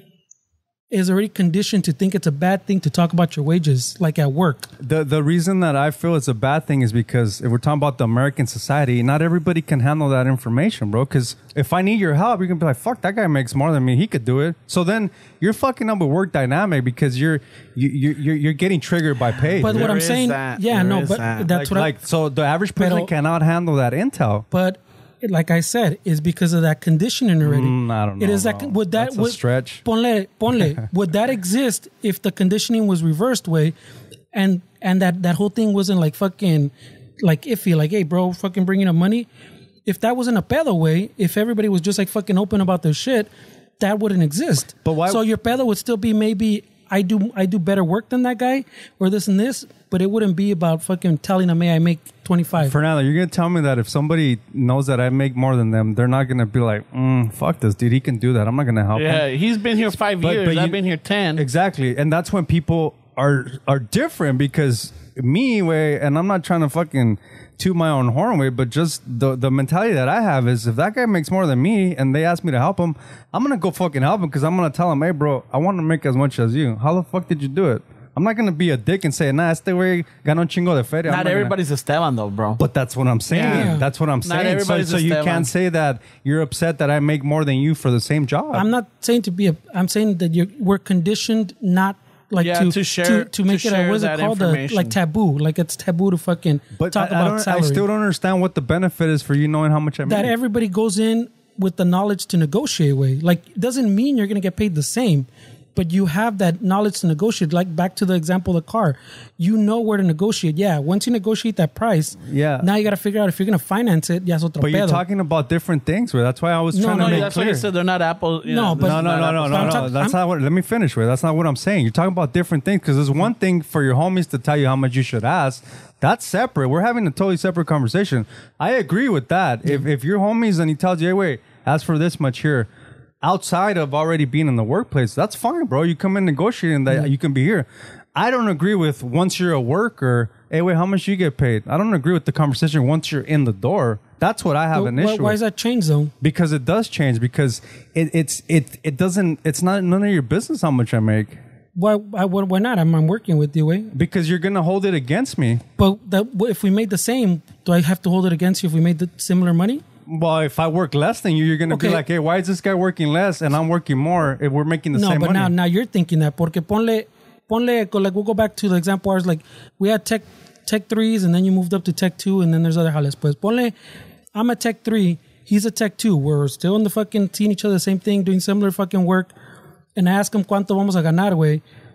Speaker 3: is already conditioned to think it's a bad thing to talk about your wages, like at work.
Speaker 2: The the reason that I feel it's a bad thing is because if we're talking about the American society, not everybody can handle that information, bro. Because if I need your help, you're gonna be like, "Fuck, that guy makes more than me. He could do it." So then you're fucking up with work dynamic because you're you you you're, you're getting triggered by pay.
Speaker 3: But
Speaker 2: dude.
Speaker 3: what I'm
Speaker 1: is
Speaker 3: saying,
Speaker 1: that.
Speaker 3: yeah,
Speaker 1: There
Speaker 3: no,
Speaker 1: is
Speaker 3: but
Speaker 1: that.
Speaker 3: that's
Speaker 2: like,
Speaker 3: what.
Speaker 2: like so the average person
Speaker 3: Pero-
Speaker 2: cannot handle that intel.
Speaker 3: I, but like I said, is because of that conditioning already.
Speaker 2: Mm, I don't
Speaker 3: It
Speaker 2: know,
Speaker 3: is that
Speaker 2: bro.
Speaker 3: would that
Speaker 2: That's a
Speaker 3: would,
Speaker 2: stretch.
Speaker 3: Ponle, ponle, would that exist if the conditioning was reversed way, and and that that whole thing wasn't like fucking like iffy, like hey bro, fucking bringing up money. If that wasn't a pedo way, if everybody was just like fucking open about their shit, that wouldn't exist.
Speaker 2: But why-
Speaker 3: So your pedo would still be maybe I do I do better work than that guy or this and this, but it wouldn't be about fucking telling them, hey, I make twenty-five.
Speaker 2: Fernando, you're gonna tell me that if somebody knows that I make more than them, they're not gonna be like, mm, "Fuck this dude, he can do that. I'm not gonna help him."
Speaker 1: Yeah, he's been here five
Speaker 2: But-
Speaker 1: years.
Speaker 2: but you-
Speaker 1: I've been here ten.
Speaker 2: Exactly, and that's when people are are different because me way, and I'm not trying to fucking toot my own horn way, but just the the mentality that I have is if that guy makes more than me and they ask me to help him, I'm gonna go fucking help him because I'm gonna tell him, hey bro, I want to make as much as you. How the fuck did you do it? I'm not gonna be a dick and say, nah, este way ganó un chingo de feria. I'm
Speaker 1: Not
Speaker 2: gonna-
Speaker 1: everybody's Esteban though, bro.
Speaker 2: But that's what I'm saying.
Speaker 1: Yeah.
Speaker 2: That's what I'm
Speaker 1: Not
Speaker 2: saying. So,
Speaker 1: everybody's
Speaker 2: so you
Speaker 1: Esteban.
Speaker 2: can't say that you're upset that I make more than you for the same job.
Speaker 3: I'm not saying to be a. I'm saying that you're we're conditioned not like
Speaker 1: Yeah,
Speaker 3: to,
Speaker 1: to share-
Speaker 3: to,
Speaker 1: to
Speaker 3: make it a
Speaker 1: share
Speaker 3: what is it
Speaker 1: that
Speaker 3: called a,
Speaker 1: information.
Speaker 3: like taboo, like it's taboo to fucking
Speaker 2: But
Speaker 3: talk
Speaker 2: I, I,
Speaker 3: about
Speaker 2: don't, I
Speaker 3: salary.
Speaker 2: still don't understand what the benefit is for you knowing how much I
Speaker 3: that
Speaker 2: make.
Speaker 3: everybody goes in with the knowledge to negotiate way. Like it doesn't mean you're gonna get paid the same, but you have that knowledge to negotiate. Like back to the example of the car, you know where to negotiate. Yeah, once you negotiate that price,
Speaker 2: Yeah.
Speaker 3: now you got to figure out if you're gonna finance it. Ya es otro
Speaker 2: But you're
Speaker 3: pedo.
Speaker 2: talking about different things. Where that's why I was
Speaker 3: No,
Speaker 2: trying
Speaker 3: no,
Speaker 2: to
Speaker 1: no,
Speaker 2: make
Speaker 1: that's
Speaker 2: clear.
Speaker 1: why you said they're not Apple. You
Speaker 3: No,
Speaker 1: know,
Speaker 3: but-
Speaker 1: this
Speaker 2: No,
Speaker 1: is
Speaker 2: no,
Speaker 1: not
Speaker 2: no, no,
Speaker 1: apples
Speaker 2: no,
Speaker 3: I'm
Speaker 2: no.
Speaker 3: talk-
Speaker 2: That's
Speaker 3: I'm-
Speaker 2: not what. Let me finish with. That's not what I'm saying. You're talking about different things because there's one thing for your homies to tell you how much you should ask. That's separate. We're having a totally separate conversation. I agree with that. If if your homies and he tells you, hey, wait, ask for this much here, outside of already being in the workplace, that's fine, bro. You come in negotiating that you can be here. I don't agree with once you're a worker, hey, wait, how much you get paid? I don't agree with the conversation once you're in the door. That's what I have
Speaker 3: But
Speaker 2: an
Speaker 3: why,
Speaker 2: issue
Speaker 3: why
Speaker 2: with.
Speaker 3: is that change though?
Speaker 2: Because it does change. Because it, it's it it doesn't. It's not none of your business how much I make.
Speaker 3: Why why, why not? I'm, I'm working with you, way.
Speaker 2: Because you're gonna hold it against me.
Speaker 3: But that, if we made the same, do I have to hold it against you if we made the similar money?
Speaker 2: Well, if I work less than you, you're gonna be
Speaker 3: Okay.
Speaker 2: like, hey, why is this guy working less and I'm working more if we're making the
Speaker 3: No,
Speaker 2: same
Speaker 3: but
Speaker 2: money?
Speaker 3: now now you're thinking that porque ponle ponle go- like we'll go back to the example ours like we had tech tech threes and then you moved up to tech two and then there's other jales. Pues ponle I'm a tech three, he's a tech two. We're still in the fucking seeing each other the same thing, doing similar fucking work. And I ask him cuánto vamos a ganar, way.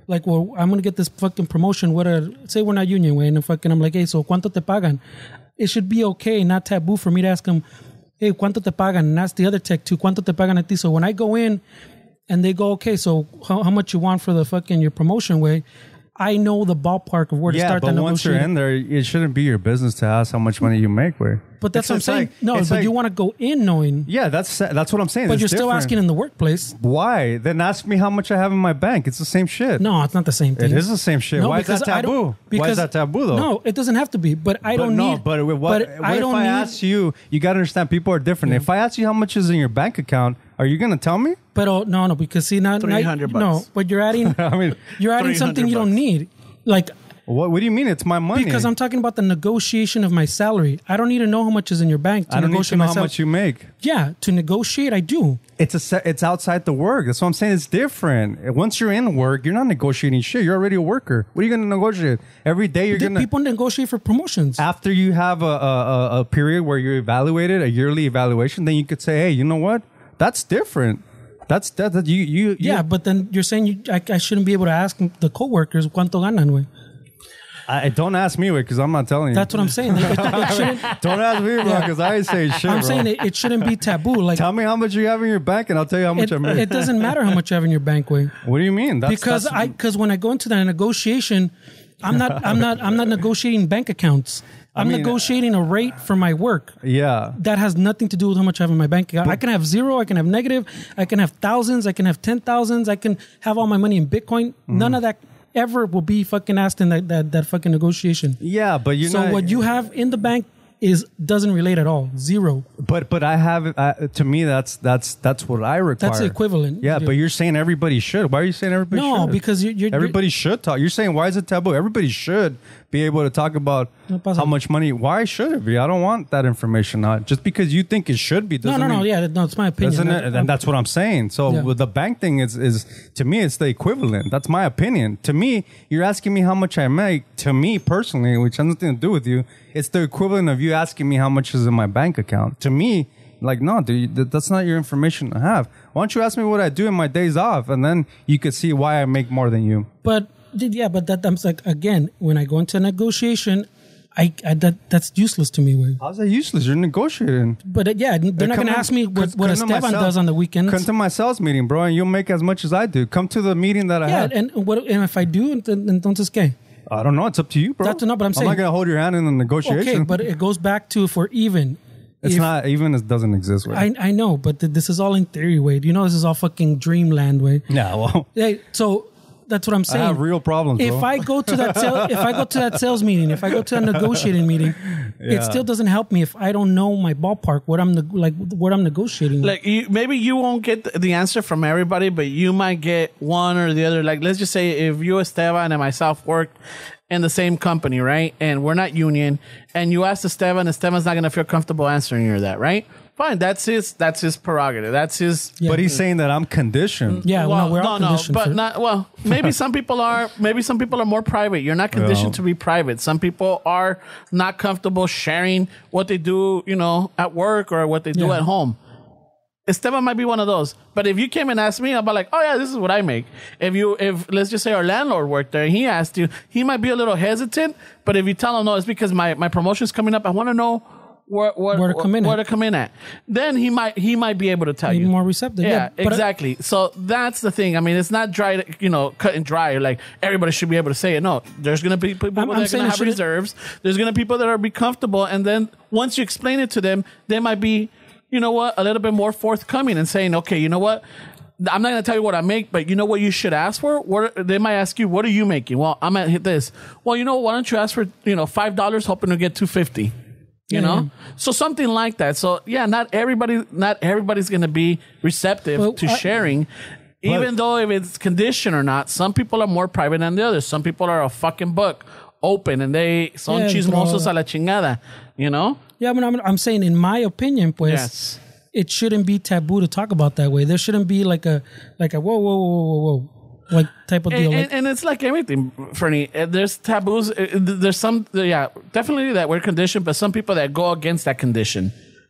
Speaker 3: like, well, I'm gonna get this fucking promotion. What a say we're not union way, and fucking I'm like, hey, so cuánto te pagan? It should be okay, not taboo for me to ask them, hey, cuánto te pagan? And ask the other tech too, cuánto te pagan a ti? So when I go in and they go, okay, so how, how much you want for the fucking your promotion way? I know the ballpark of where to
Speaker 2: yeah,
Speaker 3: start
Speaker 2: but
Speaker 3: the
Speaker 2: once you're in there, it shouldn't be your business to ask how much money you make. Where,
Speaker 3: but that's
Speaker 2: it's,
Speaker 3: what I'm
Speaker 2: it's
Speaker 3: saying.
Speaker 2: Like,
Speaker 3: no, but
Speaker 2: like,
Speaker 3: you want to go in knowing.
Speaker 2: Yeah, that's that's what I'm saying.
Speaker 3: But
Speaker 2: it's
Speaker 3: you're still
Speaker 2: different.
Speaker 3: asking in the workplace.
Speaker 2: Why? Then ask me how much I have in my bank. It's the same shit.
Speaker 3: No, it's not the same thing.
Speaker 2: It is the same shit.
Speaker 3: No,
Speaker 2: Why is that
Speaker 3: I don't-
Speaker 2: taboo?
Speaker 3: because-
Speaker 2: Why is that taboo though?
Speaker 3: No, it doesn't have to be. But I
Speaker 2: But
Speaker 3: don't
Speaker 2: no,
Speaker 3: need.
Speaker 2: but what,
Speaker 3: but
Speaker 2: what
Speaker 3: I
Speaker 2: if
Speaker 3: don't
Speaker 2: I
Speaker 3: need.
Speaker 2: ask you? You got to understand, people are different. If I ask you how much is in your bank account, are you going to tell me?
Speaker 3: But oh, no, no, because see, now,
Speaker 1: three hundred
Speaker 3: now, no,
Speaker 1: bucks.
Speaker 3: but you're adding.
Speaker 2: I mean,
Speaker 3: you're adding something you don't
Speaker 1: bucks.
Speaker 3: need. Like,
Speaker 2: what, what do you mean? It's my money.
Speaker 3: because I'm talking about the negotiation of my salary. I don't need to know how much is in your bank to
Speaker 2: I don't need
Speaker 3: negotiate
Speaker 2: to know
Speaker 3: my
Speaker 2: how
Speaker 3: sal-
Speaker 2: much you make.
Speaker 3: Yeah, to negotiate, I do.
Speaker 2: It's a se- it's outside the work. That's what I'm saying. It's different. Once you're in work, you're not negotiating shit. You're already a worker. What are you going to negotiate? Every day you're
Speaker 3: Did
Speaker 2: going to...
Speaker 3: people negotiate for promotions?
Speaker 2: After you have a, a, a- a period where you're evaluated, a yearly evaluation, then you could say, hey, you know what? That's different. That's that, that you, you, you
Speaker 3: Yeah, but then you're saying you, I, I shouldn't be able to ask the coworkers cuánto ganan, güey.
Speaker 2: I, don't ask me, because I'm not telling you.
Speaker 3: That's what I'm saying. Like, it, it shouldn't,
Speaker 2: Don't ask me, bro,
Speaker 3: Yeah.
Speaker 2: because I ain't saying shit,
Speaker 3: I'm
Speaker 2: bro.
Speaker 3: saying it, it shouldn't be taboo. Like,
Speaker 2: Tell me how much you have in your bank, and I'll tell you how much
Speaker 3: it,
Speaker 2: I make.
Speaker 3: it doesn't matter how much you have in your bank, way.
Speaker 2: What do you mean? That's,
Speaker 3: Because
Speaker 2: that's,
Speaker 3: I because when I go into that negotiation, I'm not I'm not I'm not negotiating bank accounts. I'm
Speaker 2: I mean,
Speaker 3: negotiating a rate for my work.
Speaker 2: yeah.
Speaker 3: That has nothing to do with how much I have in my bank account. I can have zero, I can have negative, I can have thousands, I can have ten thousands, I can have all my money in Bitcoin.
Speaker 2: Mm-hmm.
Speaker 3: None of that ever will be fucking asked in that that, that fucking negotiation.
Speaker 2: Yeah, but you're
Speaker 3: So
Speaker 2: not...
Speaker 3: what you have in the bank is doesn't relate at all. Zero.
Speaker 2: But but I have uh, to me that's that's that's what I require.
Speaker 3: That's the equivalent.
Speaker 2: Yeah, but you're saying everybody should. Why are you saying everybody
Speaker 3: No,
Speaker 2: should?
Speaker 3: because you're, you're
Speaker 2: everybody should talk. You're saying why is it taboo? Everybody should be able to talk about
Speaker 3: No pasa.
Speaker 2: how much money. Why should it be? I don't want that information out. Just because you think it should be
Speaker 3: No,
Speaker 2: doesn't
Speaker 3: no, no.
Speaker 2: mean,
Speaker 3: Yeah, no, it's my opinion.
Speaker 2: doesn't it?
Speaker 3: I-
Speaker 2: And that's what I'm saying. So
Speaker 3: Yeah.
Speaker 2: with the bank thing is is to me it's the equivalent. That's my opinion. To me, you're asking me how much I make. To me personally, which has nothing to do with you, it's the equivalent of you asking me how much is in my bank account. To me, like, no, dude, that- that's not your information to have. Why don't you ask me what I do in my days off, and then you could see why I make more than you.
Speaker 3: But yeah, but that I'm like again, when I go into a negotiation, I, I that that's useless to me. Way.
Speaker 2: How's that useless? You're negotiating.
Speaker 3: But uh, yeah, they're not
Speaker 2: Come
Speaker 3: going to
Speaker 2: to-
Speaker 3: ask me what,
Speaker 2: come-
Speaker 3: what
Speaker 2: come to my
Speaker 3: Esteban
Speaker 2: sales-
Speaker 3: does on the weekends.
Speaker 2: Come to my sales meeting, bro, and you'll make as much as I do. Come to the meeting that I
Speaker 3: yeah,
Speaker 2: have.
Speaker 3: and what and if I do, then entonces qué?
Speaker 2: I don't know. It's up to you, bro.
Speaker 3: That's no, but I'm
Speaker 2: I'm
Speaker 3: saying-
Speaker 2: not gonna hold your hand in the negotiation.
Speaker 3: Okay, but it goes back to if we're even.
Speaker 2: it's
Speaker 3: If-
Speaker 2: not even. It doesn't exist. Way.
Speaker 3: I I know, but th- this is all in theory, Wade. You know, this is all fucking dreamland, Wade.
Speaker 2: yeah, well,
Speaker 3: Hey, so that's what I'm
Speaker 2: I
Speaker 3: saying.
Speaker 2: have real problems,
Speaker 3: If
Speaker 2: bro.
Speaker 3: I go to that sale, if I go to that sales meeting, if I go to a negotiating meeting,
Speaker 2: Yeah.
Speaker 3: it still doesn't help me if I don't know my ballpark, what I'm neg- like, what I'm negotiating.
Speaker 1: Like you, maybe you won't get the- the answer from everybody, but you might get one or the other. Like let's just say if you, Esteban, and myself worked in the same company, right? And we're not union, and you ask Esteban, Esteban's not gonna feel comfortable answering you that, right? Fine, that's his that's his prerogative. That's his.
Speaker 3: Yeah.
Speaker 2: But he's saying that I'm conditioned.
Speaker 3: yeah, well, no, we're all
Speaker 1: no,
Speaker 3: conditioned
Speaker 1: but
Speaker 3: for-
Speaker 1: not well. Maybe some people are. Maybe some people are more private. You're not conditioned
Speaker 2: Yeah.
Speaker 1: to be private. Some people are not comfortable sharing what they do, you know, at work or what they do
Speaker 3: Yeah.
Speaker 1: at home. Esteban might be one of those. But if you came and asked me, I'll be like, oh yeah, this is what I make. If you, if let's just say our landlord worked there and he asked you, he might be a little hesitant. But if you tell him, no, it's because my my promotion's coming up. I want to know. Where, where,
Speaker 3: Where to come in
Speaker 1: where
Speaker 3: at.
Speaker 1: to come in at. Then he might he might be able to tell
Speaker 3: Be
Speaker 1: you
Speaker 3: more receptive.
Speaker 1: Yeah,
Speaker 3: Yeah, but I-
Speaker 1: exactly. So that's the thing. I mean, it's not dry, you know, cut and dry. Like everybody should be able to say it. No, there's gonna be people
Speaker 3: I'm-
Speaker 1: that
Speaker 3: I'm
Speaker 1: are
Speaker 3: saying
Speaker 1: gonna
Speaker 3: it
Speaker 1: have
Speaker 3: shouldn't-
Speaker 1: reserves. There's gonna be people that are be comfortable, and then once you explain it to them, they might be, you know what, a little bit more forthcoming and saying, okay, you know what. I'm not going to tell you what I make, but you know what you should ask for? What they might ask you, what are you making? Well, I'm at hit this. Well, you know, why don't you ask for, you know, five dollars hoping to get two fifty? You
Speaker 3: Yeah,
Speaker 1: know,
Speaker 3: yeah.
Speaker 1: so something like that. So yeah, not everybody, not everybody's going to be receptive
Speaker 3: Well,
Speaker 1: to
Speaker 3: I-
Speaker 1: sharing, even though if it's conditioned or not. Some people are more private than the others. Some people are a fucking book, open, and they son
Speaker 3: Yeah,
Speaker 1: chismosos
Speaker 3: bro.
Speaker 1: a la chingada. You know?
Speaker 3: Yeah, but I'm, I'm saying, in my opinion, pues,
Speaker 1: Yes.
Speaker 3: it shouldn't be taboo to talk about that way. There shouldn't be like a like a whoa, whoa, whoa, whoa, whoa, like type of
Speaker 1: And,
Speaker 3: deal.
Speaker 1: and,
Speaker 3: Like,
Speaker 1: and it's like everything, Fernie. Uh, There's taboos. Uh, There's some, yeah, definitely that we're conditioned, but some people that go against that condition.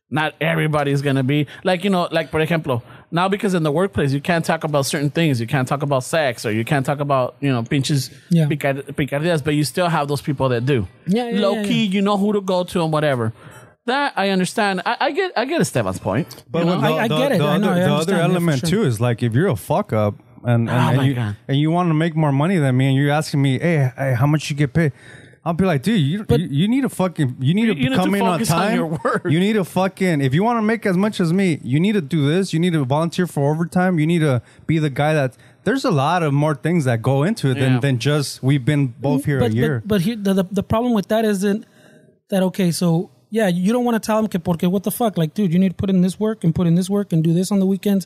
Speaker 1: Not everybody's going to be like, you know, like, for example, now because in the workplace, you can't talk about certain things. You can't talk about sex or you can't talk about, you know, pinches,
Speaker 3: Yeah.
Speaker 1: picard- picardías, but you still have those people that do.
Speaker 3: Yeah, yeah,
Speaker 1: Low
Speaker 3: yeah,
Speaker 1: key,
Speaker 3: yeah.
Speaker 1: you know who to go to and whatever. That I understand. I, I get I get Esteban's point.
Speaker 2: But
Speaker 1: you know?
Speaker 2: with the,
Speaker 3: I- I
Speaker 2: the,
Speaker 3: get it.
Speaker 2: the
Speaker 3: I know,
Speaker 2: other,
Speaker 3: I
Speaker 2: the other
Speaker 3: understand. Yeah, for
Speaker 2: element
Speaker 3: sure.
Speaker 2: too is like if you're a fuck up and and,
Speaker 1: Oh
Speaker 2: and
Speaker 1: my
Speaker 2: you
Speaker 1: God.
Speaker 2: and you want to make more money than me and you're asking me, hey, hey how much you get paid? I'll be like, dude, you, you you need to fucking you need
Speaker 1: You-
Speaker 2: to
Speaker 1: you need
Speaker 2: come
Speaker 1: to
Speaker 2: in on
Speaker 1: focus on
Speaker 2: time.
Speaker 1: your work.
Speaker 2: You need to fucking if you want to make as much as me, you need to do this. You need to volunteer for overtime. You need to be the guy that. There's a lot of more things that go into it than,
Speaker 1: Yeah.
Speaker 2: than just we've been both here
Speaker 3: but,
Speaker 2: a year.
Speaker 3: But, but here, the, the the problem with that isn't that okay. So yeah, you don't want to tell them que porque what the fuck, like, dude, you need to put in this work and put in this work and do this on the weekends.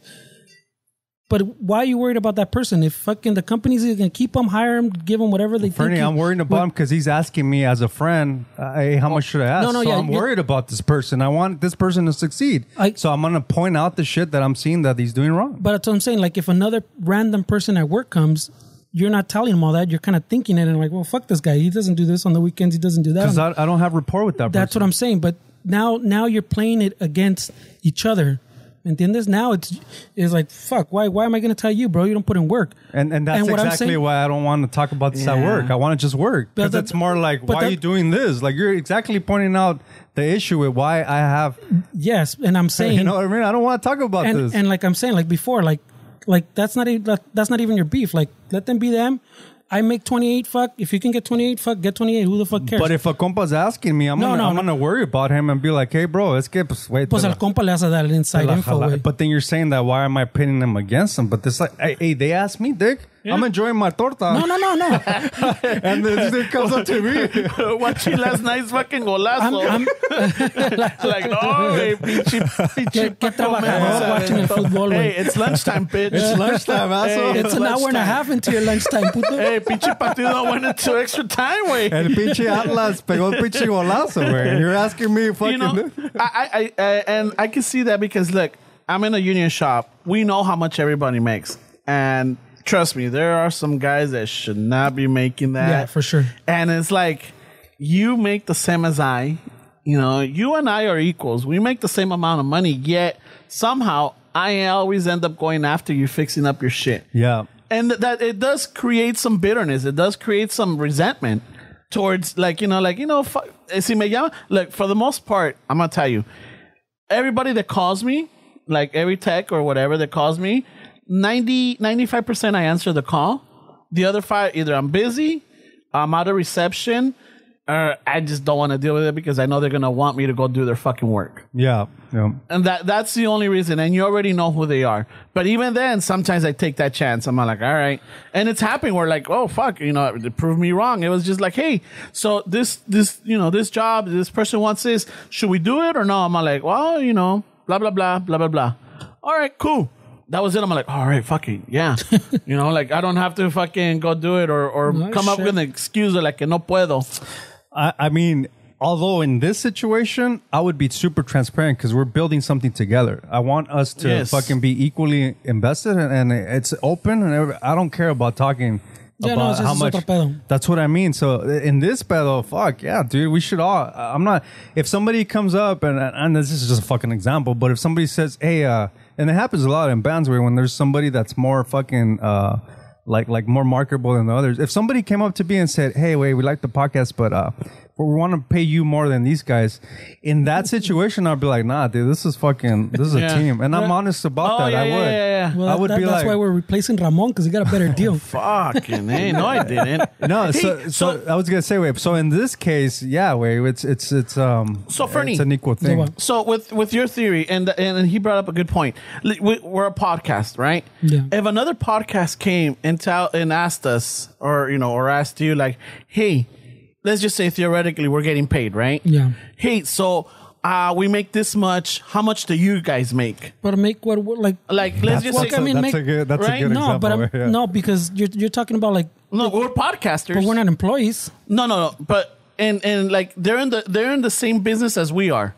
Speaker 3: But why are you worried about that person? If fucking the company's either gonna keep them, hire them, give them whatever they
Speaker 2: Fernie,
Speaker 3: think.
Speaker 2: I'm worried about him because he's asking me as a friend, uh, hey, how much should I ask?
Speaker 3: No, no,
Speaker 2: so
Speaker 3: yeah,
Speaker 2: I'm
Speaker 3: you're-
Speaker 2: worried about this person. I want this person to succeed.
Speaker 3: I-
Speaker 2: so I'm going to point out the shit that I'm seeing that he's doing wrong.
Speaker 3: But that's what I'm saying. Like, if another random person at work comes, you're not telling them all that. You're kind of thinking it and like, well, fuck this guy. He doesn't do this on the weekends. He doesn't do that.
Speaker 2: Because
Speaker 3: on-
Speaker 2: I, I don't have rapport with that
Speaker 3: That's
Speaker 2: person.
Speaker 3: what I'm saying. But now, now you're playing it against each other. ¿Entiendes? Now it's it's like, fuck, why why am I going to tell you, bro? You don't put in work.
Speaker 2: And and that's
Speaker 3: And what I'm
Speaker 2: exactly
Speaker 3: saying-
Speaker 2: why I don't want to talk about this at
Speaker 1: Yeah.
Speaker 2: work. I want to just work.
Speaker 3: But
Speaker 2: Because
Speaker 3: that-
Speaker 2: it's more like,
Speaker 3: but
Speaker 2: why are
Speaker 3: that-
Speaker 2: you doing this? Like, you're exactly pointing out the issue with why I have,
Speaker 3: Yes, and I'm saying,
Speaker 2: you know what I mean? I don't want to talk about
Speaker 3: and,
Speaker 2: this.
Speaker 3: and like I'm saying, like before, like like that's not even that's not even your beef. Like, let them be them. I make twenty-eight. Fuck, if you can get twenty-eight, fuck, get twenty-eight. Who the fuck cares?
Speaker 2: But if a compa's asking me, I'm
Speaker 3: No,
Speaker 2: gonna,
Speaker 3: no,
Speaker 2: I'm
Speaker 3: no.
Speaker 2: gonna worry about him and be like, hey, bro, es que, pues, wait.
Speaker 3: pues
Speaker 2: te
Speaker 3: al
Speaker 2: la-
Speaker 3: compa le vas a dar el inside
Speaker 2: te la
Speaker 3: info,
Speaker 2: jala-
Speaker 3: güey.
Speaker 2: But then you're saying that why am I pitting them against them? But this like, hey, hey, they asked me, Dick. I'm enjoying my torta.
Speaker 3: No, no, no, no.
Speaker 2: And this dude comes up to me.
Speaker 1: Watching last night's fucking golazo.
Speaker 3: I'm, I'm,
Speaker 1: like, no, hey, pinche, pinche
Speaker 3: ¿Qué, qué
Speaker 1: Paco
Speaker 3: trabajador
Speaker 1: Mesa.
Speaker 3: watching el fútbol,
Speaker 1: Hey,
Speaker 3: güey?
Speaker 1: it's lunchtime, bitch.
Speaker 2: It's lunchtime, asshole.
Speaker 1: Hey,
Speaker 3: It's an hour and a
Speaker 1: lunchtime.
Speaker 3: half into your lunchtime, puto.
Speaker 1: Hey, pinche partido went into extra time, güey.
Speaker 2: El pinche Atlas pegó el pinche golazo, güey. You're asking me fucking...
Speaker 1: You know, I, I, I, and I can see that because look, I'm in a union shop. We know how much everybody makes, and trust me, there are some guys that should not be making that.
Speaker 3: Yeah, for sure.
Speaker 1: And it's like you make the same as I. You know, you and I are equals. We make the same amount of money, yet somehow I always end up going after you, fixing up your shit.
Speaker 2: Yeah.
Speaker 1: And that it does create some bitterness. It does create some resentment towards, like, you know, like, you know, fu- si me llama, look, for the most part, I'm going to tell you, everybody that calls me, like every tech or whatever that calls me, ninety, ninety-five percent I answer the call. The other five, either I'm busy, I'm out of reception, or I just don't want to deal with it because I know they're going to want me to go do their fucking work.
Speaker 2: Yeah. Yeah.
Speaker 1: And that that's the only reason. And you already know who they are. But even then, sometimes I take that chance. I'm like, all right. And it's happening where like, oh, fuck, you know, it proved me wrong. It was just like, hey, so this, this, you know, this job, this person wants this. Should we do it or no? I'm like, well, you know, blah, blah, blah, blah, blah, blah. All right, cool. That was it. I'm like, all right, fucking, yeah. You know, like I don't have to fucking go do it or, or
Speaker 3: No
Speaker 1: come up
Speaker 3: shit.
Speaker 1: with an excuse like que no puedo.
Speaker 2: I, I mean, although in this situation, I would be super transparent because we're building something together. I want us to
Speaker 1: Yes.
Speaker 2: fucking be equally invested, and, and it's open. And every, I don't care about talking
Speaker 3: Yeah, no,
Speaker 2: about
Speaker 3: it's
Speaker 2: how
Speaker 3: just
Speaker 2: much.
Speaker 3: otro pedo.
Speaker 2: That's what I mean. So in this pedo, fuck yeah, dude, we should all. I'm not. If somebody comes up and and this is just a fucking example, but if somebody says, hey, uh, and it happens a lot in bands where when there's somebody that's more fucking. Uh, like like more marketable than the others. If somebody came up to me and said, hey, wait, we like the podcast, but uh, we want to pay you more than these guys. In that situation, I'd be like, nah, dude, this is fucking, this is a
Speaker 1: Yeah.
Speaker 2: team. And I'm
Speaker 3: Yeah.
Speaker 2: honest about
Speaker 1: Oh,
Speaker 2: that.
Speaker 1: yeah,
Speaker 2: I would.
Speaker 1: yeah, yeah, yeah.
Speaker 3: Well,
Speaker 2: I would
Speaker 3: that,
Speaker 2: be
Speaker 3: that's
Speaker 2: like,
Speaker 3: why we're replacing Ramon because he got a better deal.
Speaker 1: Fucking, hey, no, I didn't.
Speaker 2: no,
Speaker 1: Hey,
Speaker 2: so, so I was gonna say, wait. So in this case, yeah, wait, it's it's it's um,
Speaker 1: So, Fernie-
Speaker 2: it's an equal
Speaker 3: So
Speaker 2: thing.
Speaker 3: what?
Speaker 1: So with with your theory, and and he brought up a good point. Li- we- We're a podcast, right?
Speaker 3: Yeah.
Speaker 1: If another podcast came and tell and asked us, or you know, or asked you, like, hey, let's just say theoretically we're getting paid, right?
Speaker 3: Yeah.
Speaker 1: Hey, so uh, we make this much. How much do you guys make?
Speaker 3: But make what, what like
Speaker 1: Like, let's
Speaker 2: That's,
Speaker 1: just
Speaker 3: Well,
Speaker 1: say,
Speaker 3: I mean,
Speaker 2: that's
Speaker 3: make-
Speaker 2: a good. That's
Speaker 1: right?
Speaker 2: a good
Speaker 3: no,
Speaker 2: example.
Speaker 3: but I'm,
Speaker 2: yeah.
Speaker 3: no, because you're you're talking about like,
Speaker 1: no, we're podcasters.
Speaker 3: but we're not employees.
Speaker 1: No, no, no. But and and like they're in the they're in the same business as we are.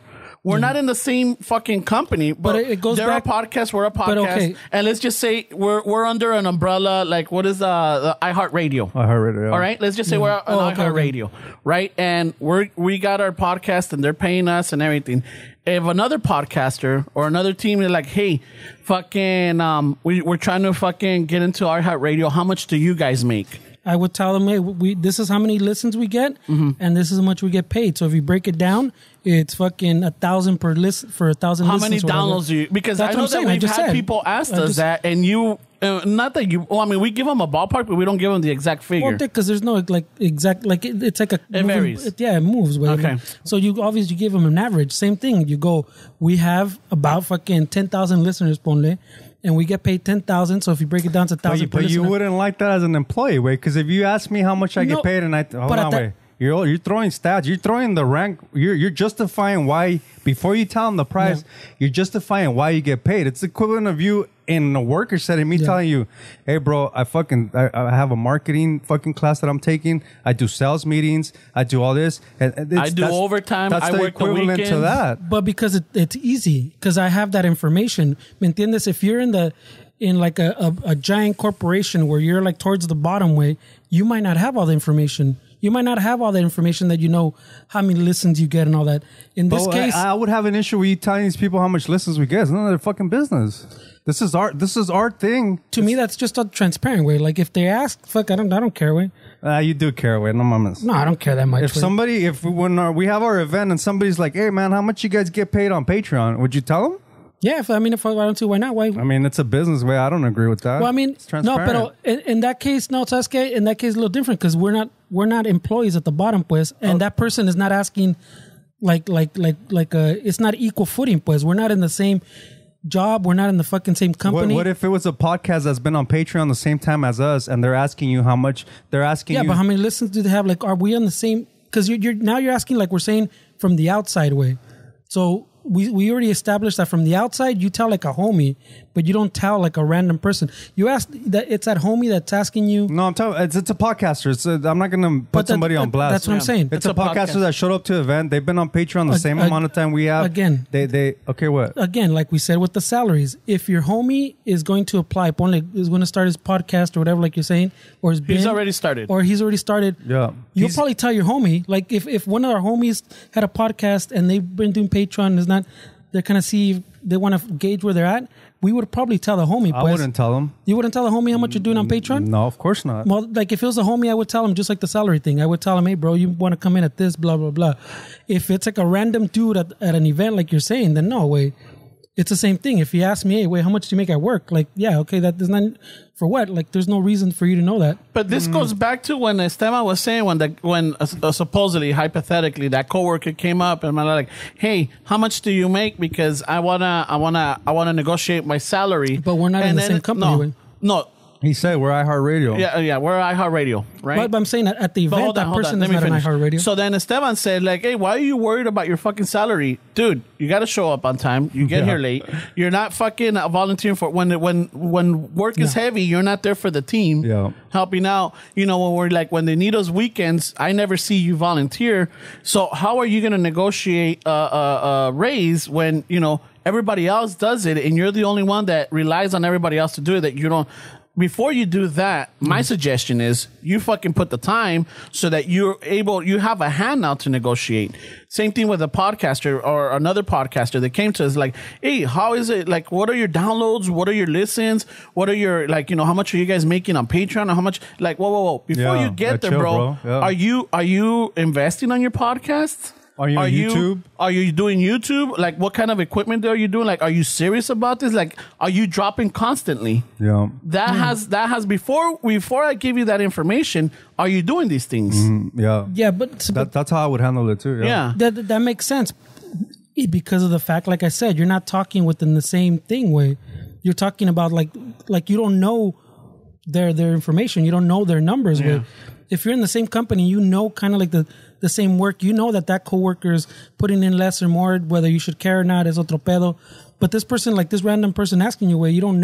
Speaker 1: We're not in the same fucking company, but,
Speaker 3: But it- it goes
Speaker 1: they're
Speaker 3: back-
Speaker 1: a podcast, we're a
Speaker 3: But
Speaker 1: podcast,
Speaker 3: okay.
Speaker 1: and let's just say we're we're under an umbrella, like what is uh, the iHeartRadio?
Speaker 2: iHeartRadio.
Speaker 1: All right, let's just say we're an
Speaker 3: Oh, okay, okay.
Speaker 1: iHeartRadio, right? And we're we got our podcast, and they're paying us and everything. If another podcaster or another team is like, hey, fucking, um, we we're trying to fucking get into iHeartRadio, how much do you guys make?
Speaker 3: I would tell them, hey, we this is how many listens we get,
Speaker 1: Mm-hmm.
Speaker 3: and this is how much we get paid. So if you break it down, it's fucking a thousand per list for a thousand.
Speaker 1: How
Speaker 3: listens
Speaker 1: many
Speaker 3: or whatever.
Speaker 1: downloads do you? Because
Speaker 3: That's
Speaker 1: I know
Speaker 3: what I'm
Speaker 1: that
Speaker 3: saying. I
Speaker 1: we've
Speaker 3: just
Speaker 1: had
Speaker 3: said.
Speaker 1: people ask
Speaker 3: I
Speaker 1: us
Speaker 3: just-
Speaker 1: that, and you, uh, not that you. Well, I mean, we give them a ballpark, but we don't give them the exact figure.
Speaker 3: Well, because there's no like exact like it, it's like a
Speaker 1: It varies.
Speaker 3: It, yeah, it moves. But
Speaker 1: Okay.
Speaker 3: So you obviously give them an average. Same thing. You go. We have about fucking ten thousand listeners, ponle, and we get paid ten thousand. So if you break it down to
Speaker 2: But, you,
Speaker 3: thousand per
Speaker 2: but you
Speaker 3: listener,
Speaker 2: wouldn't like that as an employee, way. Because if you ask me how much I
Speaker 3: No,
Speaker 2: get paid, and I hold
Speaker 3: but at
Speaker 2: on,
Speaker 3: that-
Speaker 2: wait, you're you're throwing stats, you're throwing the rank, you're you're justifying why before you tell them the price,
Speaker 3: Yeah.
Speaker 2: you're justifying why you get paid. It's the equivalent of you in a worker setting, me
Speaker 3: Yeah.
Speaker 2: telling you, hey, bro, I fucking I, I have a marketing fucking class that I'm taking. I do sales meetings. I do all this. And and it's-
Speaker 1: I do
Speaker 2: that's-
Speaker 1: overtime,
Speaker 2: That's
Speaker 1: I
Speaker 2: the
Speaker 1: work the
Speaker 2: equivalent to
Speaker 1: weekends.
Speaker 2: that.
Speaker 3: but because it, it's easy, because I have that information. ¿Me entiendes? If you're in the in like a, a, a giant corporation where you're like towards the bottom way, you might not have all the information. You might not have all the information that you know how many listens you get and all that. In this
Speaker 2: But
Speaker 3: case,
Speaker 2: I, I would have an issue with you telling these people how much listens we get. It's none of their fucking business. This is our this is our thing.
Speaker 3: to me, that's just a transparent way. Like if they ask, fuck, I don't, I don't care. Way.
Speaker 2: Uh, you do care, way. No mames.
Speaker 3: No, I don't care that much.
Speaker 2: If
Speaker 3: way.
Speaker 2: somebody, if we, when our, we have our event and somebody's like, "Hey, man, how much you guys get paid on Patreon?" Would you tell them?
Speaker 3: yeah, if I mean, if I don't see, why not? Why?
Speaker 2: I mean, it's a business way. I don't agree with that.
Speaker 3: Well, I mean,
Speaker 2: it's
Speaker 3: no,
Speaker 2: transparent.
Speaker 3: but in, in that case, no, Sasuke, in that case, it's a little different because we're not we're not employees at the bottom, pues, and
Speaker 2: Oh.
Speaker 3: that person is not asking like like like like uh it's not equal footing, pues. We're not in the same job. We're not in the fucking same
Speaker 2: What,
Speaker 3: company.
Speaker 2: what if it was a podcast that's been on Patreon the same time as us, and they're asking you how much? They're asking
Speaker 3: yeah,
Speaker 2: you.
Speaker 3: but how many listens do they have? Like, are we on the same? Because you're, you're now you're asking like we're saying from the outside way. So we we already established that from the outside you tell like a homie, but you don't tell like a random person. You ask that it's that homie that's asking you.
Speaker 2: No, I'm telling. It's, it's a podcaster. It's a, I'm not going to put
Speaker 3: But that-
Speaker 2: somebody on
Speaker 3: that-
Speaker 2: blast.
Speaker 3: that's what I'm saying.
Speaker 2: It's,
Speaker 1: It's
Speaker 2: a,
Speaker 1: a
Speaker 2: podcaster
Speaker 1: podcast.
Speaker 2: that showed up to the event. They've been on Patreon the
Speaker 3: Ag-
Speaker 2: same
Speaker 3: ag-
Speaker 2: amount of time we have.
Speaker 3: again.
Speaker 2: they they okay. What?
Speaker 3: Again, like we said with the salaries, if your homie is going to apply, ponle, is going to start his podcast or whatever, like you're saying, or has been,
Speaker 1: He's already started.
Speaker 3: or he's already started.
Speaker 2: Yeah.
Speaker 3: You'll
Speaker 2: He's-
Speaker 3: probably tell your homie, like if, if one of our homies had a podcast and they've been doing Patreon, is not, they're kind of see, if they want to gauge where they're at. We would probably tell the homie.
Speaker 2: I
Speaker 3: pues.
Speaker 2: wouldn't tell them.
Speaker 3: You wouldn't tell the homie how much you're doing on Patreon?
Speaker 2: No, of course not.
Speaker 3: Well, like if it was a homie, I would tell him just like the salary thing. I would tell him, hey, bro, you want to come in at this, blah, blah, blah. If it's like a random dude at, at an event like you're saying, then no, wait. It's the same thing. If he asks me, hey, wait, how much do you make at work? Like, yeah, okay, that does not, for what? Like, there's no reason for you to know that.
Speaker 1: But this goes back to when Esteban was saying when the when uh, uh, supposedly hypothetically that coworker came up and I'm like, hey, how much do you make? Because I wanna I wanna I wanna negotiate my salary.
Speaker 3: But we're not in
Speaker 1: And
Speaker 3: the
Speaker 1: then-
Speaker 3: same company,
Speaker 1: No,
Speaker 3: right?
Speaker 1: no,
Speaker 2: He said we're iHeartRadio.
Speaker 1: yeah, yeah, we're iHeartRadio, right?
Speaker 3: But, but I'm saying that at the
Speaker 1: But
Speaker 3: event,
Speaker 1: hold on,
Speaker 3: that
Speaker 1: hold
Speaker 3: person
Speaker 1: on. Let
Speaker 3: is
Speaker 1: me
Speaker 3: not an
Speaker 1: finish.
Speaker 3: iHeartRadio.
Speaker 1: So then Esteban said, like, hey, why are you worried about your fucking salary? Dude, you got to show up on time. You get
Speaker 2: Yeah.
Speaker 1: here late. You're not fucking uh, volunteering for when when when work is
Speaker 3: No.
Speaker 1: heavy, you're not there for the team.
Speaker 2: Yeah.
Speaker 1: Helping out. You know, when we're like, when they need us weekends, I never see you volunteer. So how are you going to negotiate a, a, a raise when, you know, everybody else does it and you're the only one that relies on everybody else to do it that you don't. Before you do that, my suggestion is you fucking put the time so that you're able, you have a hand now to negotiate. Same thing with a podcaster or another podcaster that came to us like, hey, how is it? Like, what are your downloads? What are your listens? What are your, like, you know, how much are you guys making on Patreon? Or how much, like, whoa, whoa, whoa. Before
Speaker 2: Yeah,
Speaker 1: you get
Speaker 2: yeah,
Speaker 1: there,
Speaker 2: chill,
Speaker 1: bro,
Speaker 2: bro. Yeah.
Speaker 1: are you, are you investing on your podcast?
Speaker 2: Are you on YouTube?
Speaker 1: Are you doing YouTube? Like, what kind of equipment are you doing? Like, are you serious about this? Like, are you dropping constantly?
Speaker 2: Yeah.
Speaker 1: That has that has before before I give you that information. Are you doing these things?
Speaker 2: Yeah.
Speaker 3: yeah, but,
Speaker 2: That,
Speaker 3: but
Speaker 2: that's how I would handle it too. Yeah.
Speaker 1: Yeah.
Speaker 3: that, that makes sense because of the fact, like I said, you're not talking within the same thing way. You're talking about like, like you don't know their, their information. You don't know their numbers.
Speaker 1: Yeah.
Speaker 3: Where if you're in the same company, you know, kind of like the, the same work, you know that that coworker is putting in less or more, whether you should care or not is otro pedo. But this person, like this random person asking you, where you don't know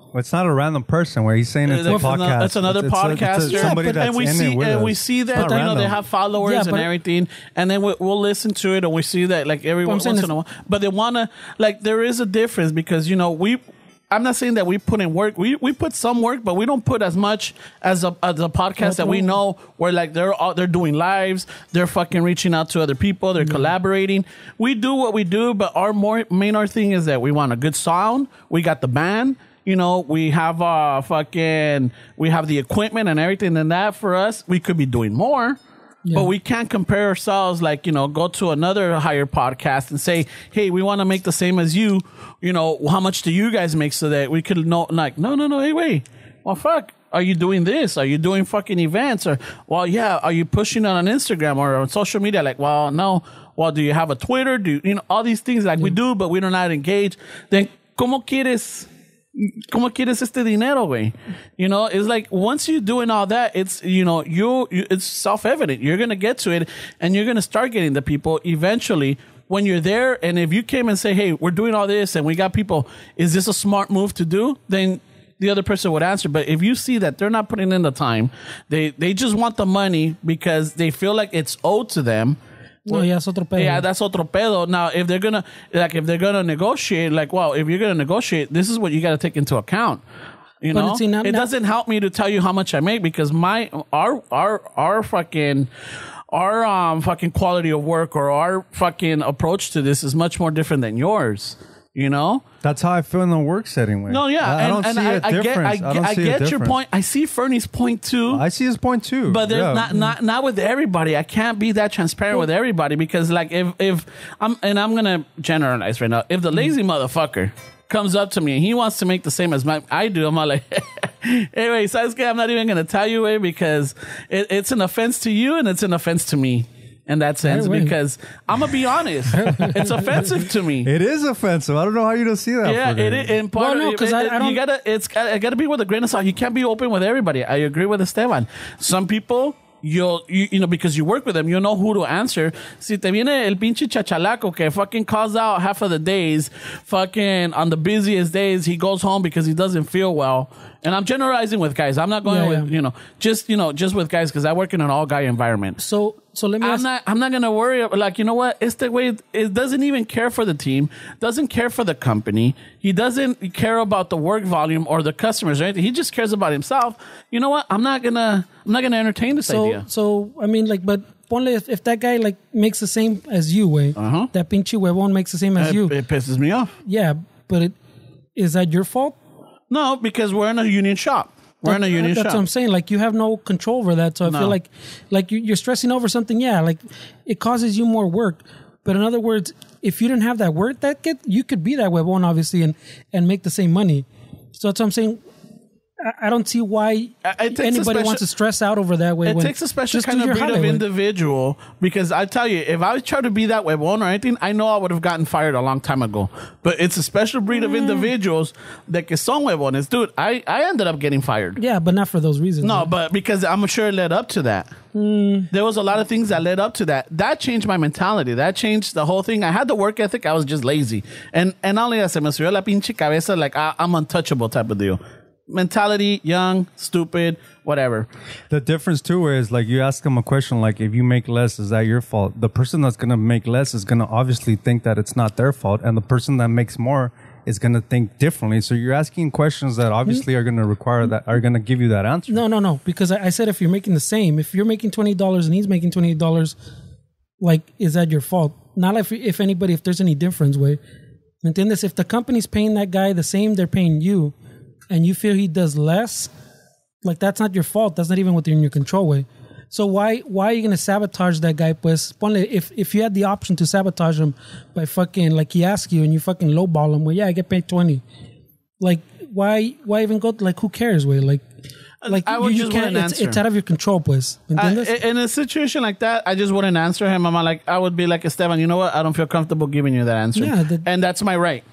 Speaker 2: It's not a random person where he's saying it's a
Speaker 1: That's
Speaker 2: podcast.
Speaker 1: another- That's another
Speaker 2: It's- it's a-
Speaker 1: podcaster.
Speaker 2: it's a- somebody
Speaker 3: Yeah, but-
Speaker 2: that's
Speaker 1: and we
Speaker 2: in
Speaker 1: see
Speaker 2: it with
Speaker 1: and
Speaker 2: us.
Speaker 1: we see
Speaker 2: It's
Speaker 1: that
Speaker 2: not
Speaker 1: you know they
Speaker 2: random.
Speaker 1: have followers
Speaker 3: Yeah,
Speaker 1: and
Speaker 3: but-
Speaker 1: everything, and then we, we'll listen to it and we see that like every
Speaker 3: But I'm
Speaker 1: once
Speaker 3: saying
Speaker 1: in
Speaker 3: it's-
Speaker 1: a while. But they wanna like there is a difference because you know we. I'm not saying that we put in work. We we put some work, but we don't put as much as a as a podcast that we know where like they're all, they're doing lives, they're fucking reaching out to other people, they're collaborating. We do what we do, but our more main our thing is that we want a good sound. We got the band. You know, we have uh fucking we have the equipment and everything, and that for us, we could be doing more.
Speaker 3: Yeah.
Speaker 1: But we can't compare ourselves, like, you know, go to another higher podcast and say, hey, we want to make the same as you. You know, how much do you guys make so that we could know, like, no, no, no, hey, wait. Well, fuck. Are you doing this? Are you doing fucking events? Or, well, yeah, are you pushing it on Instagram or on social media? Like, well, no. Well, do you have a Twitter? Do you, you know, all these things like we do, but we do not engage. Then, ¿cómo quieres? ¿Cómo quieres este dinero, güey? You know, it's like once you're doing all that, it's, you know, you, you it's self-evident. You're going to get to it and you're going to start getting the people eventually when you're there. And if you came and say, hey, we're doing all this and we got people, is this a smart move to do? Then the other person would answer. But if you see that they're not putting in the time, they, they just want the money because they feel like it's owed to them.
Speaker 3: No, yeah, es otro pedo.
Speaker 1: Yeah, that's otro pedo. Now, if they're gonna like, if they're gonna negotiate, like, well, if you're gonna negotiate, this is what you got to take into account. You
Speaker 3: But
Speaker 1: know,
Speaker 3: see, not-
Speaker 1: it
Speaker 3: not-
Speaker 1: doesn't help me to tell you how much I make because my our our our fucking our um fucking quality of work or our fucking approach to this is much more different than yours. You know.
Speaker 2: That's how I feel in the work setting. Way.
Speaker 1: No, yeah,
Speaker 2: I, I
Speaker 1: and,
Speaker 2: don't
Speaker 1: and
Speaker 2: see
Speaker 1: I,
Speaker 2: a
Speaker 1: I get,
Speaker 2: difference.
Speaker 1: I,
Speaker 2: I,
Speaker 1: get-
Speaker 2: don't
Speaker 1: I
Speaker 2: see a
Speaker 1: get your
Speaker 2: difference.
Speaker 1: point. I see Fernie's point too.
Speaker 2: I see his point too.
Speaker 1: But there's
Speaker 2: yeah.
Speaker 1: not, not not with everybody. I can't be that transparent with everybody because like if if I'm and I'm gonna generalize right now. If the lazy motherfucker comes up to me and he wants to make the same as my, I do, I'm not like, anyway, sabes que I'm not even gonna tell you it because it, it's an offense to you and it's an offense to me. In that sense,
Speaker 3: Hey, wait.
Speaker 1: because I'm gonna be honest, it's offensive to me.
Speaker 2: It is offensive. I don't know how you don't see that.
Speaker 1: Yeah,
Speaker 2: fucker.
Speaker 1: it is. And part
Speaker 3: Well, no,
Speaker 1: of
Speaker 3: 'cause
Speaker 1: it,
Speaker 3: I-
Speaker 1: it-
Speaker 3: I don't-
Speaker 1: you gotta, it's got, it gotta be with a grain of salt. You can't be open with everybody. I agree with Esteban. Some people, you'll, you, you know, because you work with them, you know who to answer. Si te viene el pinche chachalaco que fucking calls out half of the days, fucking on the busiest days, he goes home because he doesn't feel well. And I'm generalizing with guys. I'm not going
Speaker 3: Yeah,
Speaker 1: with,
Speaker 3: yeah.
Speaker 1: you know, just, you know, just with guys because I work in an all guy environment.
Speaker 3: So, so let me
Speaker 1: I'm
Speaker 3: ask.
Speaker 1: not. I'm not gonna worry. Like, you know what? It's the way. It doesn't even care for the team. Doesn't care for the company. He doesn't care about the work volume or the customers or anything. He just cares about himself. You know what? I'm not gonna. I'm not gonna entertain this
Speaker 3: so,
Speaker 1: idea.
Speaker 3: so I mean, like, but ponle if, if that guy like makes the same as you, way,
Speaker 1: Uh-huh.
Speaker 3: that pinche huevón makes the same as
Speaker 1: It,
Speaker 3: you.
Speaker 1: it pisses me off.
Speaker 3: Yeah, but it is that your fault?
Speaker 1: No, because we're in a union shop. We're in a union
Speaker 3: That's
Speaker 1: shop.
Speaker 3: what I'm saying. Like you have no control over that. So I
Speaker 1: No.
Speaker 3: feel like, like you, you're stressing over something. Yeah, like it causes you more work. But in other words, if you didn't have that work, that kid, you could be that huevón obviously and and make the same money. So that's what I'm saying. I, I don't see why
Speaker 1: It takes a
Speaker 3: anybody
Speaker 1: special-
Speaker 3: wants to stress out over that way.
Speaker 1: It
Speaker 3: when
Speaker 1: takes a special
Speaker 3: just
Speaker 1: kind
Speaker 3: do
Speaker 1: of
Speaker 3: your
Speaker 1: breed of
Speaker 3: jale, güey.
Speaker 1: individual because I tell you, if I tried to be that huevón or anything, I know I would have gotten fired a long time ago. But it's a special breed of individuals that que son huevones. Dude, I, I ended up getting fired.
Speaker 3: Yeah, but not for those reasons.
Speaker 1: No,
Speaker 3: right?
Speaker 1: but because I'm sure it led up to that. There was a lot of things that led up to that. That changed my mentality. That changed the whole thing. I had the work ethic. I was just lazy. And and not only that, se me subió la pinche cabeza like I, I'm untouchable type of deal. Mentality, young, stupid, whatever.
Speaker 2: The difference too is like you ask them a question like if you make less, is that your fault? The person that's gonna make less is gonna obviously think that it's not their fault, and the person that makes more is gonna think differently. So you're asking questions that obviously are gonna require that are gonna give you that answer.
Speaker 3: No, no, no. Because I, I said if you're making the same, if you're making twenty dollars and he's making twenty dollars, like is that your fault? Not like if, if anybody, if there's any difference, way. ¿Me entiendes? If the company's paying that guy the same they're paying you, and you feel he does less, like that's not your fault. That's not even within your control, way. So why why are you gonna sabotage that guy? Pues ponle, if if you had the option to sabotage him by fucking like he asks you and you fucking lowball him, well, yeah, I get paid twenty. Like why why even go? Like who cares? Way like like
Speaker 1: I would
Speaker 3: you, you
Speaker 1: just
Speaker 3: can't.
Speaker 1: wouldn't
Speaker 3: It's,
Speaker 1: answer.
Speaker 3: it's out of your control, pues. ¿Me
Speaker 1: I,
Speaker 3: entiendes?
Speaker 1: in a situation like that, I just wouldn't answer him. I'm like, I would be like, Esteban, you know what? I don't feel comfortable giving you that answer.
Speaker 3: Yeah, the-
Speaker 1: and that's my right.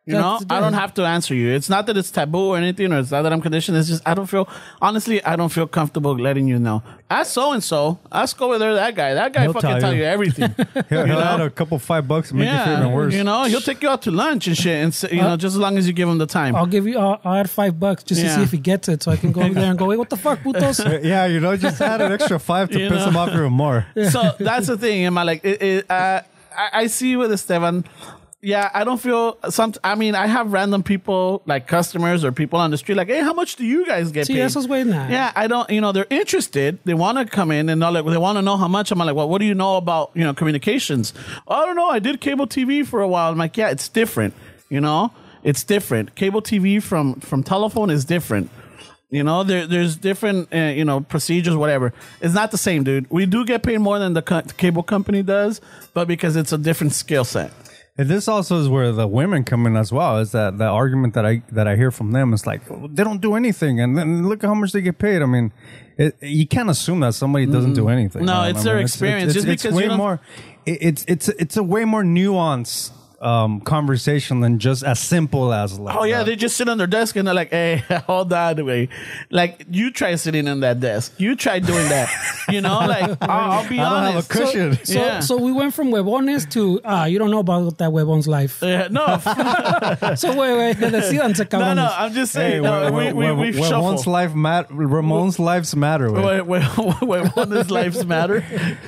Speaker 1: You know,
Speaker 3: That's-
Speaker 1: I don't have to answer you. It's not that it's taboo or anything, or it's not that I'm conditioned. It's just I don't feel, honestly, I don't feel comfortable letting you know. Ask so and so. Ask over there that guy. That guy
Speaker 2: He'll
Speaker 1: fucking
Speaker 2: tell
Speaker 1: tell
Speaker 2: you.
Speaker 1: you everything.
Speaker 2: He'll, he'll
Speaker 1: know?
Speaker 2: add a couple five bucks and make it feel even worse.
Speaker 1: you know, he'll take you out to lunch and shit, and s- you know, just as long as you give him the time.
Speaker 3: I'll give you. I'll, I'll add five bucks just to
Speaker 1: Yeah.
Speaker 3: see if he gets it, so I can go over there and go, "Wait, what the fuck, putos?"
Speaker 2: Yeah, you know, just add an extra five to
Speaker 1: You
Speaker 2: piss
Speaker 1: know?
Speaker 2: him off even more.
Speaker 1: So that's the thing. Am I like? It, it, uh, I, I see with Esteban. Yeah, I don't feel some. I mean, I have random people like customers or people on the street like, hey, how much do you guys get
Speaker 3: See,
Speaker 1: paid?
Speaker 3: eso es buena.
Speaker 1: Yeah, I don't. You know, they're interested. They want to come in and they're like, they want to know how much. I'm like, well, what do you know about you know communications? I don't know. I did cable T V for a while. I'm like, yeah, it's different. You know, it's different. Cable T V from from telephone is different. You know, there, there's different, uh, you know, procedures, whatever. It's not the same, dude. We do get paid more than the co- cable company does, but because it's a different skill set.
Speaker 2: And this also is where the women come in as well. Is that the argument that I that I hear from them is like, well, they don't do anything, and then look at how much they get paid. I mean, it, you can't assume that somebody doesn't do anything.
Speaker 1: No,
Speaker 2: man.
Speaker 1: it's
Speaker 2: I
Speaker 1: their
Speaker 2: mean,
Speaker 1: experience.
Speaker 2: It's,
Speaker 1: Just
Speaker 2: it's,
Speaker 1: because
Speaker 2: it's
Speaker 1: you
Speaker 2: way
Speaker 1: don't-
Speaker 2: more. it- It's it's it's a way more nuanced um, conversation than just as simple as like.
Speaker 1: Oh yeah,
Speaker 2: that.
Speaker 1: they just sit on their desk and they're like, "Hey, hold on, wait." Like you try sitting on that desk, you try doing that. You know, like I'll, I'll be
Speaker 2: I don't have a
Speaker 1: honest.
Speaker 2: cushion.
Speaker 3: So,
Speaker 1: Yeah.
Speaker 3: so we went from huevones to ah, you don't know about that huevon's life.
Speaker 1: Yeah, no,
Speaker 3: So wait, wait, decidanse,
Speaker 1: no,
Speaker 3: cabrones.
Speaker 1: no. I'm just
Speaker 2: Hey,
Speaker 1: saying. no, we we we
Speaker 2: when
Speaker 1: shuffle.
Speaker 2: one's life mat- Ramon's lives matter. Wait.
Speaker 1: Wait, wait, wait, when does lives matter?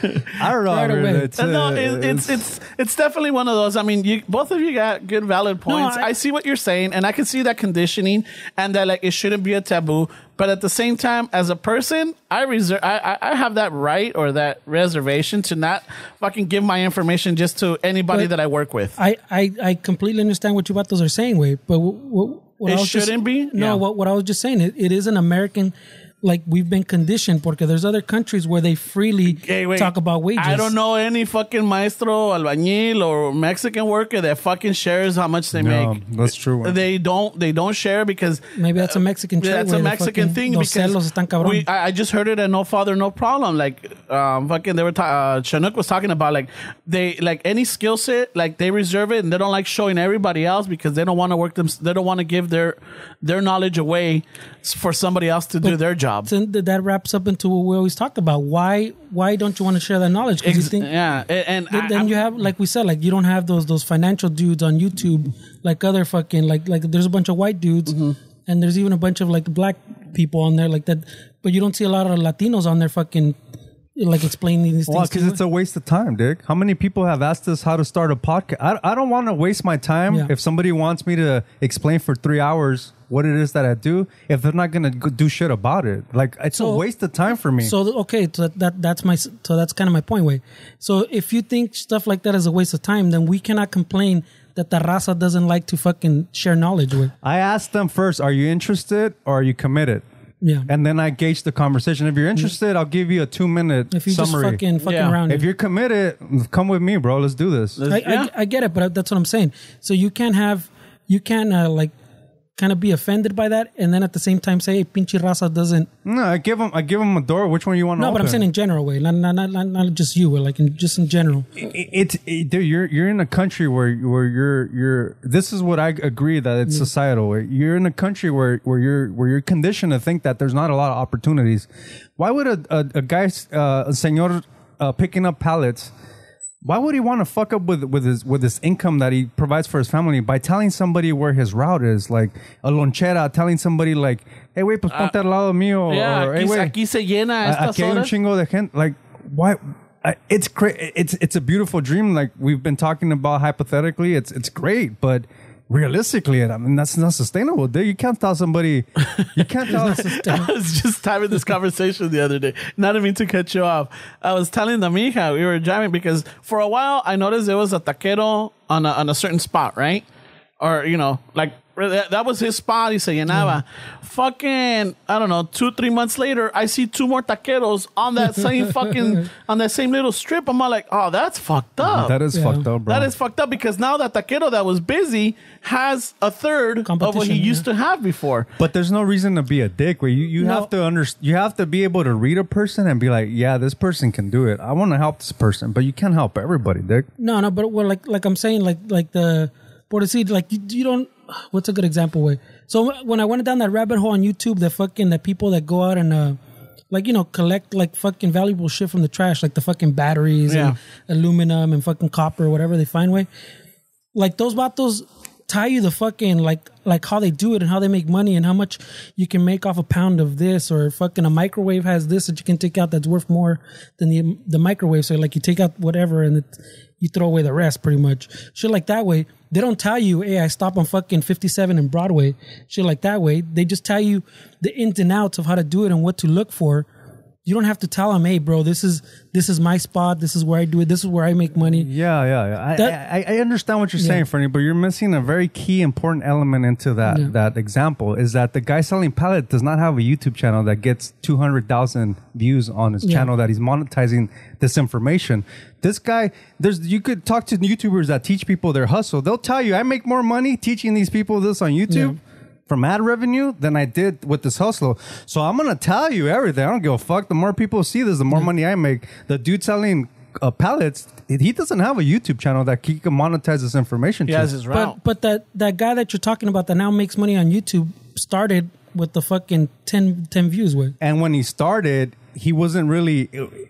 Speaker 2: I don't know.
Speaker 3: Right
Speaker 2: I mean,
Speaker 3: away.
Speaker 2: it's,
Speaker 1: Uh, no,
Speaker 2: uh,
Speaker 1: it, it's it's it's definitely one of those. I mean, you both of you got good, valid points. I,
Speaker 3: I-
Speaker 1: see what you're saying, and I can see that conditioning, and that like it shouldn't be a taboo. But at the same time, as a person, I reserve, I, I I have that right or that reservation to not fucking give my information just to anybody
Speaker 3: But-
Speaker 1: that I work with.
Speaker 3: I, I, I completely understand what you vatos are saying, wait, but what, what, what
Speaker 1: It
Speaker 3: I was just-
Speaker 1: shouldn't be?
Speaker 3: No,
Speaker 1: Yeah.
Speaker 3: what, what I was just saying, it, it is an American, like we've been conditioned, porque there's other countries where they freely
Speaker 1: Hey, wait.
Speaker 3: talk about wages.
Speaker 1: I don't know any fucking maestro, albañil, or Mexican worker that fucking shares how much they
Speaker 2: No,
Speaker 1: make.
Speaker 2: that's true.
Speaker 1: They don't. They don't share because
Speaker 3: Maybe that's a Mexican trait.
Speaker 1: that's a
Speaker 3: güey, the
Speaker 1: Mexican
Speaker 3: fucking-
Speaker 1: thing
Speaker 3: los
Speaker 1: because
Speaker 3: celos están cabrón.
Speaker 1: we, I, I just heard it at No Father No Problem. Like um, fucking, they were ta- uh, Chinook was talking about like they like any skill set, like they reserve it and they don't like showing everybody else because they don't want to work them. They don't want to give their their knowledge away for somebody else to do their job.
Speaker 3: So that wraps up into what we always talk about. Why why don't you want to share that knowledge? Because you
Speaker 1: Ex-
Speaker 3: think
Speaker 1: yeah, and, and
Speaker 3: Then,
Speaker 1: I-
Speaker 3: then
Speaker 1: I'm-
Speaker 3: you have, like we said, like you don't have those those financial dudes on YouTube, like other fucking like like there's a bunch of white dudes,
Speaker 1: Mm-hmm.
Speaker 3: and there's even a bunch of like black people on there like that, but you don't see a lot of Latinos on there fucking like explaining these
Speaker 2: Well,
Speaker 3: things.
Speaker 2: because it's a waste of time, Dick. How many people have asked us how to start a podcast? I, I don't want to waste my time
Speaker 3: Yeah.
Speaker 2: if somebody wants me to explain for three hours what it is that I do, if they're not going to do shit about it. Like, it's
Speaker 3: So-
Speaker 2: a waste of time for me.
Speaker 3: So okay, so that, that that's my so that's kind of my point. Way. So if you think stuff like that is a waste of time, then we cannot complain that the raza doesn't like to fucking share knowledge with.
Speaker 2: I asked them first, are you interested or are you committed?
Speaker 3: Yeah.
Speaker 2: And then I gauge the conversation. If you're interested, I'll give you a two minute
Speaker 3: If you
Speaker 2: summary.
Speaker 3: just fucking fucking
Speaker 1: Yeah.
Speaker 3: around,
Speaker 2: If you're committed, come with me, bro. Let's do this.
Speaker 3: I,
Speaker 1: Yeah.
Speaker 3: I, I get it, but that's what I'm saying. So you can't have, you can't uh, like kind of be offended by that, and then at the same time say, hey, pinche raza doesn't.
Speaker 2: No, I give them. I give them a door. Which one you want to
Speaker 3: No,
Speaker 2: open?
Speaker 3: but I'm saying in general, way, not not not, not, not just you, like in, just in general.
Speaker 2: It- it's it, dude, you're you're in a country where where you're you're. This is what I agree that it's societal. You're in a country where where you're where you're conditioned to think that there's not a lot of opportunities. Why would a a, a guy, uh, a señor, uh, picking up pallets? Why would he want to fuck up with with his with his income that he provides for his family by telling somebody where his route is? Like a lonchera, telling somebody like, "Hey, wait, pues ponte al lado mío."
Speaker 1: yeah,
Speaker 2: or, hey,
Speaker 1: aquí,
Speaker 2: güey,
Speaker 1: aquí se llena
Speaker 2: a-
Speaker 1: estas
Speaker 2: aquí hay un
Speaker 1: horas.
Speaker 2: chingo de gente. Like, why? I- It's great. It's it's a beautiful dream. Like we've been talking about hypothetically, it's it's great, but realistically, I mean that's not sustainable. Dude. You can't tell somebody. You can't tell.
Speaker 1: I was just having this conversation the other day. Not to mean to cut you off. I was telling the mija we were driving because for a while I noticed there was a taquero on a, on a certain spot, right? Or you know, like that, that was his spot. He se llenaba. Fucking, I don't know. Two three months later, I see two more taqueros on that same fucking on that same little strip. I'm all like, oh, that's fucked up.
Speaker 2: That is
Speaker 3: Yeah.
Speaker 2: fucked up, bro.
Speaker 1: That is fucked up because now that taquero that was busy has a third of what he
Speaker 3: Competition,
Speaker 1: used
Speaker 3: yeah.
Speaker 1: to have before.
Speaker 2: But there's no reason to be a dick. Where you, you
Speaker 3: No.
Speaker 2: have to under, you have to be able to read a person and be like, yeah, this person can do it. I want to help this person, but you can't help everybody, dick.
Speaker 3: No, no, but well, like like I'm saying, like like the Por decir, like you, you don't. What's a good example? Way. So when I went down that rabbit hole on YouTube, the fucking the people that go out and uh, like you know collect like fucking valuable shit from the trash, like the fucking batteries
Speaker 1: Yeah.
Speaker 3: and aluminum and fucking copper, whatever they find. Way, like those vatos tie you the fucking like like how they do it and how they make money and how much you can make off a pound of this, or fucking a microwave has this that you can take out that's worth more than the the microwave. So like you take out whatever and it, you throw away the rest, pretty much. Shit like that way. They don't tell you, hey, I stop on fucking fifty-seven and Broadway. Shit like that way. They just tell you the ins and outs of how to do it and what to look for. You don't have to tell them, hey, bro, this is this is my spot. This is where I do it. This is where I make money.
Speaker 2: Yeah, yeah, yeah. I,
Speaker 3: That-
Speaker 2: I, I understand what you're
Speaker 3: Yeah.
Speaker 2: saying, Fernie, but you're missing a very key, important element into that
Speaker 3: Yeah.
Speaker 2: that example. Is that the guy selling pallet does not have a YouTube channel that gets two hundred thousand views on his
Speaker 3: Yeah.
Speaker 2: channel that he's monetizing this information. This guy, there's you could talk to YouTubers that teach people their hustle. They'll tell you, I make more money teaching these people this on YouTube.
Speaker 3: Yeah.
Speaker 2: From ad revenue than I did with this hustle. So I'm going to tell you everything. I don't give a fuck. The more people see this, the more money I make. The dude selling uh, pallets, he doesn't have a YouTube channel that he can monetize this information
Speaker 1: He
Speaker 2: to.
Speaker 1: has his route.
Speaker 3: But but that, that guy that you're talking about that now makes money on YouTube started with the fucking ten, ten views with.
Speaker 2: And when he started, he wasn't really...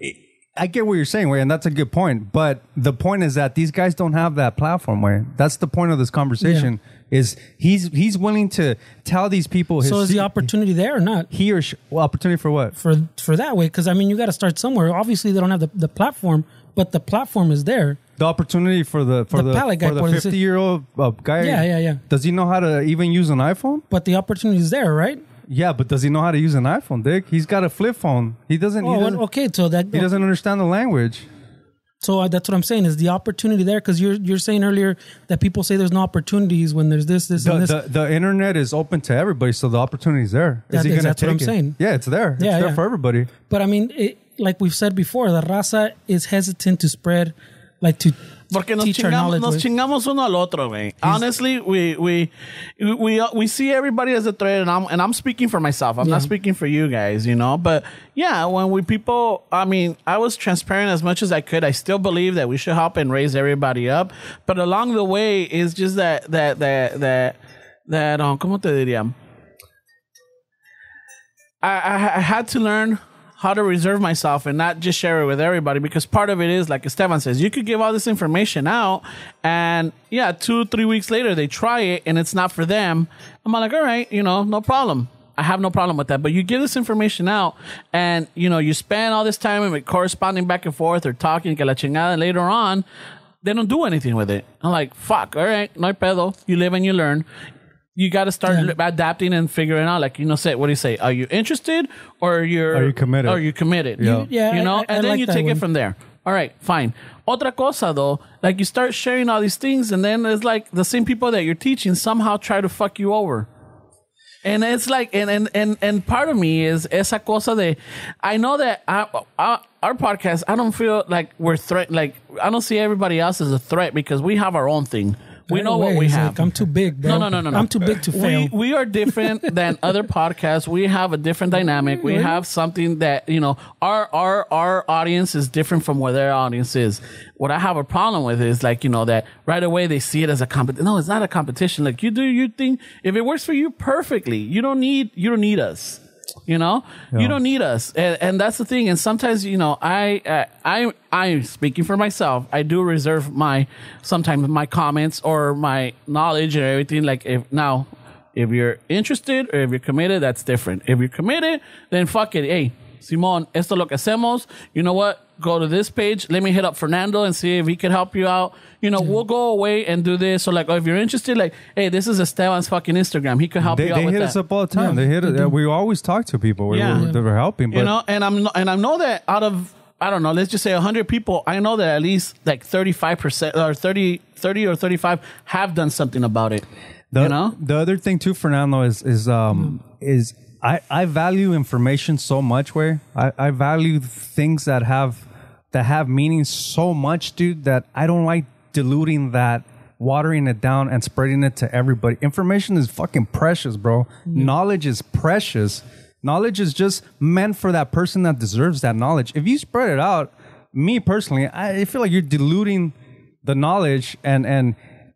Speaker 2: I get what you're saying, Way, and that's a good point. But the point is that these guys don't have that platform, Way. That's the point of this conversation. Is he's he's willing to tell these people his
Speaker 3: So is the opportunity there or not?
Speaker 2: he or she, well, opportunity for what?
Speaker 3: For for that way, because I mean, you got to start somewhere. Obviously, they don't have the, the platform, but the platform is there.
Speaker 2: The opportunity for the for
Speaker 3: The
Speaker 2: the,
Speaker 3: pallet guy,
Speaker 2: for the
Speaker 3: por decir-
Speaker 2: fifty year old uh, guy.
Speaker 3: Yeah, yeah, yeah.
Speaker 2: Does he know how to even use an iPhone?
Speaker 3: But the opportunity is there, right?
Speaker 2: Yeah, but does he know how to use an iPhone, Dick? He's got a flip phone. He doesn't. he
Speaker 3: Oh,
Speaker 2: doesn't,
Speaker 3: okay. So that
Speaker 2: he doesn't understand the language.
Speaker 3: so uh, that's what I'm saying. Is the opportunity there? Because you're you're saying earlier that people say there's no opportunities when there's this, this,
Speaker 2: The,
Speaker 3: and this.
Speaker 2: the, the internet is open to everybody, so the opportunity is there. Is
Speaker 3: That-
Speaker 2: he gonna
Speaker 3: that's what
Speaker 2: take
Speaker 3: I'm
Speaker 2: it?
Speaker 3: saying.
Speaker 2: Yeah, it's there. It's
Speaker 3: Yeah,
Speaker 2: there
Speaker 3: yeah.
Speaker 2: for everybody.
Speaker 3: But I mean, it, like we've said before, the raza is hesitant to spread, like to
Speaker 1: Porque nos,
Speaker 3: teach our
Speaker 1: chingamos,
Speaker 3: knowledge.
Speaker 1: nos
Speaker 3: güey.
Speaker 1: chingamos uno al otro, güey. Honestly, we we we we see everybody as a threat, and I'm and I'm speaking for myself. I'm
Speaker 3: Yeah.
Speaker 1: not speaking for you guys, you know. But yeah, when we people, I mean, I was transparent as much as I could. I still believe that we should help and raise everybody up. But along the way, it's just that that that that that um, ¿cómo te diría? I, I I had to learn how to reserve myself and not just share it with everybody, because part of it is, like Esteban says, you could give all this information out and yeah, two, three weeks later they try it and it's not for them. I'm like, all right, you know, no problem. I have no problem with that. But you give this information out and, you know, you spend all this time and corresponding back and forth or talking que la chingada, and later on, they don't do anything with it. I'm like, fuck, all right, no hay pedo. You live and you learn. You got to start
Speaker 3: Yeah.
Speaker 1: adapting and figuring out, like, you know, say, what do you say? Are you interested or you're,
Speaker 2: Are you committed?
Speaker 1: Are you committed?
Speaker 2: Yeah.
Speaker 1: You,
Speaker 3: Yeah,
Speaker 1: you know,
Speaker 3: I- I-
Speaker 1: and
Speaker 3: I
Speaker 1: then
Speaker 3: like
Speaker 1: you
Speaker 3: that
Speaker 1: take
Speaker 3: one.
Speaker 1: it from there. All right, fine. Otra cosa though, like you start sharing all these things and then it's like the same people that you're teaching somehow try to fuck you over. And it's like, and, and, and, and part of me is esa cosa de, I know that I, I, our podcast, I don't feel like we're threat, like I don't see everybody else as a threat because we have our own thing. We
Speaker 3: Right
Speaker 1: know what
Speaker 3: away,
Speaker 1: we
Speaker 3: he's
Speaker 1: have.
Speaker 3: like, I'm too big, bro.
Speaker 1: No, no, no, no, no.
Speaker 3: I'm too big to fail.
Speaker 1: We, we are different than other podcasts. We have a different dynamic. We have something that, you know, our, our, our audience is different from where their audience is. What I have a problem with is like, you know, that right away they see it as a competition. No, it's not a competition. Like you do your thing. If it works for you, perfectly. You don't need, you don't need us. You know,
Speaker 2: Yeah.
Speaker 1: you don't need us, and, and that's the thing. And sometimes, you know, I, uh, I, I'm speaking for myself. I do reserve my sometimes my comments or my knowledge and everything. Like if now, if you're interested or if you're committed, that's different. If you're committed, then fuck it. Hey, Simon, esto es lo que hacemos. You know what? Go to this page. Let me hit up Fernando and see if he can help you out. You know, we'll go away and do this. So, like, oh, if you're interested, like, hey, this is Esteban's fucking Instagram. He could help
Speaker 2: They,
Speaker 1: you out
Speaker 2: they
Speaker 1: with
Speaker 2: hit
Speaker 1: that.
Speaker 2: us up all the time.
Speaker 3: Yeah,
Speaker 2: they hit
Speaker 3: they
Speaker 2: it.
Speaker 3: do.
Speaker 2: We always talk to people. We,
Speaker 1: Yeah.
Speaker 2: we're, they were helping. But
Speaker 1: You know, and I'm and I know that out of I don't know, let's just say one hundred people, I know that at least like thirty-five percent or thirty, thirty or thirty-five have done something about it.
Speaker 2: The,
Speaker 1: you know?
Speaker 2: the other thing too, Fernando, is is um is I, I value information so much. Where I, I value things that have that have meaning so much, dude, that I don't like diluting that, watering it down, and spreading it to everybody. Information is fucking precious, bro. Knowledge is precious. Knowledge is just meant for that person that deserves that knowledge. If you spread it out, me personally, I feel like you're diluting the knowledge and and.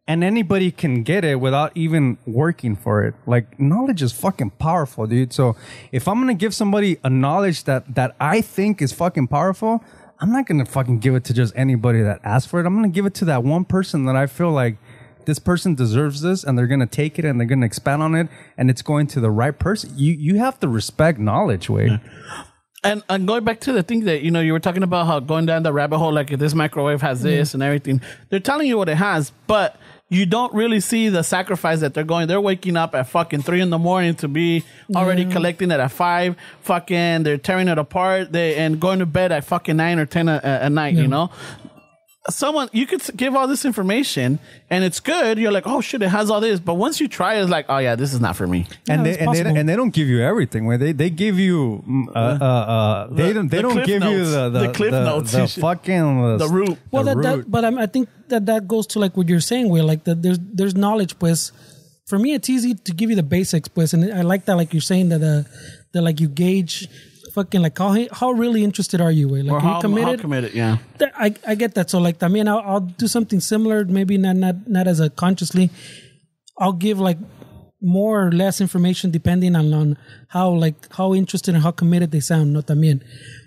Speaker 2: and anybody can get it without even working for it. Like, knowledge is fucking powerful, dude. So if I'm gonna give somebody a knowledge that that I think is fucking powerful, I'm not gonna fucking give it to just anybody that asks for it. I'm gonna give it to that one person that I feel like this person deserves this, and they're gonna take it and they're gonna expand on it, and it's going to the right person. You you have to respect knowledge, way. Yeah.
Speaker 1: And, and going back to the thing that, you know, you were talking about how going down the rabbit hole, like this microwave has this and everything. They're telling you what it has, but you don't really see the sacrifice that they're going. They're waking up at fucking three in the morning to be already yeah. collecting it at five. Fucking, they're tearing it apart. They and going to bed at fucking nine or ten a, a, at night, yeah. you know? Someone, you could give all this information and it's good. You're like, oh shit, it has all this. But once you try it, it's like, oh yeah, this is not for me.
Speaker 2: And
Speaker 3: yeah,
Speaker 2: they and they, and they don't give you everything. Where they, they give you uh, uh, uh they
Speaker 1: the,
Speaker 2: don't they
Speaker 1: the
Speaker 2: don't give
Speaker 1: notes.
Speaker 2: you the the,
Speaker 1: the cliff
Speaker 2: the,
Speaker 1: notes.
Speaker 2: the fucking uh,
Speaker 1: the root.
Speaker 3: Well,
Speaker 2: the
Speaker 3: that,
Speaker 2: root.
Speaker 3: that but I, I think that that goes to like what you're saying, where like the, there's there's knowledge, pues. For me, it's easy to give you the basics, pues, and I like that, like you're saying that uh, that like you gauge. Fucking like how how really interested are you? Way? Like
Speaker 1: or
Speaker 3: are
Speaker 1: how,
Speaker 3: you committed?
Speaker 1: How committed? Yeah,
Speaker 3: I I get that. So like I mean, I'll, I'll do something similar. Maybe not not not as a consciously. I'll give like more or less information depending on, on how like how interested and how committed they sound. No, también.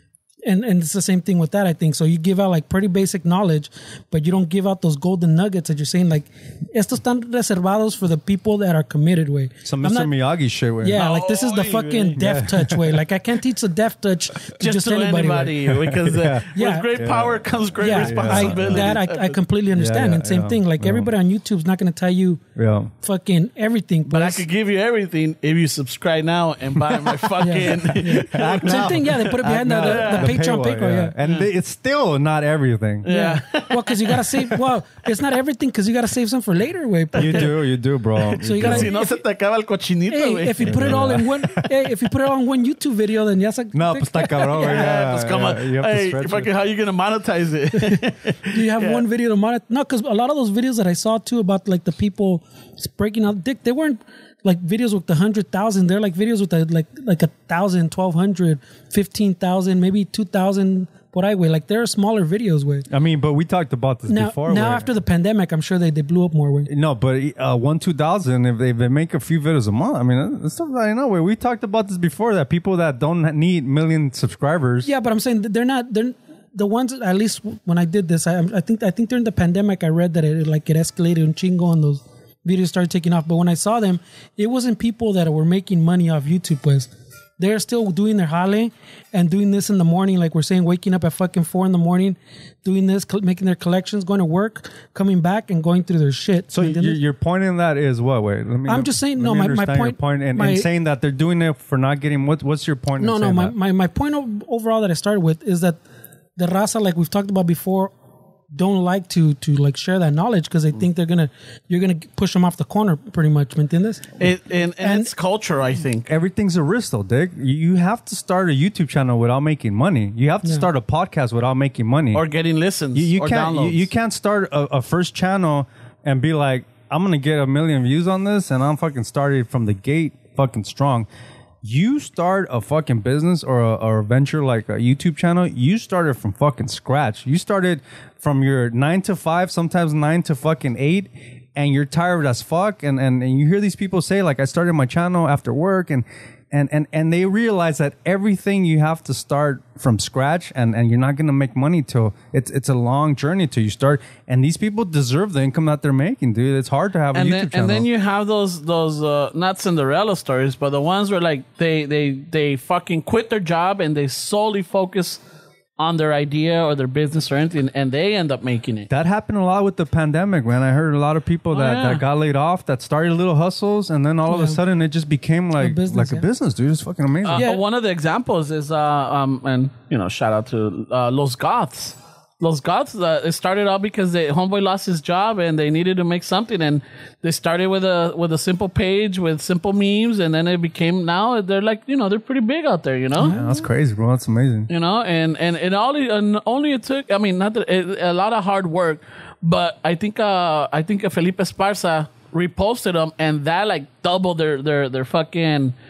Speaker 3: And and it's the same thing with that, I think. So you give out like pretty basic knowledge, but you don't give out those golden nuggets that you're saying like, estos están reservados for the people that are committed, way.
Speaker 2: Some Mister Miyagi shit, way.
Speaker 3: Yeah, like this is the
Speaker 1: Oh,
Speaker 3: fucking
Speaker 1: yeah.
Speaker 3: death touch way. Like I can't teach the death touch to
Speaker 1: just,
Speaker 3: just,
Speaker 1: to
Speaker 3: anybody.
Speaker 1: anybody because uh,
Speaker 3: Yeah.
Speaker 1: with great
Speaker 2: Yeah.
Speaker 1: power comes great
Speaker 3: Yeah, I,
Speaker 1: responsibility.
Speaker 3: that I, I completely understand.
Speaker 2: yeah,
Speaker 3: and same
Speaker 2: yeah,
Speaker 3: thing, like
Speaker 2: yeah.
Speaker 3: everybody on YouTube's not going to tell you
Speaker 2: Yeah.
Speaker 3: fucking everything.
Speaker 1: But I
Speaker 3: plus-
Speaker 1: could give you everything if you subscribe now and buy my fucking.
Speaker 3: Same thing, yeah. They put it behind the, the, the, Patreon
Speaker 2: paywall,
Speaker 3: paywall, yeah.
Speaker 2: And they, it's still not everything.
Speaker 1: Yeah.
Speaker 3: Well, because you gotta save. Well, it's not everything because you gotta save some for later, way.
Speaker 2: You do, you do, bro.
Speaker 3: So you gotta.
Speaker 1: Si no
Speaker 3: if,
Speaker 1: se te acaba el cochinito,
Speaker 3: hey,
Speaker 1: güey.
Speaker 3: if you put it all in one, hey, if you put it all in one YouTube video, then ya se.
Speaker 2: No, pues está cabrón, güey.
Speaker 1: Yeah,
Speaker 2: Yeah,
Speaker 1: pues come on.
Speaker 2: yeah, you have to
Speaker 1: Hey,
Speaker 2: stretch
Speaker 1: fucking,
Speaker 2: it.
Speaker 1: how are you gonna monetize it?
Speaker 3: Do you have
Speaker 1: Yeah.
Speaker 3: one video to monitor? No, because a lot of those videos that I saw too about like the people breaking out dick, they weren't like videos with the hundred thousand. They're like videos with the, like like a thousand, twelve hundred, fifteen thousand, maybe two thousand. What I weigh, like there are smaller videos, way.
Speaker 2: I mean, but we talked about this
Speaker 3: Now,
Speaker 2: before.
Speaker 3: now
Speaker 2: where-
Speaker 3: after the pandemic, I'm sure they, they blew up more, way.
Speaker 2: No, but uh, one two thousand. If they, if they make a few videos a month, I mean, that's stuff that I know. Where we talked about this before, that people that don't need million subscribers.
Speaker 3: Yeah, but I'm saying that they're not. They're the ones. At least when I did this, I, I think I think during the pandemic, I read that it like it escalated un chingo and those videos started taking off. But when I saw them, it wasn't people that were making money off YouTube, pues. They're still doing their jale and doing this in the morning, like we're saying, waking up at fucking four in the morning, doing this, col- making their collections, going to work, coming back, and going through their shit.
Speaker 2: So your, your point in that is what? Wait, let me.
Speaker 3: I'm just saying,
Speaker 2: let
Speaker 3: no,
Speaker 2: me
Speaker 3: my- my
Speaker 2: understand your
Speaker 3: point-
Speaker 2: point and,
Speaker 3: my-
Speaker 2: and saying that they're doing it for not getting. What, what's your point?
Speaker 3: No,
Speaker 2: in
Speaker 3: no,
Speaker 2: saying
Speaker 3: my,
Speaker 2: that?
Speaker 3: my, my point of, overall that I started with is that the raza, like we've talked about before, don't like to to like share that knowledge because they think they're gonna you're gonna push them off the corner pretty much. ¿Me entiendes?
Speaker 1: It, and, and,
Speaker 3: And-
Speaker 1: it's culture, I think.
Speaker 2: Everything's a risk, though, Dick. You you have to start a YouTube channel without making money. You have to
Speaker 3: Yeah.
Speaker 2: start a podcast without making money.
Speaker 1: Or getting listens
Speaker 2: you, you
Speaker 1: or
Speaker 2: can't. You,
Speaker 1: downloads.
Speaker 2: you can't start a, a first channel and be like, I'm gonna get a million views on this, and I'm fucking started from the gate, fucking strong. You start a fucking business or a, or a venture like a YouTube channel, you started from fucking scratch. You started from your nine to five, sometimes nine to fucking eight, and you're tired as fuck. And, and, and you hear these people say, like, I started my channel after work, and and and, and they realize that everything you have to start from scratch, and, and you're not going to make money till it's it's a long journey till you start. And these people deserve the income that they're making, dude. It's hard to have a
Speaker 1: and
Speaker 2: YouTube
Speaker 1: then,
Speaker 2: channel.
Speaker 1: and then you have those those uh, not Cinderella stories, but the ones where like they they they fucking quit their job and they solely focus on their idea or their business or anything, and they end up making it.
Speaker 2: That happened a lot with the pandemic, man. I heard a lot of people that,
Speaker 1: Oh, yeah.
Speaker 2: that got laid off, that started little hustles, and then all of a
Speaker 3: Yeah.
Speaker 2: sudden it just became like
Speaker 3: business,
Speaker 2: like a
Speaker 3: yeah.
Speaker 2: business, dude. It's fucking amazing.
Speaker 1: Uh,
Speaker 3: Yeah.
Speaker 1: One of the examples is, uh, um, and you know, shout out to uh, Los Goths. Los Goths, uh, it started out because the homeboy lost his job and they needed to make something, and they started with a with a simple page with simple memes, and then it became now they're like you know they're pretty big out there, you know.
Speaker 2: Yeah, that's crazy, bro. That's amazing.
Speaker 1: You know, and and it only and only it took. I mean, not that it, a lot of hard work, but I think uh I think Felipe Esparza reposted them, and that like doubled their their their fucking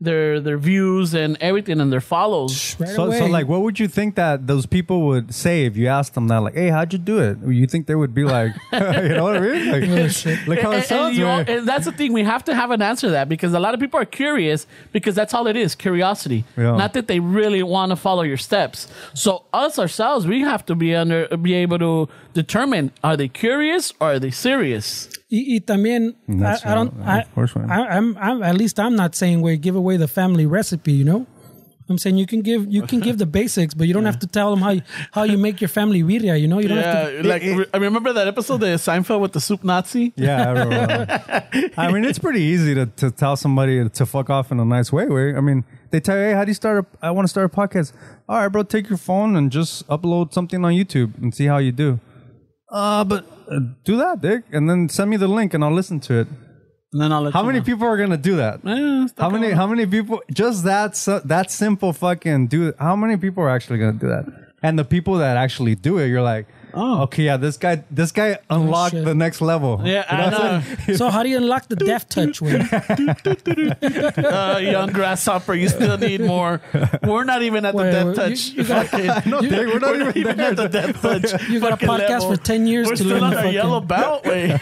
Speaker 1: their their views and everything and their follows.
Speaker 3: Right
Speaker 2: So,
Speaker 3: away.
Speaker 2: so like, what would you think that those people would say if you asked them that? Like, hey, how'd you do it? You think they would be like, you know what I mean? Like,
Speaker 3: Oh, shit.
Speaker 2: look how it
Speaker 1: And, and,
Speaker 2: sounds,
Speaker 1: you all-
Speaker 2: man.
Speaker 1: and that's the thing. We have to have an answer to that because a lot of people are curious because that's all it is, curiosity.
Speaker 2: Yeah.
Speaker 1: Not that they really want to follow your steps. So us ourselves, we have to be under, be able to determine: are they curious or are they serious?
Speaker 3: Y, y también,
Speaker 2: That's
Speaker 3: I, I don't,
Speaker 2: right.
Speaker 3: I,
Speaker 2: Of course, man.
Speaker 3: I, I'm, I'm, at least I'm not saying we give away the family recipe, you know? I'm saying you can give, you can give the basics, but you don't have to tell them how you, how you make your family birria, you know? You don't have
Speaker 1: Yeah,
Speaker 3: to.
Speaker 1: like re- I remember that episode of Seinfeld with the soup Nazi.
Speaker 2: Yeah, I remember that. I mean, it's pretty easy to, to tell somebody to fuck off in a nice way. Way, I mean, they tell you, hey, how do you start a, I want to start a podcast. All right, bro, take your phone and just upload something on YouTube and see how you do. Uh, but uh, do that, Dick, and then send me the link and I'll listen to it.
Speaker 1: And then I'll let
Speaker 2: How
Speaker 1: you
Speaker 2: many
Speaker 1: know.
Speaker 2: people are gonna do that?
Speaker 1: Eh, it's
Speaker 2: How
Speaker 1: not
Speaker 2: many?
Speaker 1: going-
Speaker 2: How many people? Just that su- that simple fucking do. How many people are actually gonna do that? And the people that actually do it, you're like, oh, okay, yeah, this guy, this guy unlocked
Speaker 3: shit.
Speaker 2: the next level.
Speaker 1: Yeah,
Speaker 2: You know
Speaker 1: I
Speaker 2: what I'm
Speaker 1: know.
Speaker 2: saying?
Speaker 3: So how do you unlock the death touch? Way?
Speaker 1: uh, young grasshopper, you still need more. We're not even at the
Speaker 3: Wait,
Speaker 1: death
Speaker 3: wait,
Speaker 1: touch.
Speaker 3: you- you got-
Speaker 1: Fucking-
Speaker 2: No, Dick, we're not
Speaker 1: we're
Speaker 2: even
Speaker 1: not even
Speaker 2: there.
Speaker 1: at the death touch.
Speaker 3: You got a
Speaker 1: fucking
Speaker 3: podcast
Speaker 1: level.
Speaker 3: for ten years
Speaker 1: We're
Speaker 3: to
Speaker 1: still
Speaker 3: learn
Speaker 1: on
Speaker 3: the
Speaker 1: our
Speaker 3: fucking-
Speaker 1: yellow belt. Wait.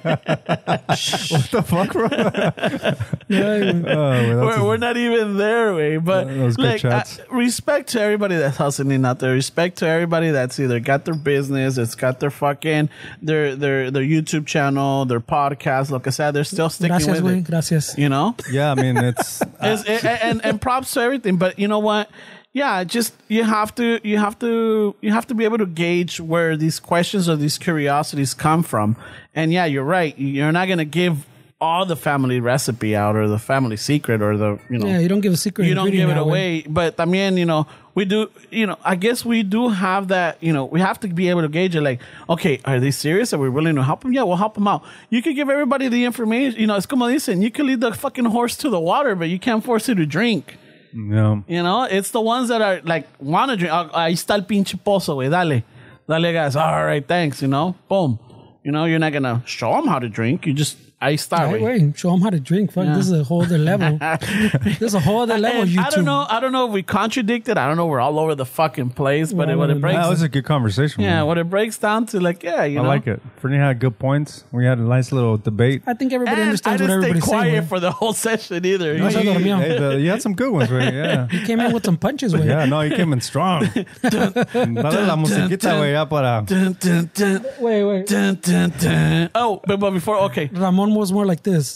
Speaker 2: What the fuck, bro?
Speaker 3: Yeah,
Speaker 2: Oh, well, that's
Speaker 1: we're, we're not even there, way. But
Speaker 2: Yeah, those good
Speaker 1: like, uh,
Speaker 2: chats.
Speaker 1: respect to everybody that's hustling out there. Respect to everybody that's either got their business, it's got their fucking their their their YouTube channel, their podcast. Like I said, they're still sticking
Speaker 3: gracias,
Speaker 1: with
Speaker 3: way.
Speaker 1: it.
Speaker 3: Gracias.
Speaker 1: You know,
Speaker 2: yeah, I mean, it's.
Speaker 1: It's- and, and and props to everything. But you know what? Yeah, just you have to you have to you have to be able to gauge where these questions or these curiosities come from. And yeah, you're right. You're not gonna give all the family recipe out or the family secret or the you know
Speaker 3: Yeah, you don't give a secret.
Speaker 1: you don't give
Speaker 3: ingredient
Speaker 1: it
Speaker 3: that way.
Speaker 1: away. But también, you know, we do, you know, I guess we do have that, you know, we have to be able to gauge it like, okay, are they serious? Are we willing to help them? Yeah, we'll help them out. You could give everybody the information. You know, it's como dicen, you can lead the fucking horse to the water, but you can't force it to drink.
Speaker 2: Yeah.
Speaker 1: You know, it's the ones that are like, want to drink. Ah, ahí está el pinche pozo, güey. Dale. Dale, guys. All right, thanks. You know, boom. You know, you're not going to show them how to drink. You just, ahí está,
Speaker 3: Wait,
Speaker 1: güey.
Speaker 3: wait, show them how to drink. Fuck,
Speaker 1: Yeah.
Speaker 3: this is a whole other level. This is a whole other level.
Speaker 1: And
Speaker 3: YouTube.
Speaker 1: I don't know. I don't know if we contradicted. I don't know. We're all over the fucking place. But
Speaker 3: We're
Speaker 1: it,
Speaker 3: all
Speaker 1: what
Speaker 3: over
Speaker 1: it
Speaker 3: the
Speaker 1: breaks,
Speaker 2: That was a good conversation.
Speaker 1: yeah,
Speaker 2: man.
Speaker 1: what it breaks down to, like, yeah, you
Speaker 2: I
Speaker 1: know,
Speaker 2: like it. Fernie had good points. We had a nice little debate.
Speaker 3: I think everybody
Speaker 1: And I
Speaker 3: understands what
Speaker 1: didn't stay
Speaker 3: everybody's
Speaker 1: quiet
Speaker 3: saying.
Speaker 1: for the whole session either.
Speaker 3: No,
Speaker 1: You-
Speaker 3: se durmió.
Speaker 2: Hey, the, you had some good ones, right? Yeah.
Speaker 3: He came in with some punches, way.
Speaker 2: Yeah, no, he came in strong. Dale la musiquita, güey, ya para.
Speaker 1: Dun, dun, dun,
Speaker 3: Wait, wait.
Speaker 1: dun, dun, dun. Oh, but, but before, okay.
Speaker 3: Ramon was more like this.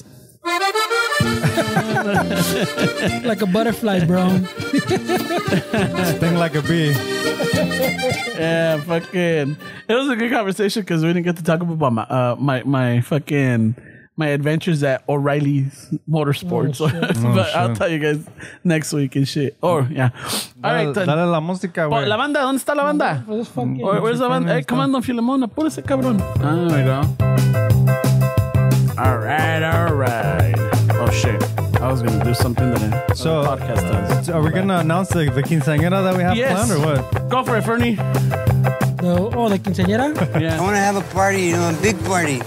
Speaker 3: Like a butterfly, bro.
Speaker 2: Sting like a bee.
Speaker 1: Yeah, fucking. It was a good conversation because we didn't get to talk about my uh, my my fucking my adventures at O'Reilly's Motorsports.
Speaker 3: Oh, shit.
Speaker 1: But
Speaker 2: Oh,
Speaker 1: I'll
Speaker 2: shit.
Speaker 1: tell you guys next week and shit. Or yeah. All right.
Speaker 2: Dale,
Speaker 1: Then.
Speaker 2: dale la música,
Speaker 1: Oh,
Speaker 2: güey.
Speaker 1: la banda, ¿dónde está la banda?
Speaker 3: For this fucking-
Speaker 1: Or, where's the banda? Hey, come on, Don Filemón, apúrese, cabrón. Ah, there we go. All right, all right. Oh shit. I was gonna do something that a
Speaker 2: So,
Speaker 1: podcast does.
Speaker 2: Are we gonna announce the, the quinceañera that we have
Speaker 1: Yes.
Speaker 2: planned or what?
Speaker 1: Go for it, Fernie.
Speaker 3: The, oh, the quinceañera?
Speaker 5: I
Speaker 1: Yeah.
Speaker 5: want to have a party, you know, a big party.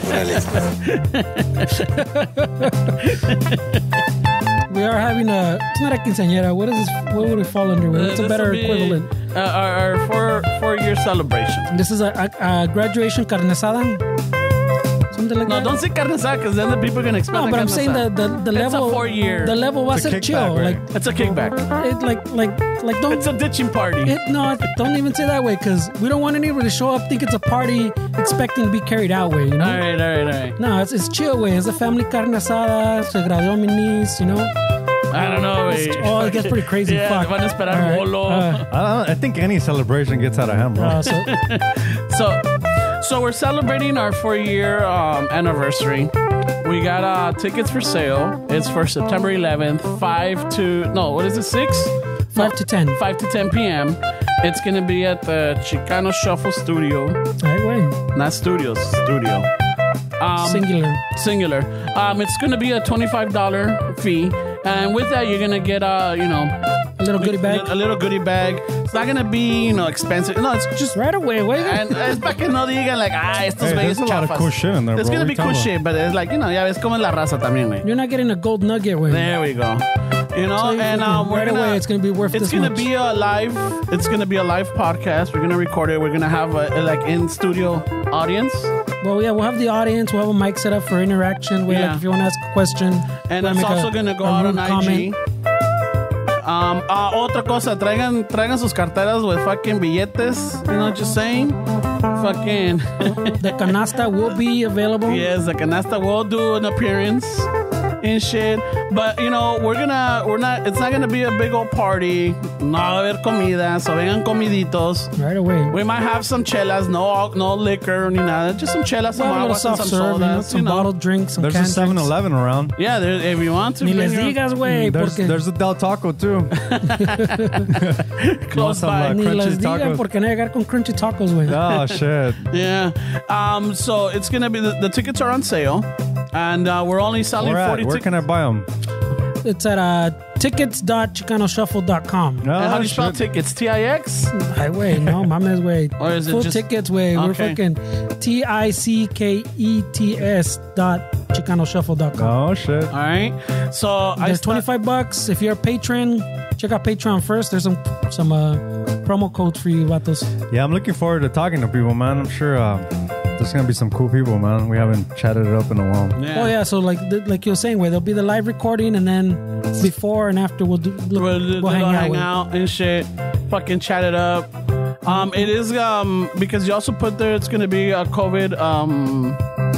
Speaker 3: We are having a. It's not a quinceañera. What is this? What would it fall under? What's a
Speaker 1: This
Speaker 3: better
Speaker 1: will be,
Speaker 3: equivalent?
Speaker 1: Uh, our our four four year celebration.
Speaker 3: This is a, a, a graduation carne asada. Something like
Speaker 1: No,
Speaker 3: that.
Speaker 1: don't say carne asada because then the people are gonna expect.
Speaker 3: No,
Speaker 1: the
Speaker 3: but I'm
Speaker 1: carne
Speaker 3: saying the
Speaker 1: asada.
Speaker 3: the, the
Speaker 1: It's
Speaker 3: level.
Speaker 1: a four year.
Speaker 3: The level was
Speaker 2: It's a
Speaker 3: it chill.
Speaker 2: kickback,
Speaker 3: Like
Speaker 2: right?
Speaker 1: It's a kickback.
Speaker 3: it, like like like don't.
Speaker 1: It's a ditching party.
Speaker 3: It, no, don't even say that way because we don't want anybody to show up, think it's a party, expecting to be carried out way, you know?
Speaker 1: all right, all right, all right.
Speaker 3: No, it's, it's chill way. It's a family carne asada. Se graduó mi niece, you know?
Speaker 1: I don't know.
Speaker 3: It's-
Speaker 1: eh.
Speaker 3: oh, it gets pretty crazy.
Speaker 1: Yeah,
Speaker 3: Fuck.
Speaker 1: van a esperar
Speaker 3: All right.
Speaker 1: bolo.
Speaker 3: Uh,
Speaker 2: I, don't, I think any celebration gets out of hand, bro.
Speaker 3: uh, so,
Speaker 1: So, so we're celebrating our four-year um, anniversary. We got uh, tickets for sale. It's for September eleventh, five to no, what is it, six?
Speaker 3: five to ten.
Speaker 1: five to ten p.m. It's gonna be at the Chicano Shuffle Studio,
Speaker 3: Right way.
Speaker 1: not studios, studio. Um,
Speaker 3: Singular.
Speaker 1: singular. Um, it's gonna be a twenty-five dollar fee, and with that, you're gonna get a you know
Speaker 3: A little goodie bag.
Speaker 1: a little goodie bag. It's not gonna be you know expensive. No, it's just
Speaker 3: Right away, way.
Speaker 1: and es para que no digan like, ah, estos
Speaker 2: Hey,
Speaker 1: güeyes
Speaker 2: there's a lot of
Speaker 1: chafas.
Speaker 2: cool shit in there,
Speaker 1: There's
Speaker 2: bro.
Speaker 1: gonna
Speaker 2: What
Speaker 1: be
Speaker 2: you
Speaker 1: cool
Speaker 2: talking
Speaker 1: shit, but it's like, you know, ya ves como es la raza también, güey.
Speaker 3: You're not getting a gold nugget way.
Speaker 1: There we go. You know,
Speaker 3: So
Speaker 1: and um, we're
Speaker 3: right
Speaker 1: gonna,
Speaker 3: away, it's gonna be worth
Speaker 1: It's
Speaker 3: this
Speaker 1: gonna
Speaker 3: much.
Speaker 1: be a live. It's gonna be a live podcast. We're gonna record it. We're gonna have a, a like in studio audience.
Speaker 3: Well, yeah, we'll have the audience. We'll have a mic set up for interaction. Where,
Speaker 1: Yeah.
Speaker 3: like, if you want to ask a question,
Speaker 1: And
Speaker 3: we'll
Speaker 1: it's
Speaker 3: make
Speaker 1: also
Speaker 3: a-
Speaker 1: gonna go
Speaker 3: a
Speaker 1: out on
Speaker 3: rude
Speaker 1: I G.
Speaker 3: comment.
Speaker 1: Um, uh, otra cosa, traigan, traigan sus carteras with fucking billetes. You know, just saying. Fucking.
Speaker 3: The canasta will be available.
Speaker 1: Yes, the canasta will do an appearance and shit. But, you know, we're gonna, we're not, it's not gonna be a big old party. No va a haber comida, so vengan comiditos.
Speaker 3: Right away.
Speaker 1: We might have some chelas, no no liquor ni nada. Just some chelas, some
Speaker 3: Well, a little
Speaker 1: aguas, and
Speaker 3: soft
Speaker 1: some
Speaker 3: serve, you know,
Speaker 1: sodas,
Speaker 3: some
Speaker 1: you know.
Speaker 3: bottled drinks, some
Speaker 2: There's a
Speaker 3: canned
Speaker 2: seven
Speaker 3: drinks.
Speaker 2: eleven around.
Speaker 1: Yeah, there, if you want to.
Speaker 3: Ni
Speaker 1: bring
Speaker 3: les
Speaker 1: your-
Speaker 3: digas, güey,
Speaker 2: There's,
Speaker 3: porque
Speaker 2: there's a Del Taco too.
Speaker 1: Close
Speaker 2: some,
Speaker 1: by.
Speaker 2: uh,
Speaker 3: ni les
Speaker 2: crunchy
Speaker 3: digan
Speaker 2: tacos.
Speaker 3: porque no llegar con crunchy tacos, güey.
Speaker 2: Oh shit.
Speaker 1: Yeah. Um. So it's gonna be the, the tickets are on sale, and uh, we're only selling
Speaker 2: Where, at?
Speaker 1: forty
Speaker 2: Where
Speaker 1: tickets.
Speaker 2: can I buy them?
Speaker 3: It's at uh, tickets dot chicano shuffle dot com.
Speaker 2: No,
Speaker 1: And how do you spell
Speaker 2: shit.
Speaker 1: tickets? T I X.
Speaker 3: Ay, güey, no, mames, güey.
Speaker 1: Or is it
Speaker 3: Full
Speaker 1: just-
Speaker 3: tickets, güey. We're
Speaker 1: Okay.
Speaker 3: fucking T I C K E T S dot chicano shuffle dot com.
Speaker 2: Oh shit.
Speaker 1: All right. So I
Speaker 3: There's
Speaker 1: sta-
Speaker 3: twenty-five bucks. If you're a patron, check out Patreon first. There's some some uh, promo codes for you, vatos.
Speaker 2: Yeah, I'm looking forward to talking to people, man. I'm sure uh, there's gonna be some cool people, man. We haven't chatted it up in a while.
Speaker 1: Yeah.
Speaker 3: Oh yeah, so like the, like you were saying, where there'll be the live recording, and then before and after we'll do look,
Speaker 1: We'll,
Speaker 3: we'll,
Speaker 1: we'll
Speaker 3: hang, out.
Speaker 1: hang
Speaker 3: with-
Speaker 1: out and shit. Fucking chat it up. Um. It is um because you also put there it's gonna be a COVID um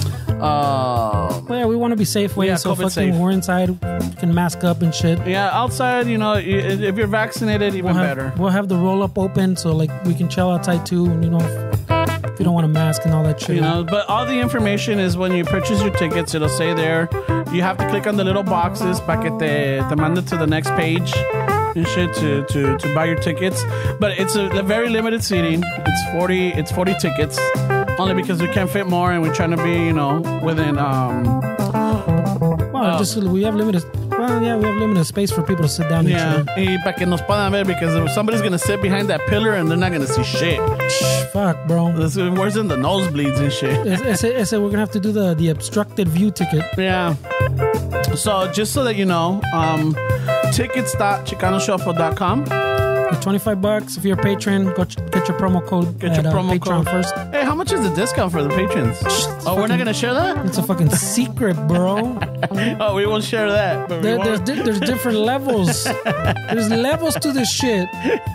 Speaker 1: uh
Speaker 3: Well, yeah, we want to be safe, way.
Speaker 1: Yeah,
Speaker 3: so
Speaker 1: COVID
Speaker 3: fucking
Speaker 1: safe.
Speaker 3: when we're inside, we can mask up and shit.
Speaker 1: yeah outside you know i- if you're vaccinated even
Speaker 3: We'll have,
Speaker 1: better.
Speaker 3: we'll have the roll up open, so like we can chill outside too. And, you know, if, if you don't want a mask and all that shit.
Speaker 1: You know, but all the information is when you purchase your tickets, it'll say there. You have to click on the little boxes para que te, te mande to the next page and shit to, to, to buy your tickets. But it's a, a very limited seating. It's forty. It's forty tickets. Only because we can't fit more, and we're trying to be, you know, within. Um,
Speaker 3: Well,
Speaker 1: Oh.
Speaker 3: just we have limited. Well, yeah, we have limited space for people to sit down
Speaker 1: yeah,
Speaker 3: and
Speaker 1: y para que nos puedan ver because if somebody's gonna sit behind that pillar and they're not gonna see shit.
Speaker 3: chill. Fuck, bro.
Speaker 1: This is worse than the nosebleeds and shit.
Speaker 3: It's, it's, it's, we're gonna have to do the the obstructed view ticket.
Speaker 1: Yeah. So just so that you know, um, tickets dot chicano shuffle dot com.
Speaker 3: It's twenty-five bucks. If you're a patron, go ch- get your promo code.
Speaker 1: Get
Speaker 3: at,
Speaker 1: your
Speaker 3: uh,
Speaker 1: promo
Speaker 3: Patreon
Speaker 1: code
Speaker 3: first.
Speaker 1: Hey, how much is the discount for the patrons? Oh, we're not gonna share that.
Speaker 3: It's a fucking secret, bro.
Speaker 1: Oh, we won't share that. But we
Speaker 3: There,
Speaker 1: won't-
Speaker 3: there's di- there's different levels. There's levels to this shit.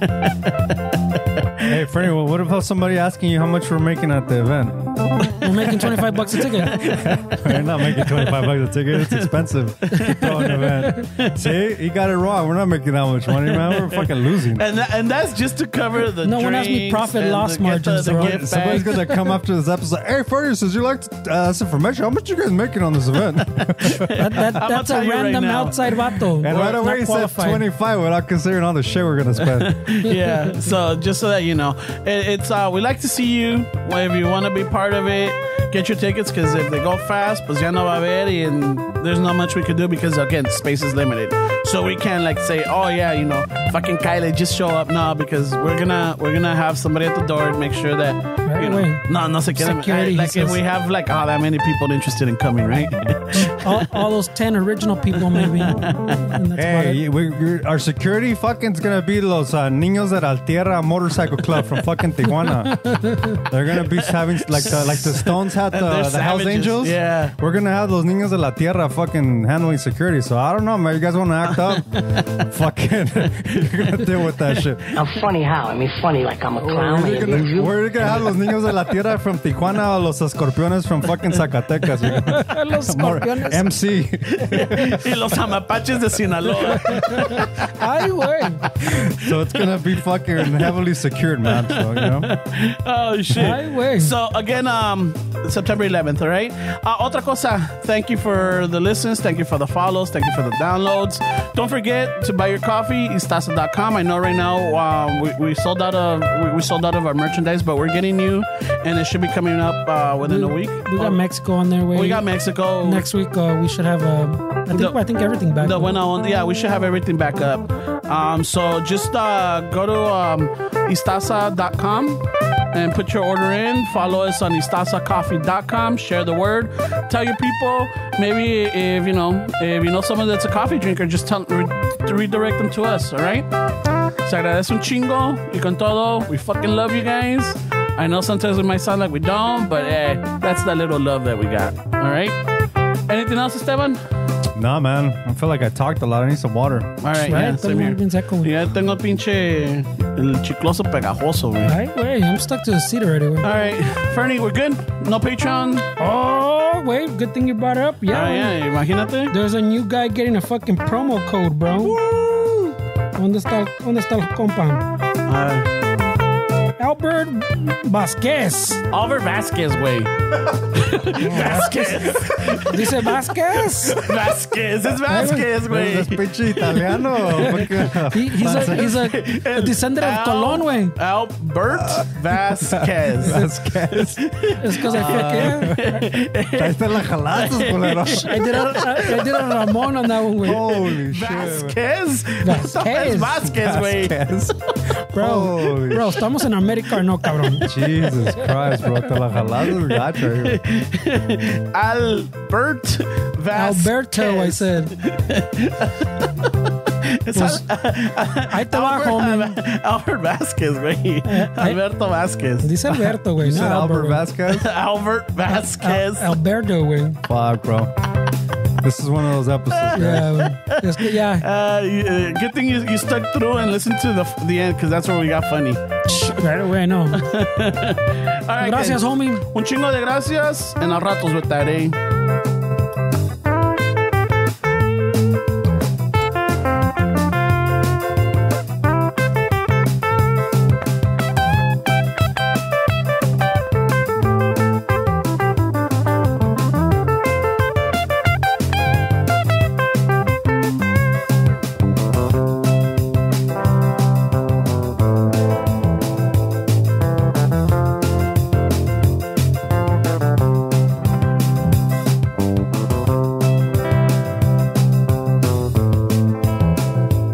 Speaker 2: Hey, Freddie, well, what about somebody asking you how much we're making at the event?
Speaker 3: We're making twenty-five bucks a ticket.
Speaker 2: We're not making twenty-five bucks a ticket. It's expensive. to throw an event. See, he got it wrong. We're not making that much money, man. We're fucking losing.
Speaker 1: and that, and that's just to cover the.
Speaker 3: No one asked me
Speaker 1: drinks
Speaker 3: profit
Speaker 1: and
Speaker 3: loss
Speaker 1: to get
Speaker 3: margins,
Speaker 1: the, the
Speaker 3: bro.
Speaker 1: gift
Speaker 2: Somebody's
Speaker 1: bags.
Speaker 2: gonna come after this episode. Hey, Freddie, says you like uh, this information. How much you guys making on this event?
Speaker 3: That, that,
Speaker 1: I'ma
Speaker 3: that's
Speaker 1: tell
Speaker 3: a
Speaker 1: you right
Speaker 3: random
Speaker 1: now.
Speaker 3: outside vato.
Speaker 2: And right
Speaker 3: Not
Speaker 2: away he said
Speaker 3: qualified.
Speaker 2: twenty-five without considering all the shit we're gonna spend.
Speaker 1: Yeah. So just so that you know, it, it's uh, we like to see you. Well, if you want to be part of it, get your tickets because if they go fast, pues ya no va a haber, and there's not much we could do because again, space is limited. So we can't like say, oh yeah, you know, fucking Kylie, just show up now because we're gonna we're gonna have somebody at the door and make sure that
Speaker 3: Right
Speaker 1: you know,
Speaker 3: away.
Speaker 1: no, no se quieren.
Speaker 3: Security, he
Speaker 1: Like if
Speaker 3: says.
Speaker 1: we have like oh that many people interested in coming, right?
Speaker 3: all, all those ten original people, maybe. And that's about
Speaker 2: Hey,
Speaker 3: it.
Speaker 2: we, we, our security fucking's gonna be los uh, niños de la Tierra Motorcycle Club from fucking Tijuana. They're gonna be having like the like the Stones had
Speaker 1: And
Speaker 2: the,
Speaker 1: they're
Speaker 2: the Hells
Speaker 1: savages,
Speaker 2: Angels.
Speaker 1: yeah.
Speaker 2: we're gonna have those niños de la Tierra fucking handling security. So I don't know, man. You guys want to act up? Fucking, you're gonna deal with that shit.
Speaker 7: I'm funny how? I mean, funny like I'm a clown. I
Speaker 2: We're gonna,
Speaker 7: amuse you.
Speaker 2: we're gonna have los niños de la Tierra from Tijuana or los escorpiones from fucking Zacatecas. We're gonna-
Speaker 3: Los
Speaker 2: more
Speaker 3: escorpiones.
Speaker 2: M C.
Speaker 1: Y los amapaches de Sinaloa.
Speaker 3: Ay, güey.
Speaker 2: So it's gonna be fucking heavily secured, man. So you know.
Speaker 1: Oh shit.
Speaker 3: Ay, güey.
Speaker 1: So again, um, September eleventh, all right? Uh, otra cosa, thank you for the listens, thank you for the follows, thank you for the downloads. Don't forget to buy your coffee, istasa dot com. I know right now um, we, we sold out of we, we sold out of our merchandise, but we're getting new, and it should be coming up uh, within a week.
Speaker 3: We got Mexico on their way.
Speaker 1: We got Mexico.
Speaker 3: Next week, uh, we should have. Uh, I think.
Speaker 1: The-
Speaker 3: I think everything back.
Speaker 1: The one on, yeah, we should have everything back up. Um, so just uh, go to um, istaza dot com and put your order in. Follow us on istaza coffee dot com. Share the word. Tell your people. Maybe if you know if you know someone that's a coffee drinker, just tell re- redirect them to us. All right. Se agradece un chingo y con todo. We fucking love you guys. I know sometimes it might sound like we don't, but eh, that's that little love that we got. All right. Anything else, Esteban?
Speaker 2: Nah, man. I feel like I talked a lot. I need some water.
Speaker 1: All right, yeah, same here. Ya tengo pinche el chicloso pegajoso, güey.
Speaker 3: Ay, güey, I'm stuck to the seat already, güey.
Speaker 1: All right, Fernie, we're good? No Patreon?
Speaker 3: Oh, wait, good thing you brought it up. Yeah,
Speaker 1: Ah, yeah, imagínate.
Speaker 3: There's a new guy getting a fucking promo code, bro.
Speaker 1: Woo!
Speaker 3: ¿Dónde está, ¿Dónde está el compa?
Speaker 1: Uh,
Speaker 3: Albert Vasquez.
Speaker 1: Albert Vasquez, güey. Vasquez.
Speaker 3: Dice Vasquez.
Speaker 1: Vasquez, it's Vasquez,
Speaker 2: Es
Speaker 1: güey.
Speaker 2: pinche italiano.
Speaker 3: He, he's a, he's a, a descendant of Colón, güey.
Speaker 1: Albert Vasquez.
Speaker 2: Vasquez.
Speaker 3: Es que se fue que.
Speaker 2: Traiste la jalazos, culero.
Speaker 3: I did a, I did a Ramon on that one, güey.
Speaker 2: Holy shit.
Speaker 1: Vasquez?
Speaker 3: Vasquez.
Speaker 1: Es Vasquez, güey.
Speaker 2: Vasquez.
Speaker 3: Bro,
Speaker 2: Holy
Speaker 3: bro, estamos en América o no, cabrón.
Speaker 2: Jesus Christ, bro. Te la jalazos gacho.
Speaker 1: Albert Vasquez.
Speaker 3: Alberto, I said. Pues, ahí te va, homie.
Speaker 1: Albert Vasquez, güey. Alberto Vasquez.
Speaker 3: Dice Alberto, güey.
Speaker 2: You
Speaker 3: No
Speaker 2: said Albert
Speaker 3: güey.
Speaker 2: Vasquez?
Speaker 1: Albert Vasquez.
Speaker 3: Al- Alberto, güey.
Speaker 2: Fuck, bro. This is one of those episodes, right?
Speaker 3: Yeah, güey. Es que ya.
Speaker 1: Uh, you- uh, good thing you, you stuck through and listened to the the end, because that's where we got funny.
Speaker 3: Right away, no.
Speaker 1: All right,
Speaker 3: Gracias,
Speaker 1: guys.
Speaker 3: homie.
Speaker 1: Un chingo de gracias. En al ratos vetaré.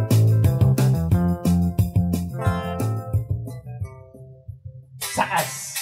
Speaker 4: Sas.